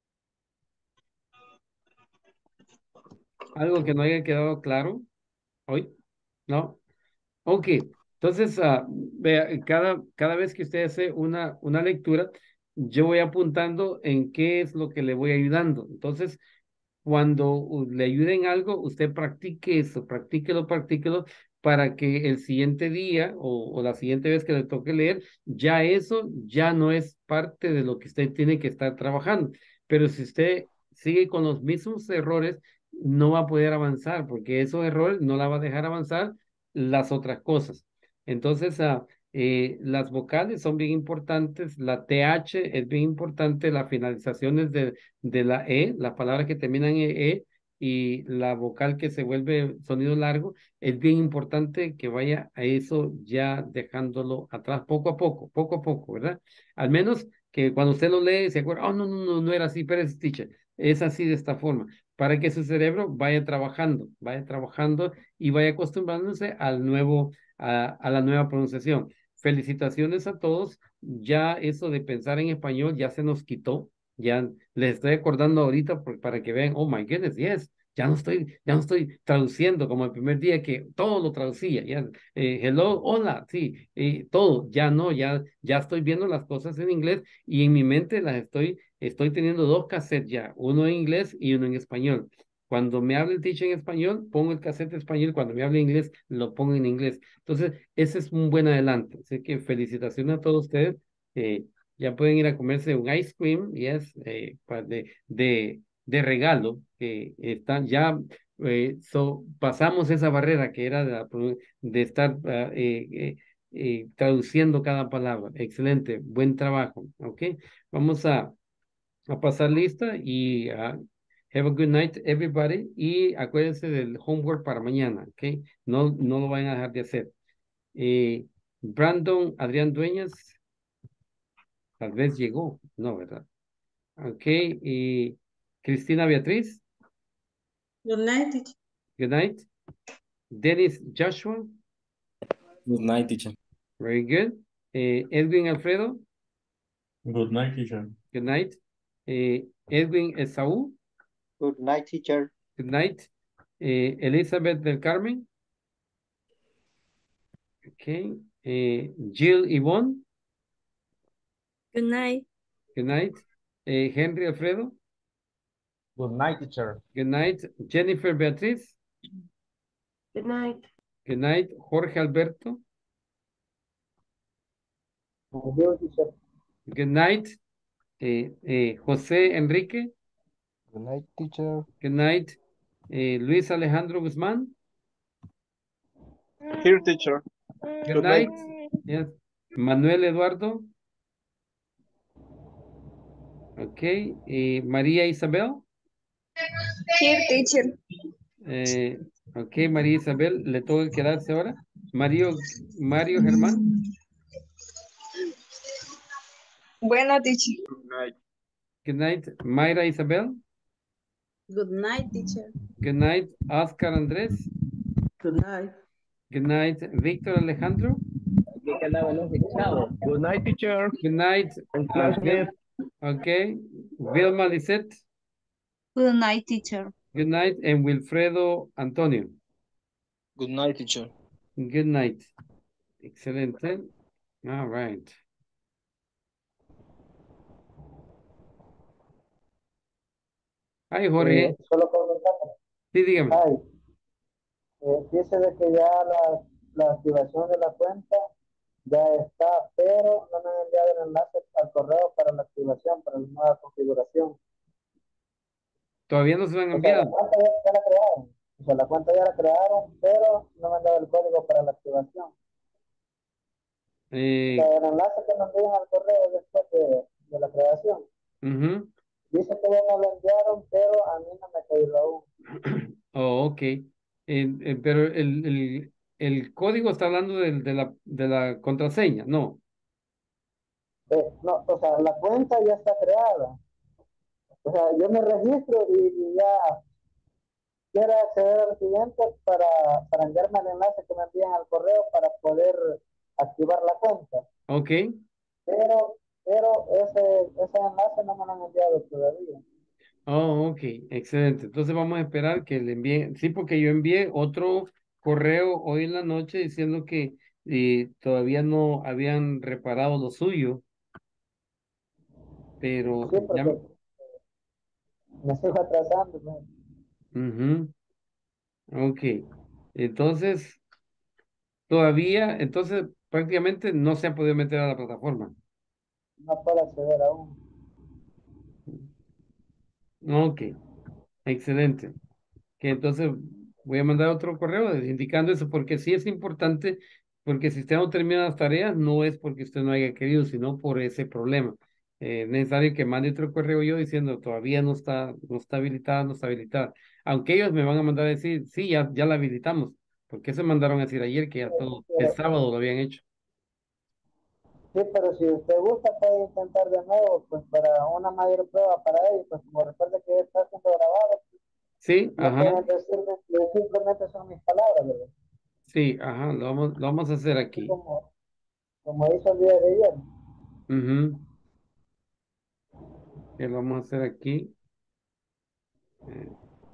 [SPEAKER 3] ¿Algo que no haya quedado claro hoy? ¿No? Ok. Entonces, vea, cada vez que usted hace una lectura, yo voy apuntando en qué es lo que le voy ayudando. Entonces, cuando le ayuden algo, usted practique eso, practíquelo, para que el siguiente día o la siguiente vez que le toque leer, ya eso ya no es parte de lo que usted tiene que estar trabajando. Pero si usted sigue con los mismos errores, no va a poder avanzar, porque esos errores no la va a dejar avanzar las otras cosas. Entonces, las vocales son bien importantes, la TH es bien importante, las finalizaciones de la E, las palabras que terminan en E y la vocal que se vuelve sonido largo, es bien importante que vaya a eso ya dejándolo atrás poco a poco, ¿verdad? Al menos que cuando usted lo lee se acuerda, oh, no era así, pero es teacher, es así de esta forma, para que su cerebro vaya trabajando y vaya acostumbrándose al nuevo, a la nueva pronunciación. Felicitaciones a todos, ya eso de pensar en español ya se nos quitó. Ya les estoy acordando ahorita para que vean, oh my goodness, yes, ya no estoy traduciendo como el primer día que todo lo traducía, ya, hello, hola, sí, todo, ya no, ya estoy viendo las cosas en inglés y en mi mente las estoy teniendo dos cassettes ya, uno en inglés y uno en español. Cuando me hable el teacher en español, pongo el cassette en español, cuando me hable inglés, lo pongo en inglés. Entonces, ese es un buen adelanto. Así que felicitaciones a todos ustedes. Ya pueden ir a comerse un ice cream, yes, de regalo, que están ya, pasamos esa barrera que era de estar traduciendo cada palabra. Excelente, buen trabajo, ¿ok? Vamos a pasar lista y have a good night, everybody, y acuérdense del homework para mañana, ¿ok? No lo vayan a dejar de hacer. Brandon Adrián Dueñas, tal vez llegó, no, ¿verdad? Ok, y Cristina Beatriz.
[SPEAKER 17] Good night, teacher.
[SPEAKER 3] Good night. Dennis Joshua.
[SPEAKER 8] Good night, teacher.
[SPEAKER 3] Very good. Edwin Alfredo.
[SPEAKER 16] Good night, teacher.
[SPEAKER 3] Good night. Edwin Esaú.
[SPEAKER 18] Good night, teacher.
[SPEAKER 3] Good night. Elizabeth del Carmen. Okay. Jill Yvonne.
[SPEAKER 14] Good night.
[SPEAKER 3] Good night. Henry Alfredo.
[SPEAKER 9] Good night, teacher.
[SPEAKER 3] Good night. Jennifer Beatriz.
[SPEAKER 6] Good night.
[SPEAKER 3] Good night. Jorge Alberto.
[SPEAKER 12] Adiós, teacher.
[SPEAKER 3] Good night. José Enrique.
[SPEAKER 1] Good night, teacher.
[SPEAKER 3] Good night. Luis Alejandro Guzmán.
[SPEAKER 15] Here, teacher.
[SPEAKER 3] Good night. Yes. Manuel Eduardo. Okay. María Isabel.
[SPEAKER 7] Here, teacher.
[SPEAKER 3] Ok, María Isabel, le toca quedarse ahora. Mario Germán.
[SPEAKER 7] Bueno, teacher.
[SPEAKER 15] Good night.
[SPEAKER 3] Good night. Mayra Isabel.
[SPEAKER 17] Good night, teacher.
[SPEAKER 3] Good night. Oscar Andrés.
[SPEAKER 17] Good night.
[SPEAKER 3] Good night. Víctor Alejandro.
[SPEAKER 21] Good night, teacher.
[SPEAKER 3] Good night. Okay. Vilma Lisette.
[SPEAKER 13] Good night, teacher.
[SPEAKER 3] Good night. And Wilfredo Antonio.
[SPEAKER 10] Good night, teacher.
[SPEAKER 3] Good night. Excelente. All right. Ay, Jorge.
[SPEAKER 12] Solo comentarle.
[SPEAKER 3] Sí, dígame.
[SPEAKER 12] Ay, dice de que ya la activación de la cuenta ya está, pero no me han enviado el enlace al correo para la activación, para la nueva configuración.
[SPEAKER 3] Todavía no se lo han
[SPEAKER 12] O sea, la
[SPEAKER 3] enviado.
[SPEAKER 12] cuenta ya la crearon. O sea, la cuenta ya la crearon, pero no me han dado el código para la activación. O sea, el enlace que me envían al correo después de la creación.
[SPEAKER 3] Ujú.
[SPEAKER 12] Dice que ya me lo enviaron, pero a mí no me ha caído aún.
[SPEAKER 3] Oh, ok. Pero el código está hablando de la contraseña, ¿no?
[SPEAKER 12] No, o sea, la cuenta ya está creada. O sea, yo me registro y ya quiero acceder al siguiente para enviarme el enlace que me envían al correo para poder activar la cuenta.
[SPEAKER 3] Ok.
[SPEAKER 12] Pero ese enlace no me lo han enviado todavía.
[SPEAKER 3] Oh, ok. Excelente. Entonces vamos a esperar que le envíen. Sí, porque yo envié otro correo hoy en la noche diciendo que todavía no habían reparado lo suyo, pero
[SPEAKER 12] Sí,
[SPEAKER 3] ya.
[SPEAKER 12] porque me sigo atrasando. ¿No?
[SPEAKER 3] Ujú. Ok. Entonces, todavía, entonces prácticamente no se ha podido meter a la plataforma.
[SPEAKER 12] No puedo acceder aún.
[SPEAKER 3] Ok. Excelente. Que entonces voy a mandar otro correo indicando eso, porque sí es importante, porque si usted no termina las tareas, no es porque usted no haya querido, sino por ese problema. Es necesario que mande otro correo yo diciendo todavía no está habilitada, no está habilitada. Aunque ellos me van a mandar a decir, sí, ya la habilitamos, porque se mandaron a decir ayer que ya todo, el sábado lo habían hecho.
[SPEAKER 12] Sí, pero si usted gusta puede intentar de nuevo, pues para una mayor prueba para ellos, pues como recuerda que está siendo grabado,
[SPEAKER 3] Sí,
[SPEAKER 12] no
[SPEAKER 3] ajá,
[SPEAKER 12] pueden decirle que simplemente son mis palabras, ¿verdad?
[SPEAKER 3] sí, ajá, lo vamos a hacer
[SPEAKER 12] Así
[SPEAKER 3] aquí.
[SPEAKER 12] como hizo el día de ayer.
[SPEAKER 3] Ujú. Que lo vamos a hacer aquí. Eh,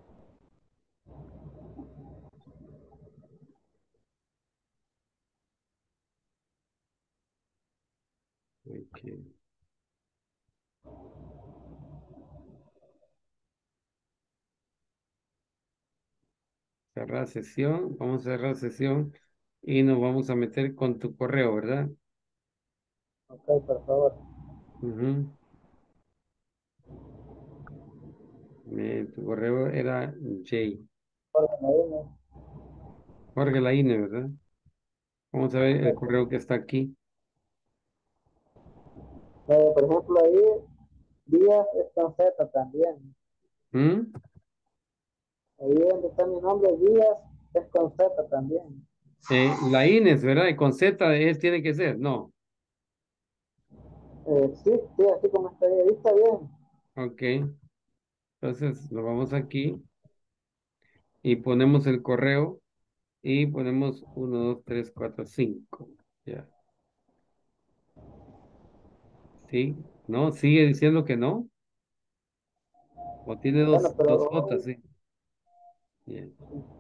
[SPEAKER 3] ok. Cerrar sesión, vamos a cerrar sesión y nos vamos a meter con tu correo, ¿verdad?
[SPEAKER 12] Ok, por favor.
[SPEAKER 3] Ujú. Tu correo era
[SPEAKER 12] Jorge Medina.
[SPEAKER 3] Jorge Laine, ¿verdad? Vamos a ver el correo que está aquí.
[SPEAKER 12] Por ejemplo, ahí Díaz es con Z también.
[SPEAKER 3] ¿Mm?
[SPEAKER 12] Ahí donde está mi nombre, Díaz es con Z también.
[SPEAKER 3] Laínez, ¿verdad? Y con Z tiene que ser, no.
[SPEAKER 12] Sí, así como está ahí está bien.
[SPEAKER 3] Ok. Entonces lo vamos aquí y ponemos el correo y ponemos 1, 2, 3, 4, 5. Ya. ¿Sí? ¿No? ¿Sigue diciendo que no? ¿O tiene
[SPEAKER 12] Bueno,
[SPEAKER 3] dos
[SPEAKER 12] pero
[SPEAKER 3] J? Sí. Bien.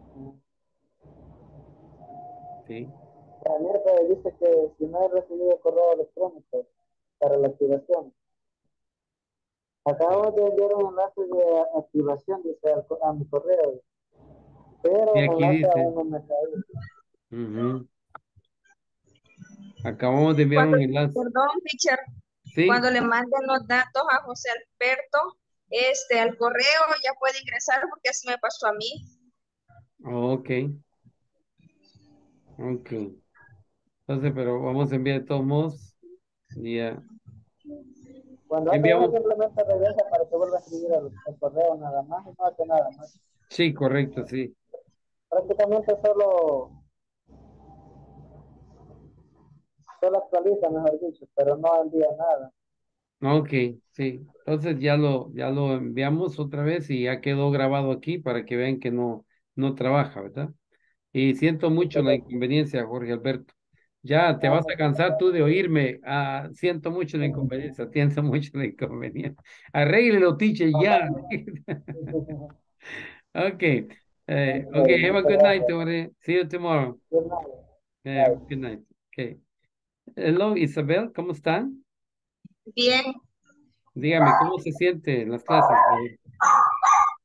[SPEAKER 3] Sí.
[SPEAKER 12] la miércoles dice que si no he recibido correo electrónico para la activación. Acabo de enviar un enlace de activación, dice, a mi correo, pero
[SPEAKER 3] Sí,
[SPEAKER 12] el
[SPEAKER 3] aquí
[SPEAKER 12] enlace
[SPEAKER 3] dice.
[SPEAKER 12] aún no me cae.
[SPEAKER 3] Ujú. Acabamos de enviar
[SPEAKER 7] Cuando,
[SPEAKER 3] un enlace.
[SPEAKER 7] perdón, teacher,
[SPEAKER 3] Sí.
[SPEAKER 7] cuando le manden los datos a José Alberto, al correo ya puede ingresar porque así me pasó a mí.
[SPEAKER 3] Ok. Ok. Entonces, pero vamos a enviar de todos modos. Ya.
[SPEAKER 12] Cuando hace eso,
[SPEAKER 3] Enviamos.
[SPEAKER 12] simplemente regresa para que vuelva a escribir el correo nada más y no hace nada más.
[SPEAKER 3] Sí, correcto, sí.
[SPEAKER 12] Prácticamente solo actualiza, mejor dicho, pero no envía nada.
[SPEAKER 3] Ok, sí. Entonces ya lo enviamos otra vez y ya quedó grabado aquí para que vean que no trabaja, ¿verdad? Y siento mucho la inconveniencia, Jorge Alberto. Ya te vas a cansar tú de oírme. Ah, siento mucho la inconveniencia, siento mucho la inconveniencia. Arréglelo, teacher, ya. Okay. Okay, have a good night, Jorge. See you tomorrow.
[SPEAKER 12] Good night.
[SPEAKER 3] Good night. Okay. Hello, Isabel, ¿cómo están?
[SPEAKER 7] Bien,
[SPEAKER 3] Dígame, ¿cómo se siente en las clases?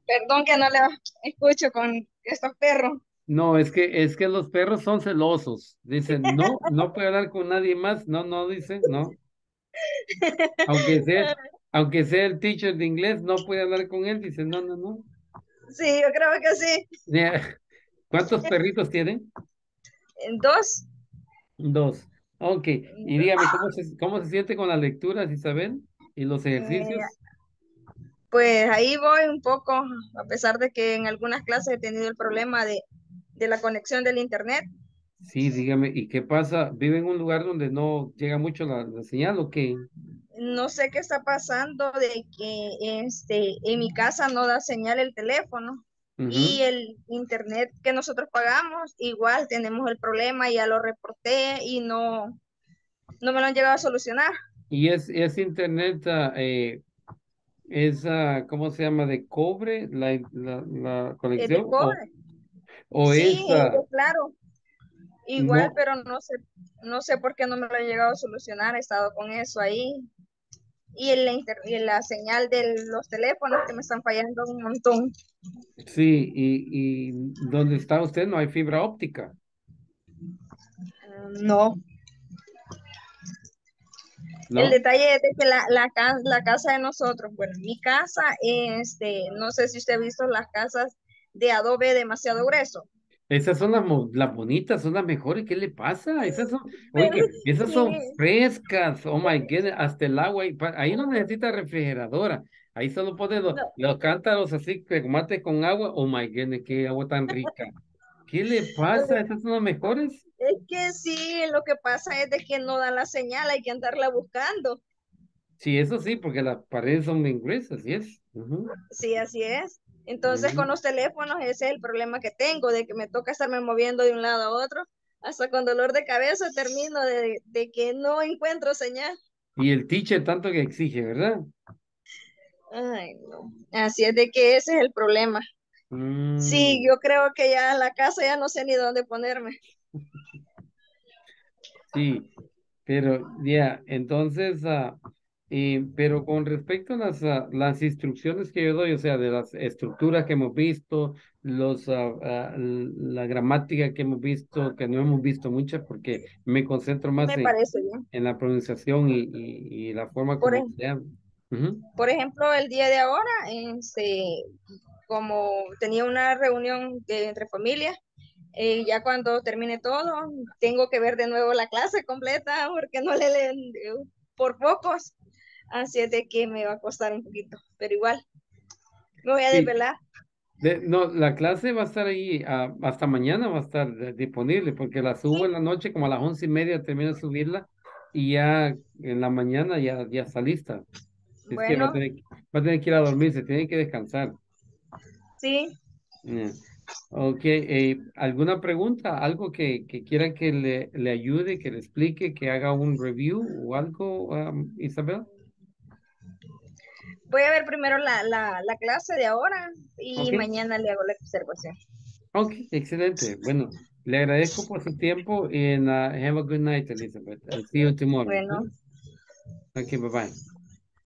[SPEAKER 7] Perdón que no le escucho con estos perros.
[SPEAKER 3] No, es que los perros son celosos. Dicen, no, no puede hablar con nadie más. No, no, dice, no. Aunque sea, aunque sea el teacher de inglés, no puede hablar con él. Dice, no, no, no.
[SPEAKER 7] Sí, yo creo que sí.
[SPEAKER 3] Ya. ¿Cuántos perritos tienen?
[SPEAKER 7] Dos.
[SPEAKER 3] Dos. Ok. Y dígame, cómo se siente con las lecturas, Isabel? ¿Y los
[SPEAKER 7] Eh,
[SPEAKER 3] ejercicios?
[SPEAKER 7] pues ahí voy un poco, a pesar de que en algunas clases he tenido el problema de la conexión del internet.
[SPEAKER 3] Sí, dígame, ¿y qué pasa? ¿Vive en un lugar donde no llega mucho la señal o qué?
[SPEAKER 7] No sé qué está pasando de que en mi casa no da señal el teléfono y
[SPEAKER 3] Ujú.
[SPEAKER 7] el internet que nosotros pagamos, igual tenemos el problema, ya lo reporté y no me lo han llegado a solucionar.
[SPEAKER 3] Y es internet, ¿cómo se llama? ¿De cobre la
[SPEAKER 7] Es de
[SPEAKER 3] conexión?
[SPEAKER 7] cobre.
[SPEAKER 3] O
[SPEAKER 7] Sí,
[SPEAKER 3] es,
[SPEAKER 7] es de claro. Igual,
[SPEAKER 3] no,
[SPEAKER 7] pero no sé por qué no me lo han llegado a solucionar. He estado con eso ahí. Y la señal de los teléfonos que me están fallando un montón.
[SPEAKER 3] sí, y ¿dónde está usted? No hay fibra óptica,
[SPEAKER 7] No. El
[SPEAKER 3] ¿no?
[SPEAKER 7] detalle es de que la casa de nosotros, bueno, mi casa, no sé si usted ha visto las casas de adobe demasiado grueso.
[SPEAKER 3] Esas son las bonitas, son las mejores. ¿Qué le pasa? Esas son,
[SPEAKER 7] Pero
[SPEAKER 3] oye, esas son
[SPEAKER 7] sí,
[SPEAKER 3] frescas. Oh my goodness, hasta el agua. Ahí no necesita refrigeradora. Ahí solo pone
[SPEAKER 7] no,
[SPEAKER 3] los cántaros así que mate con agua. Oh my goodness, qué agua tan rica. ¿Qué le pasa? Esas son las mejores.
[SPEAKER 7] es que sí, lo que pasa es de que no da la señal, hay que andarla buscando.
[SPEAKER 3] Sí, eso sí, porque las paredes son bien gruesas, ¿sí es? Ujú,
[SPEAKER 7] Sí, así es. Entonces con
[SPEAKER 3] ujú.
[SPEAKER 7] los teléfonos ese es el problema que tengo, de que me toca estarme moviendo de un lado a otro, hasta con dolor de cabeza termino de que no encuentro señal.
[SPEAKER 3] Y el teacher tanto que exige, ¿verdad?
[SPEAKER 7] Ay, no. Así es de que ese es el problema. Sí,
[SPEAKER 3] Mm,
[SPEAKER 7] yo creo que ya en la casa ya no sé ni dónde ponerme.
[SPEAKER 3] sí, pero ya, entonces, pero con respecto a las instrucciones que yo doy, o sea, de las estructuras que hemos visto, la gramática que hemos visto, que no hemos visto muchas, porque me concentro más
[SPEAKER 7] Me parece bien.
[SPEAKER 3] en la pronunciación y la forma
[SPEAKER 7] Por,
[SPEAKER 3] como
[SPEAKER 7] ej-
[SPEAKER 3] se habla. Ujú.
[SPEAKER 7] por ejemplo, el día de ahora, como tenía una reunión entre familias, ya cuando termine todo, tengo que ver de nuevo la clase completa porque no le leen por pocos. Así es de que me va a costar un poquito, pero igual, me voy a
[SPEAKER 3] Sí,
[SPEAKER 7] desvelar.
[SPEAKER 3] no, la clase va a estar ahí, hasta mañana va a estar disponible, porque la subo
[SPEAKER 7] Sí,
[SPEAKER 3] en la noche, como a las 11:30 termino de subirla, y ya en la mañana ya está lista. Es que
[SPEAKER 7] bueno,
[SPEAKER 3] va a tener que ir a dormir, se tiene que descansar.
[SPEAKER 7] sí.
[SPEAKER 3] Mm. Ok, ¿alguna pregunta? ¿Algo que quiera que le ayude, que le explique, que haga un review o algo, Isabel?
[SPEAKER 7] Voy a ver primero la clase de ahora y
[SPEAKER 3] Ok,
[SPEAKER 7] mañana le hago la observación.
[SPEAKER 3] ok, excelente. Bueno, le agradezco por su tiempo and have a good night, Elizabeth. I'll see you tomorrow.
[SPEAKER 7] Bueno.
[SPEAKER 3] Okay, bye bye.